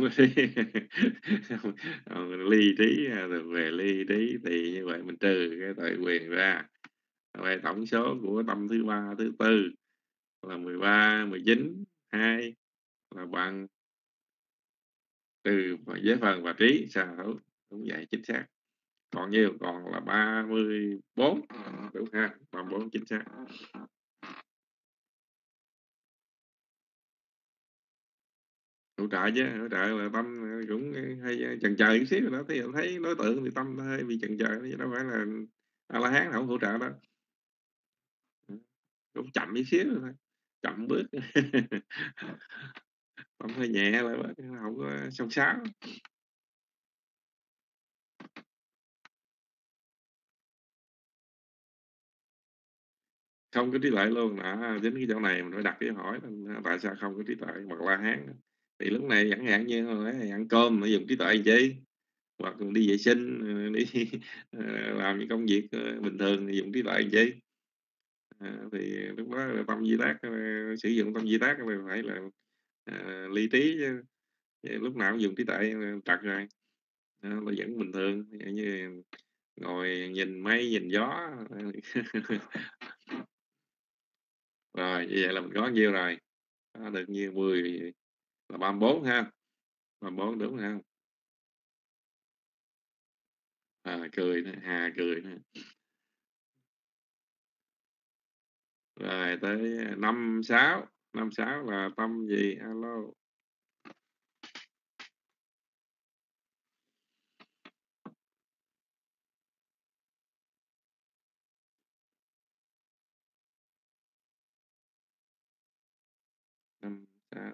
không, ly trí rồi về ly trí thì như vậy mình trừ cái tuệ quyền ra. Vậy tổng số của tâm thứ 3 thứ 4 là 13 19 2 là bằng trừ giới phần và trí. Sao đúng vậy, chính xác. Còn nhiêu? Còn là 34. Đúng ha, 34 chính xác. Hỗ trợ chứ, hỗ trợ là tâm cũng hay chần chờ chút xíu rồi đó. Thì thấy đối tượng thì tâm hơi bị chần chờ, chứ đâu phải là A-la-hán không hỗ trợ đâu. Cũng chậm chút xíu thôi, chậm bước. Tâm hơi nhẹ lại, không có song sáo. Không có trí tuệ luôn. Đến cái chỗ này mình phải đặt cái hỏi tại sao không có trí tuệ bậc La Hán. Thì lúc này chẳng hạn như ăn cơm nó dùng trí tuệ làm chi, hoặc đi vệ sinh, đi làm những công việc bình thường thì dùng trí tuệ làm chi. Thì lúc đó là tâm di tác, sử dụng tâm di tác là phải là ly trí chứ. Lúc nào cũng dùng trí tuệ trật rồi, nó vẫn bình thường, như ngồi nhìn mây nhìn gió. Rồi như vậy là mình có nhiêu rồi? Được nhiêu? 10 là 34 ha. 34 đúng không? Cười nữa, Hà cười nữa. Rồi tới 56. 56 là tâm gì? Alo. Năm 6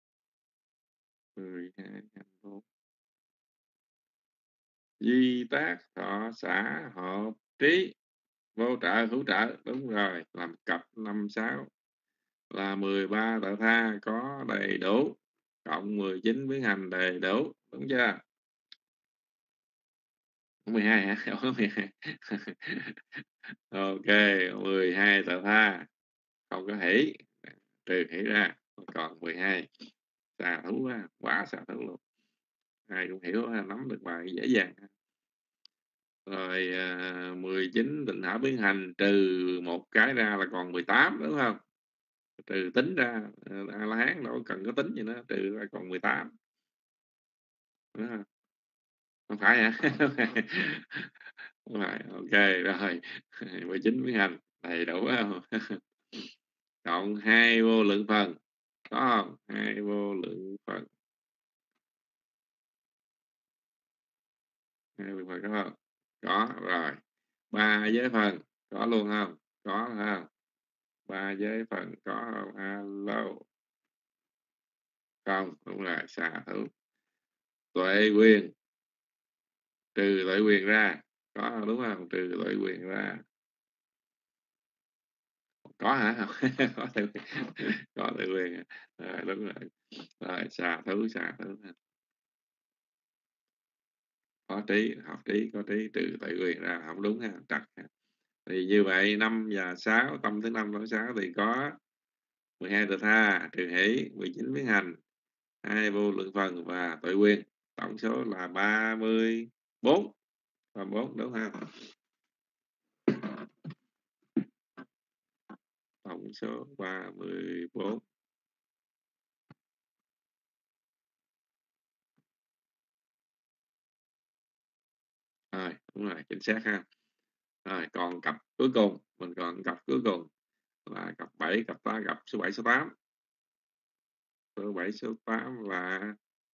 12 24. Di tác thọ xã hợp trí vô trợ hữu trợ. Đúng rồi, làm cặp 56 là 13 tạo tha có đầy đủ, cộng 19 biến hành đầy đủ. Đúng chưa? 12 hả? 12. Ok, 12 tạo tha không có hỷ, trừ hỷ ra còn 12. Xà thú quá, quá xà thú luôn. Ai cũng hiểu, nắm được bài dễ dàng. Rồi 19 tịnh thảo biến hành trừ một cái ra là còn 18, đúng không? Trừ tính ra, A-la-hán đâu cần có tính gì nữa, trừ ra còn 18. Đúng không? Không phải hả? Không phải. Ok rồi. 19 biến hành đầy đủ không? Cộng 2 vô lượng phần, có không? 2 vô lượng phần. 2 vô lượng phần có không? Có rồi. 3 giới phần có luôn không? Có không? 3 giới phần có không? Alo. Không, đúng rồi, xà thú. Tuệ quyền trừ tuệ quyền ra, có đúng không? Trừ tuệ quyền ra, có hả? Có tuệ quyền. Có tuệ quyền. Rồi, đúng rồi. Rồi, xà thú. Có trí, học trí, có trí, trừ tuệ quyền ra, không đúng ha, trật ha. Thì như vậy 5 và 6, tâm thứ 5 và 6 thì có 12 tà tha, trừ hỷ, 19 biến hành, 2 vô lượng phần và tuệ quyền. Tổng số là 34. 34 đúng không? Tổng số 34. Rồi, đúng rồi, chính xác ha. Rồi, còn cặp cuối cùng, mình còn cặp cuối cùng là cặp 7, cặp số 7, số 8. Số 7, số 8 là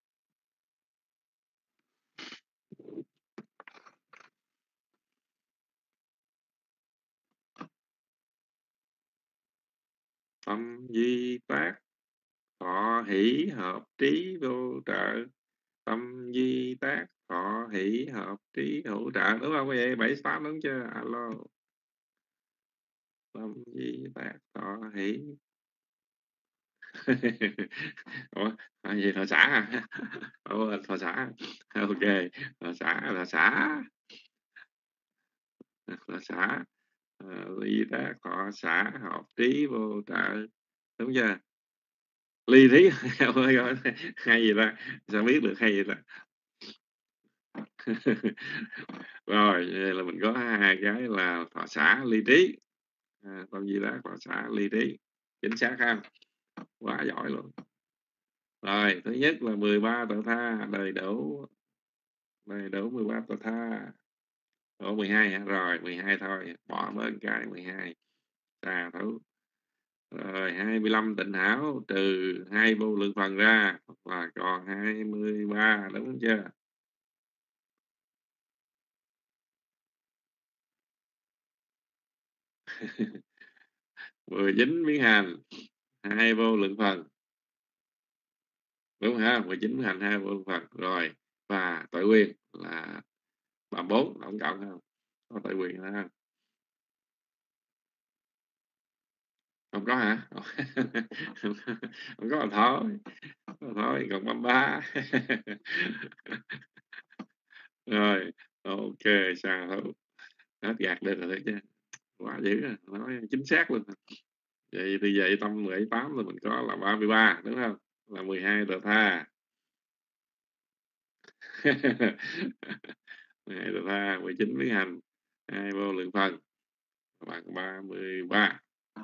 tâm di tác thọ hỷ hợp trí vô trợ. Tâm di tác thọ hỷ hợp trí hữu trợ, đúng không? Vậy 7, 8 đúng chưa? Alo. Tâm di tác thọ hỷ. Ủa, gì thọ xã à? Ủa, thọ xã. Ok, thọ xã. Thọ xã. Ly tác thọ xã hợp trí vô trợ. Đúng chưa? Ly trí. Hay gì ta? Sao biết được hay gì ta? Rồi, vậy là mình có hai cái là thọ xã ly trí. Tâm di tác thọ xã ly trí. Chính xác ha. Quá giỏi luôn. Rồi, thứ nhất là 13 tợ tha, đời đổ 13 tợ tha. Ủa 12 hả? Rồi 12 thôi, bỏ bên cái 12. Xà thú. Rồi 25 tịnh hảo trừ 2 vô lượng phần ra và còn 23, đúng chưa? Vừa dính miếng hành 2 vô lượng phần, đúng ha? 19 miếng hành 2 vô lượng phần. Rồi và tội quyền là 34 tổng cộng không? Có tội quyền là không? Không có hả? Không có là thôi còn 33. Rồi ok, sao thôi hết gạt được rồi chứ, quá dữ rồi, nói chính xác luôn. Vậy thì vậy tâm 18 là mình có là 33 đúng không? Là 12 tờ tha. 12 tờ tha, 19 miếng hành, 2 vô lượng phần bằng 33.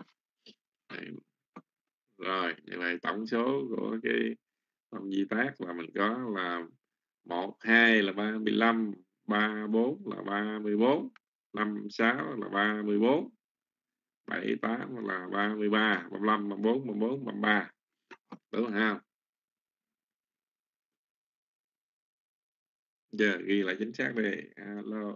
Rồi như vậy tổng số của cái tâm di tác là mình có là 1, 2 là 35, 3, 4 là 34, 5, 6 là 34, 7, 8 là 33, 35, 34, 34, 33. Đúng không? Giờ ghi lại chính xác đi. Alo.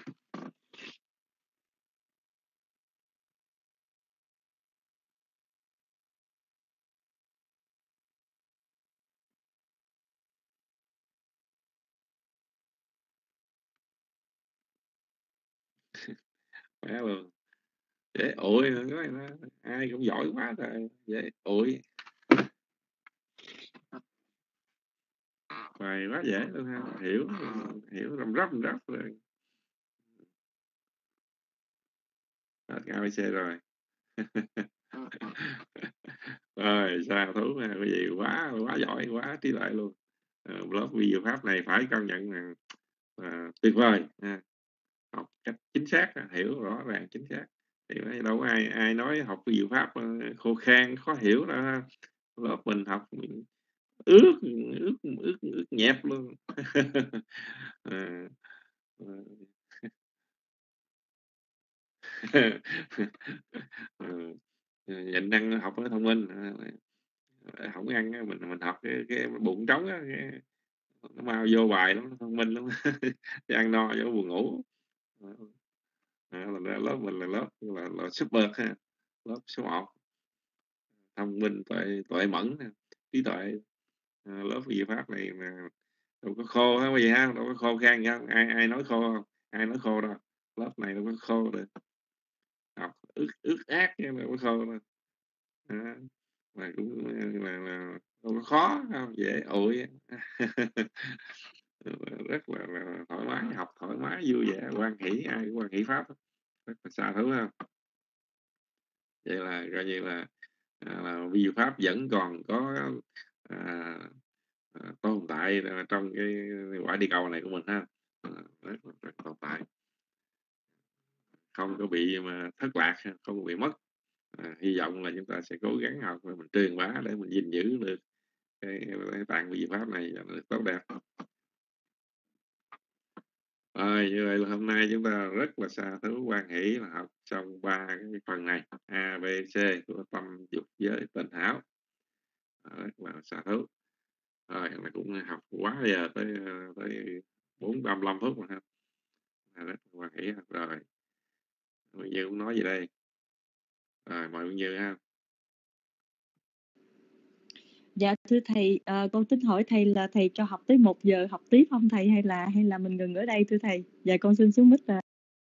Khỏe luôn. Dễ ủi nói nó, ai cũng giỏi quá rồi. Dễ ủi. Bài quá dễ luôn ha. Hiểu răm rắp rồi. Hết ABC rồi. Rồi sao thú ha, cái gì quá giỏi, quá trí tuệ luôn. Lớp video pháp này phải công nhận là tuyệt vời ha. Học cách chính xác, hiểu rõ ràng chính xác. Thì đâu có ai nói học video pháp khô khan khó hiểu đâu ha. Lớp mình học mình ướt nhẹp luôn. À, nhịn ăn học mới thông minh, không ăn mình học cái bụng trống á, nó mau vô bài lắm, nó thông minh lắm. Chứ ăn no cho nó buồn ngủ. Là lớp mình là lớp là super ha, lớp số 1, thông minh tuệ mẫn, trí tuệ. Lớp gì pháp này mà đâu có khô hết gì ha, đâu có khô khan gì không? Ai nói khô không? Ai nói khô đâu. Lớp này đâu có khô được. Học ướt át chứ đâu có khô đâu. Mà cũng là đâu có khó không, dễ ủi. Rất là thoải mái, học thoải mái vui vẻ, quan hỷ, ai cũng quan hỷ pháp, rất là xa thứ không? Vậy là coi như là vi pháp vẫn còn có à, tồn tại trong cái quả địa cầu này của mình ha. Rất tồn tại, không có bị mà thất lạc, không có bị mất. Hy vọng là chúng ta sẽ cố gắng học và mình truyền bá để mình gìn giữ được cái tạng vi pháp này cho nó tốt đẹp. Rồi như vậy là hôm nay chúng ta rất là xa thú quan hỷ là học trong 3 cái phần này A, B, C của tâm dục giới tịnh hảo. Rất là xa thú. Rồi là cũng học quá giờ tới 45 phút rồi ha. Rất là quan hỷ. Rồi Nguyên Như cũng nói gì đây? Rồi mời Nguyên Như ha. Dạ thưa thầy, con tính hỏi thầy là thầy cho học tới 1 giờ học tiếp không thầy, hay là mình ngừng ở đây thưa thầy? Dạ con xin xuống mic rồi.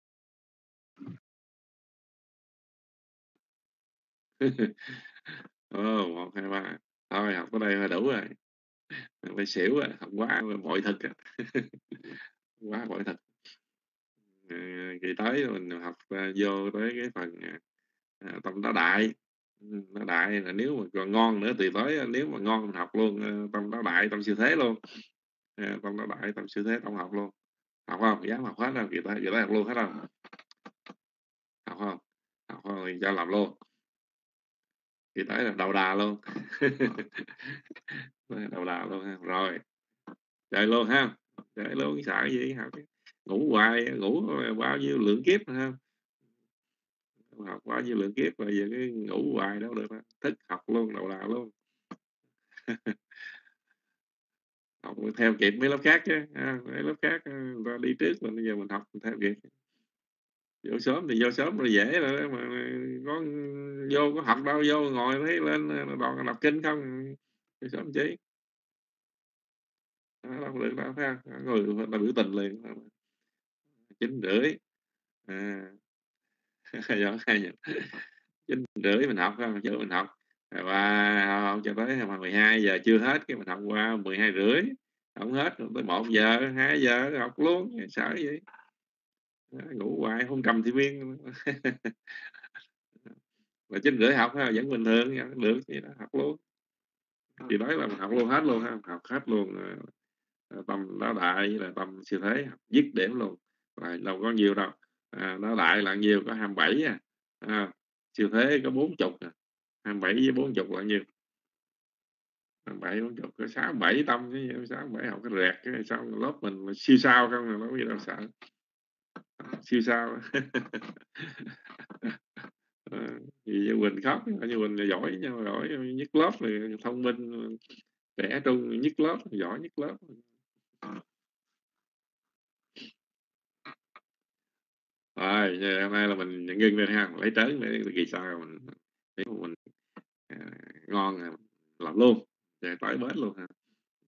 Ồ, 1, 2, 3. Thôi học tới đây là đủ rồi. Phải xỉu rồi, học quá bội thực rồi. Quá bội thực. Kỳ tới mình học vô tới cái phần tâm đáo đại. Nó đại là nếu mà còn ngon nữa thì tới, nếu mà ngon mình học luôn tâm đáo đại, tâm siêu thế luôn. Tâm đáo đại, tâm siêu thế tổng học luôn. Học không? Dám học hết không? Kỳ tới học luôn hết không? Học không? Học không thì cho làm luôn. Kỳ tới là đầu đà luôn. đầu đà luôn ha. Rồi chơi luôn ha, chơi luôn, sợ gì, học ngủ hoài, ngủ bao nhiêu lượng kiếp ha, học bao nhiêu lượng kiếp rồi giờ cái ngủ hoài đâu được, thức học luôn, đầu đà luôn. Học theo kịp mấy lớp khác chứ, mấy lớp khác người ta đi trước mình, bây giờ mình học theo kịp. Vô sớm thì vô sớm rồi dễ rồi, mà có vô có học đâu, vô ngồi thấy lên đoàn đọc kinh không, vô sớm chí đâu được đâu, thấy không? Người ta biểu tình liền 9:30 do hay nhỉ, 9:30 mình học không, giờ mình học và học cho tới 12 giờ chưa hết, cái mình học qua 12:30 không hết rồi tới 1 giờ 2 giờ học luôn, sợ gì. Ngủ hoài không cầm thì viên mà 9:30 học vẫn bình thường, được vậy đó, học luôn. Thì nói là mình học luôn hết luôn ha, học hết luôn tâm Đáo Đại với là tâm Siêu Thế, học dứt điểm luôn. Và đâu có nhiều đâu, Đáo Đại là nhiều, có 27 Siêu Thế có 40 27 với 40 là nhiêu? 27 40 có 6-7 tâm chứ, 6-7 học cái rẹt cái xong lớp mình siêu sao không, là nó gì đâu sợ, siêu sao. Như Quỳnh khóc, như Quỳnh là giỏi nha, giỏi nhất lớp, rồi thông minh, trẻ trung nhất lớp, giỏi nhất lớp. Rồi hôm nay là mình ngưng lên ha, lấy trớn để kỳ sau mình nếu mà mình ngon làm luôn, rồi tới bến luôn ha.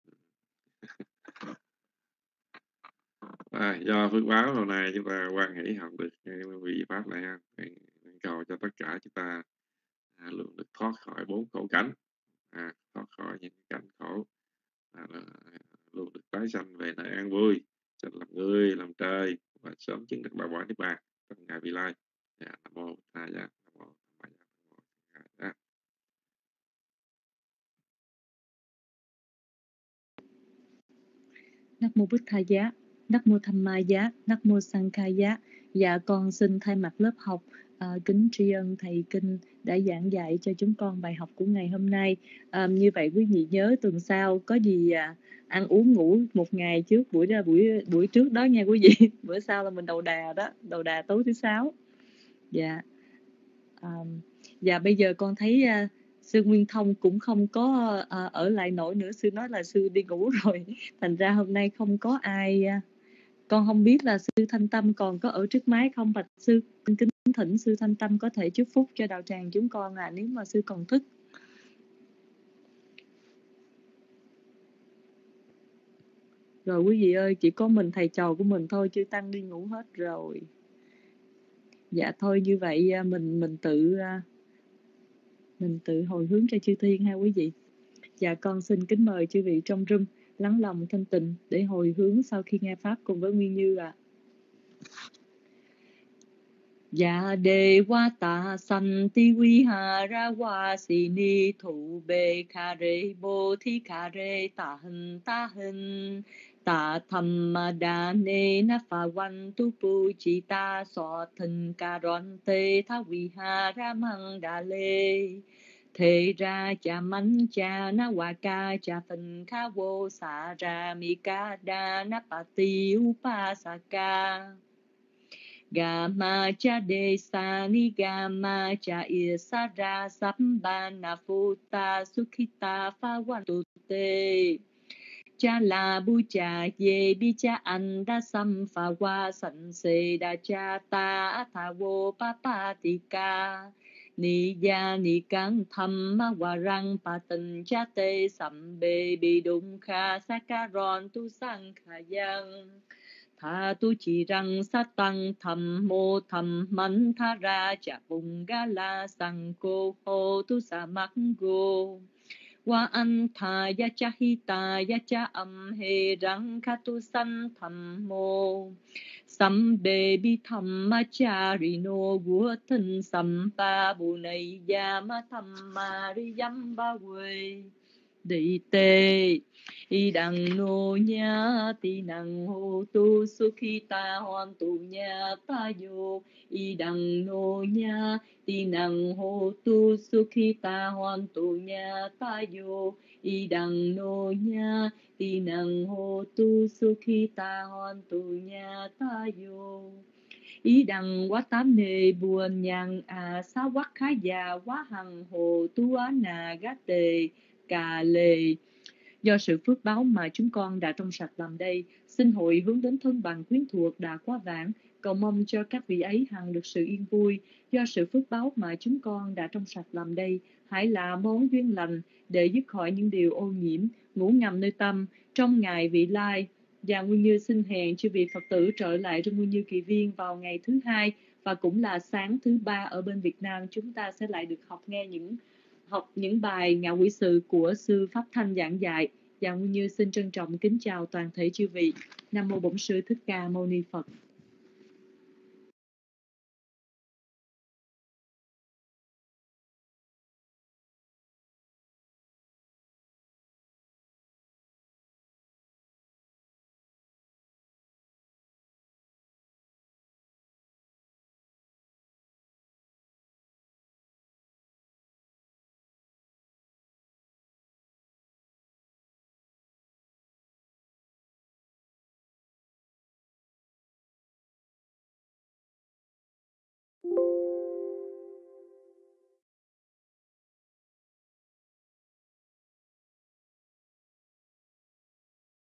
Do phước báo hôm nay chúng ta quan hỷ học được cái vị pháp này ha, cầu cho tất cả chúng ta luôn được thoát khỏi 4 khổ cảnh, thoát khỏi những cảnh khổ, luôn được tái sanh về nơi an vui, sanh làm người làm trời và sớm chứng được đạo quả niết bàn trong ngày vị lai. Nam mô A Di Đà, Nam mô A Di Đà, Nam mô A Di Đà. Nam mô Bụt Thầy Giá, Nam mô Tham Ma Giá, Nam mô Sang Khai Giá. Dạ con xin thay mặt lớp học kính tri ân thầy Kinh đã giảng dạy cho chúng con bài học của ngày hôm nay. Như vậy quý vị nhớ tuần sau có gì ăn uống ngủ một ngày trước buổi trước đó nha quý vị. Bữa sau là mình đầu đà đó, đầu đà tối thứ 6. Dạ. Dạ bây giờ con thấy sư Nguyên Thông cũng không có ở lại nổi nữa, sư nói là sư đi ngủ rồi, thành ra hôm nay không có ai. Con không biết là sư Thanh Tâm còn có ở trước máy không, bạch sư. Kính thỉnh sư Thanh Tâm có thể chúc phúc cho đạo tràng chúng con nếu mà sư còn thức. Rồi quý vị ơi, chỉ có mình thầy trò của mình thôi, chư tăng đi ngủ hết rồi. Dạ thôi như vậy mình tự hồi hướng cho chư thiên ha quý vị. Dạ con xin kính mời chư vị trong room lắng lòng thanh tịnh để hồi hướng sau khi nghe pháp cùng với Nguyên Như ạ. Dạ đề wa ta san ti vi ha ra wa si ni thủ bê kha re bồ thi kha re ta hình ta tham ma đa ne na pha văn tu pu chi ta so thân ca ron te tha vi ha ra mang đà lê thế ra cha mắn cha na wa ca cha phần kha vô sa ra mi ca đa na pa ti upa sa ca Gama cha de sa ni gama cha isara sambana futa sukhita pha wan tu te cha la bu cha ye bi cha anda sam pha wa san se da cha ta tha vô pa pa ti ca ni ya ni cang tham ma wa rang pa tân cha te sam be bi dung kha sakaron tu sang kha yang tha tu chỉ rằng sát tăng thầm mô thầm mắn tha ra chả bùng ga la sang cô hô tu sa mắc go wa an tha ya cha hi ta ya cha âm he răng kha tu san thầm mô sam be bi thầm ma cha ri no vua thân sam pa bu này ya ma thầm ma ri yam ba quê đi tê y đằng nô nha ti năng hô tu sukhita hoàn tu nha ta yo y đằng nô nha ti năng hô tu sukhita hoàn tu nha ta yo y đằng nô nha ti năng hô tu sukhita hoàn tu nha ta yo ý đằng quá tám nề buồn nhàn xá quắc khá già quá hằng hồ tu á nà gá tề cà lề. Do sự phước báo mà chúng con đã trong sạch làm đây, xin hội hướng đến thân bằng quyến thuộc đã quá vãng, cầu mong cho các vị ấy hằng được sự yên vui. Do sự phước báo mà chúng con đã trong sạch làm đây, hãy là món duyên lành để dứt khỏi những điều ô nhiễm, ngủ ngầm nơi tâm trong ngày vị lai. Và Nguyên Như xin hẹn chư vị Phật tử trở lại trong Nguyên Như Kỳ Viên vào ngày thứ Hai và cũng là sáng thứ Ba ở bên Việt Nam. Chúng ta sẽ lại được nghe những bài ngạo quỷ sự của sư Pháp Thanh giảng dạy. Và Nguyên Như xin trân trọng kính chào toàn thể chư vị. Nam mô Bổn Sư Thích Ca Mâu Ni Phật.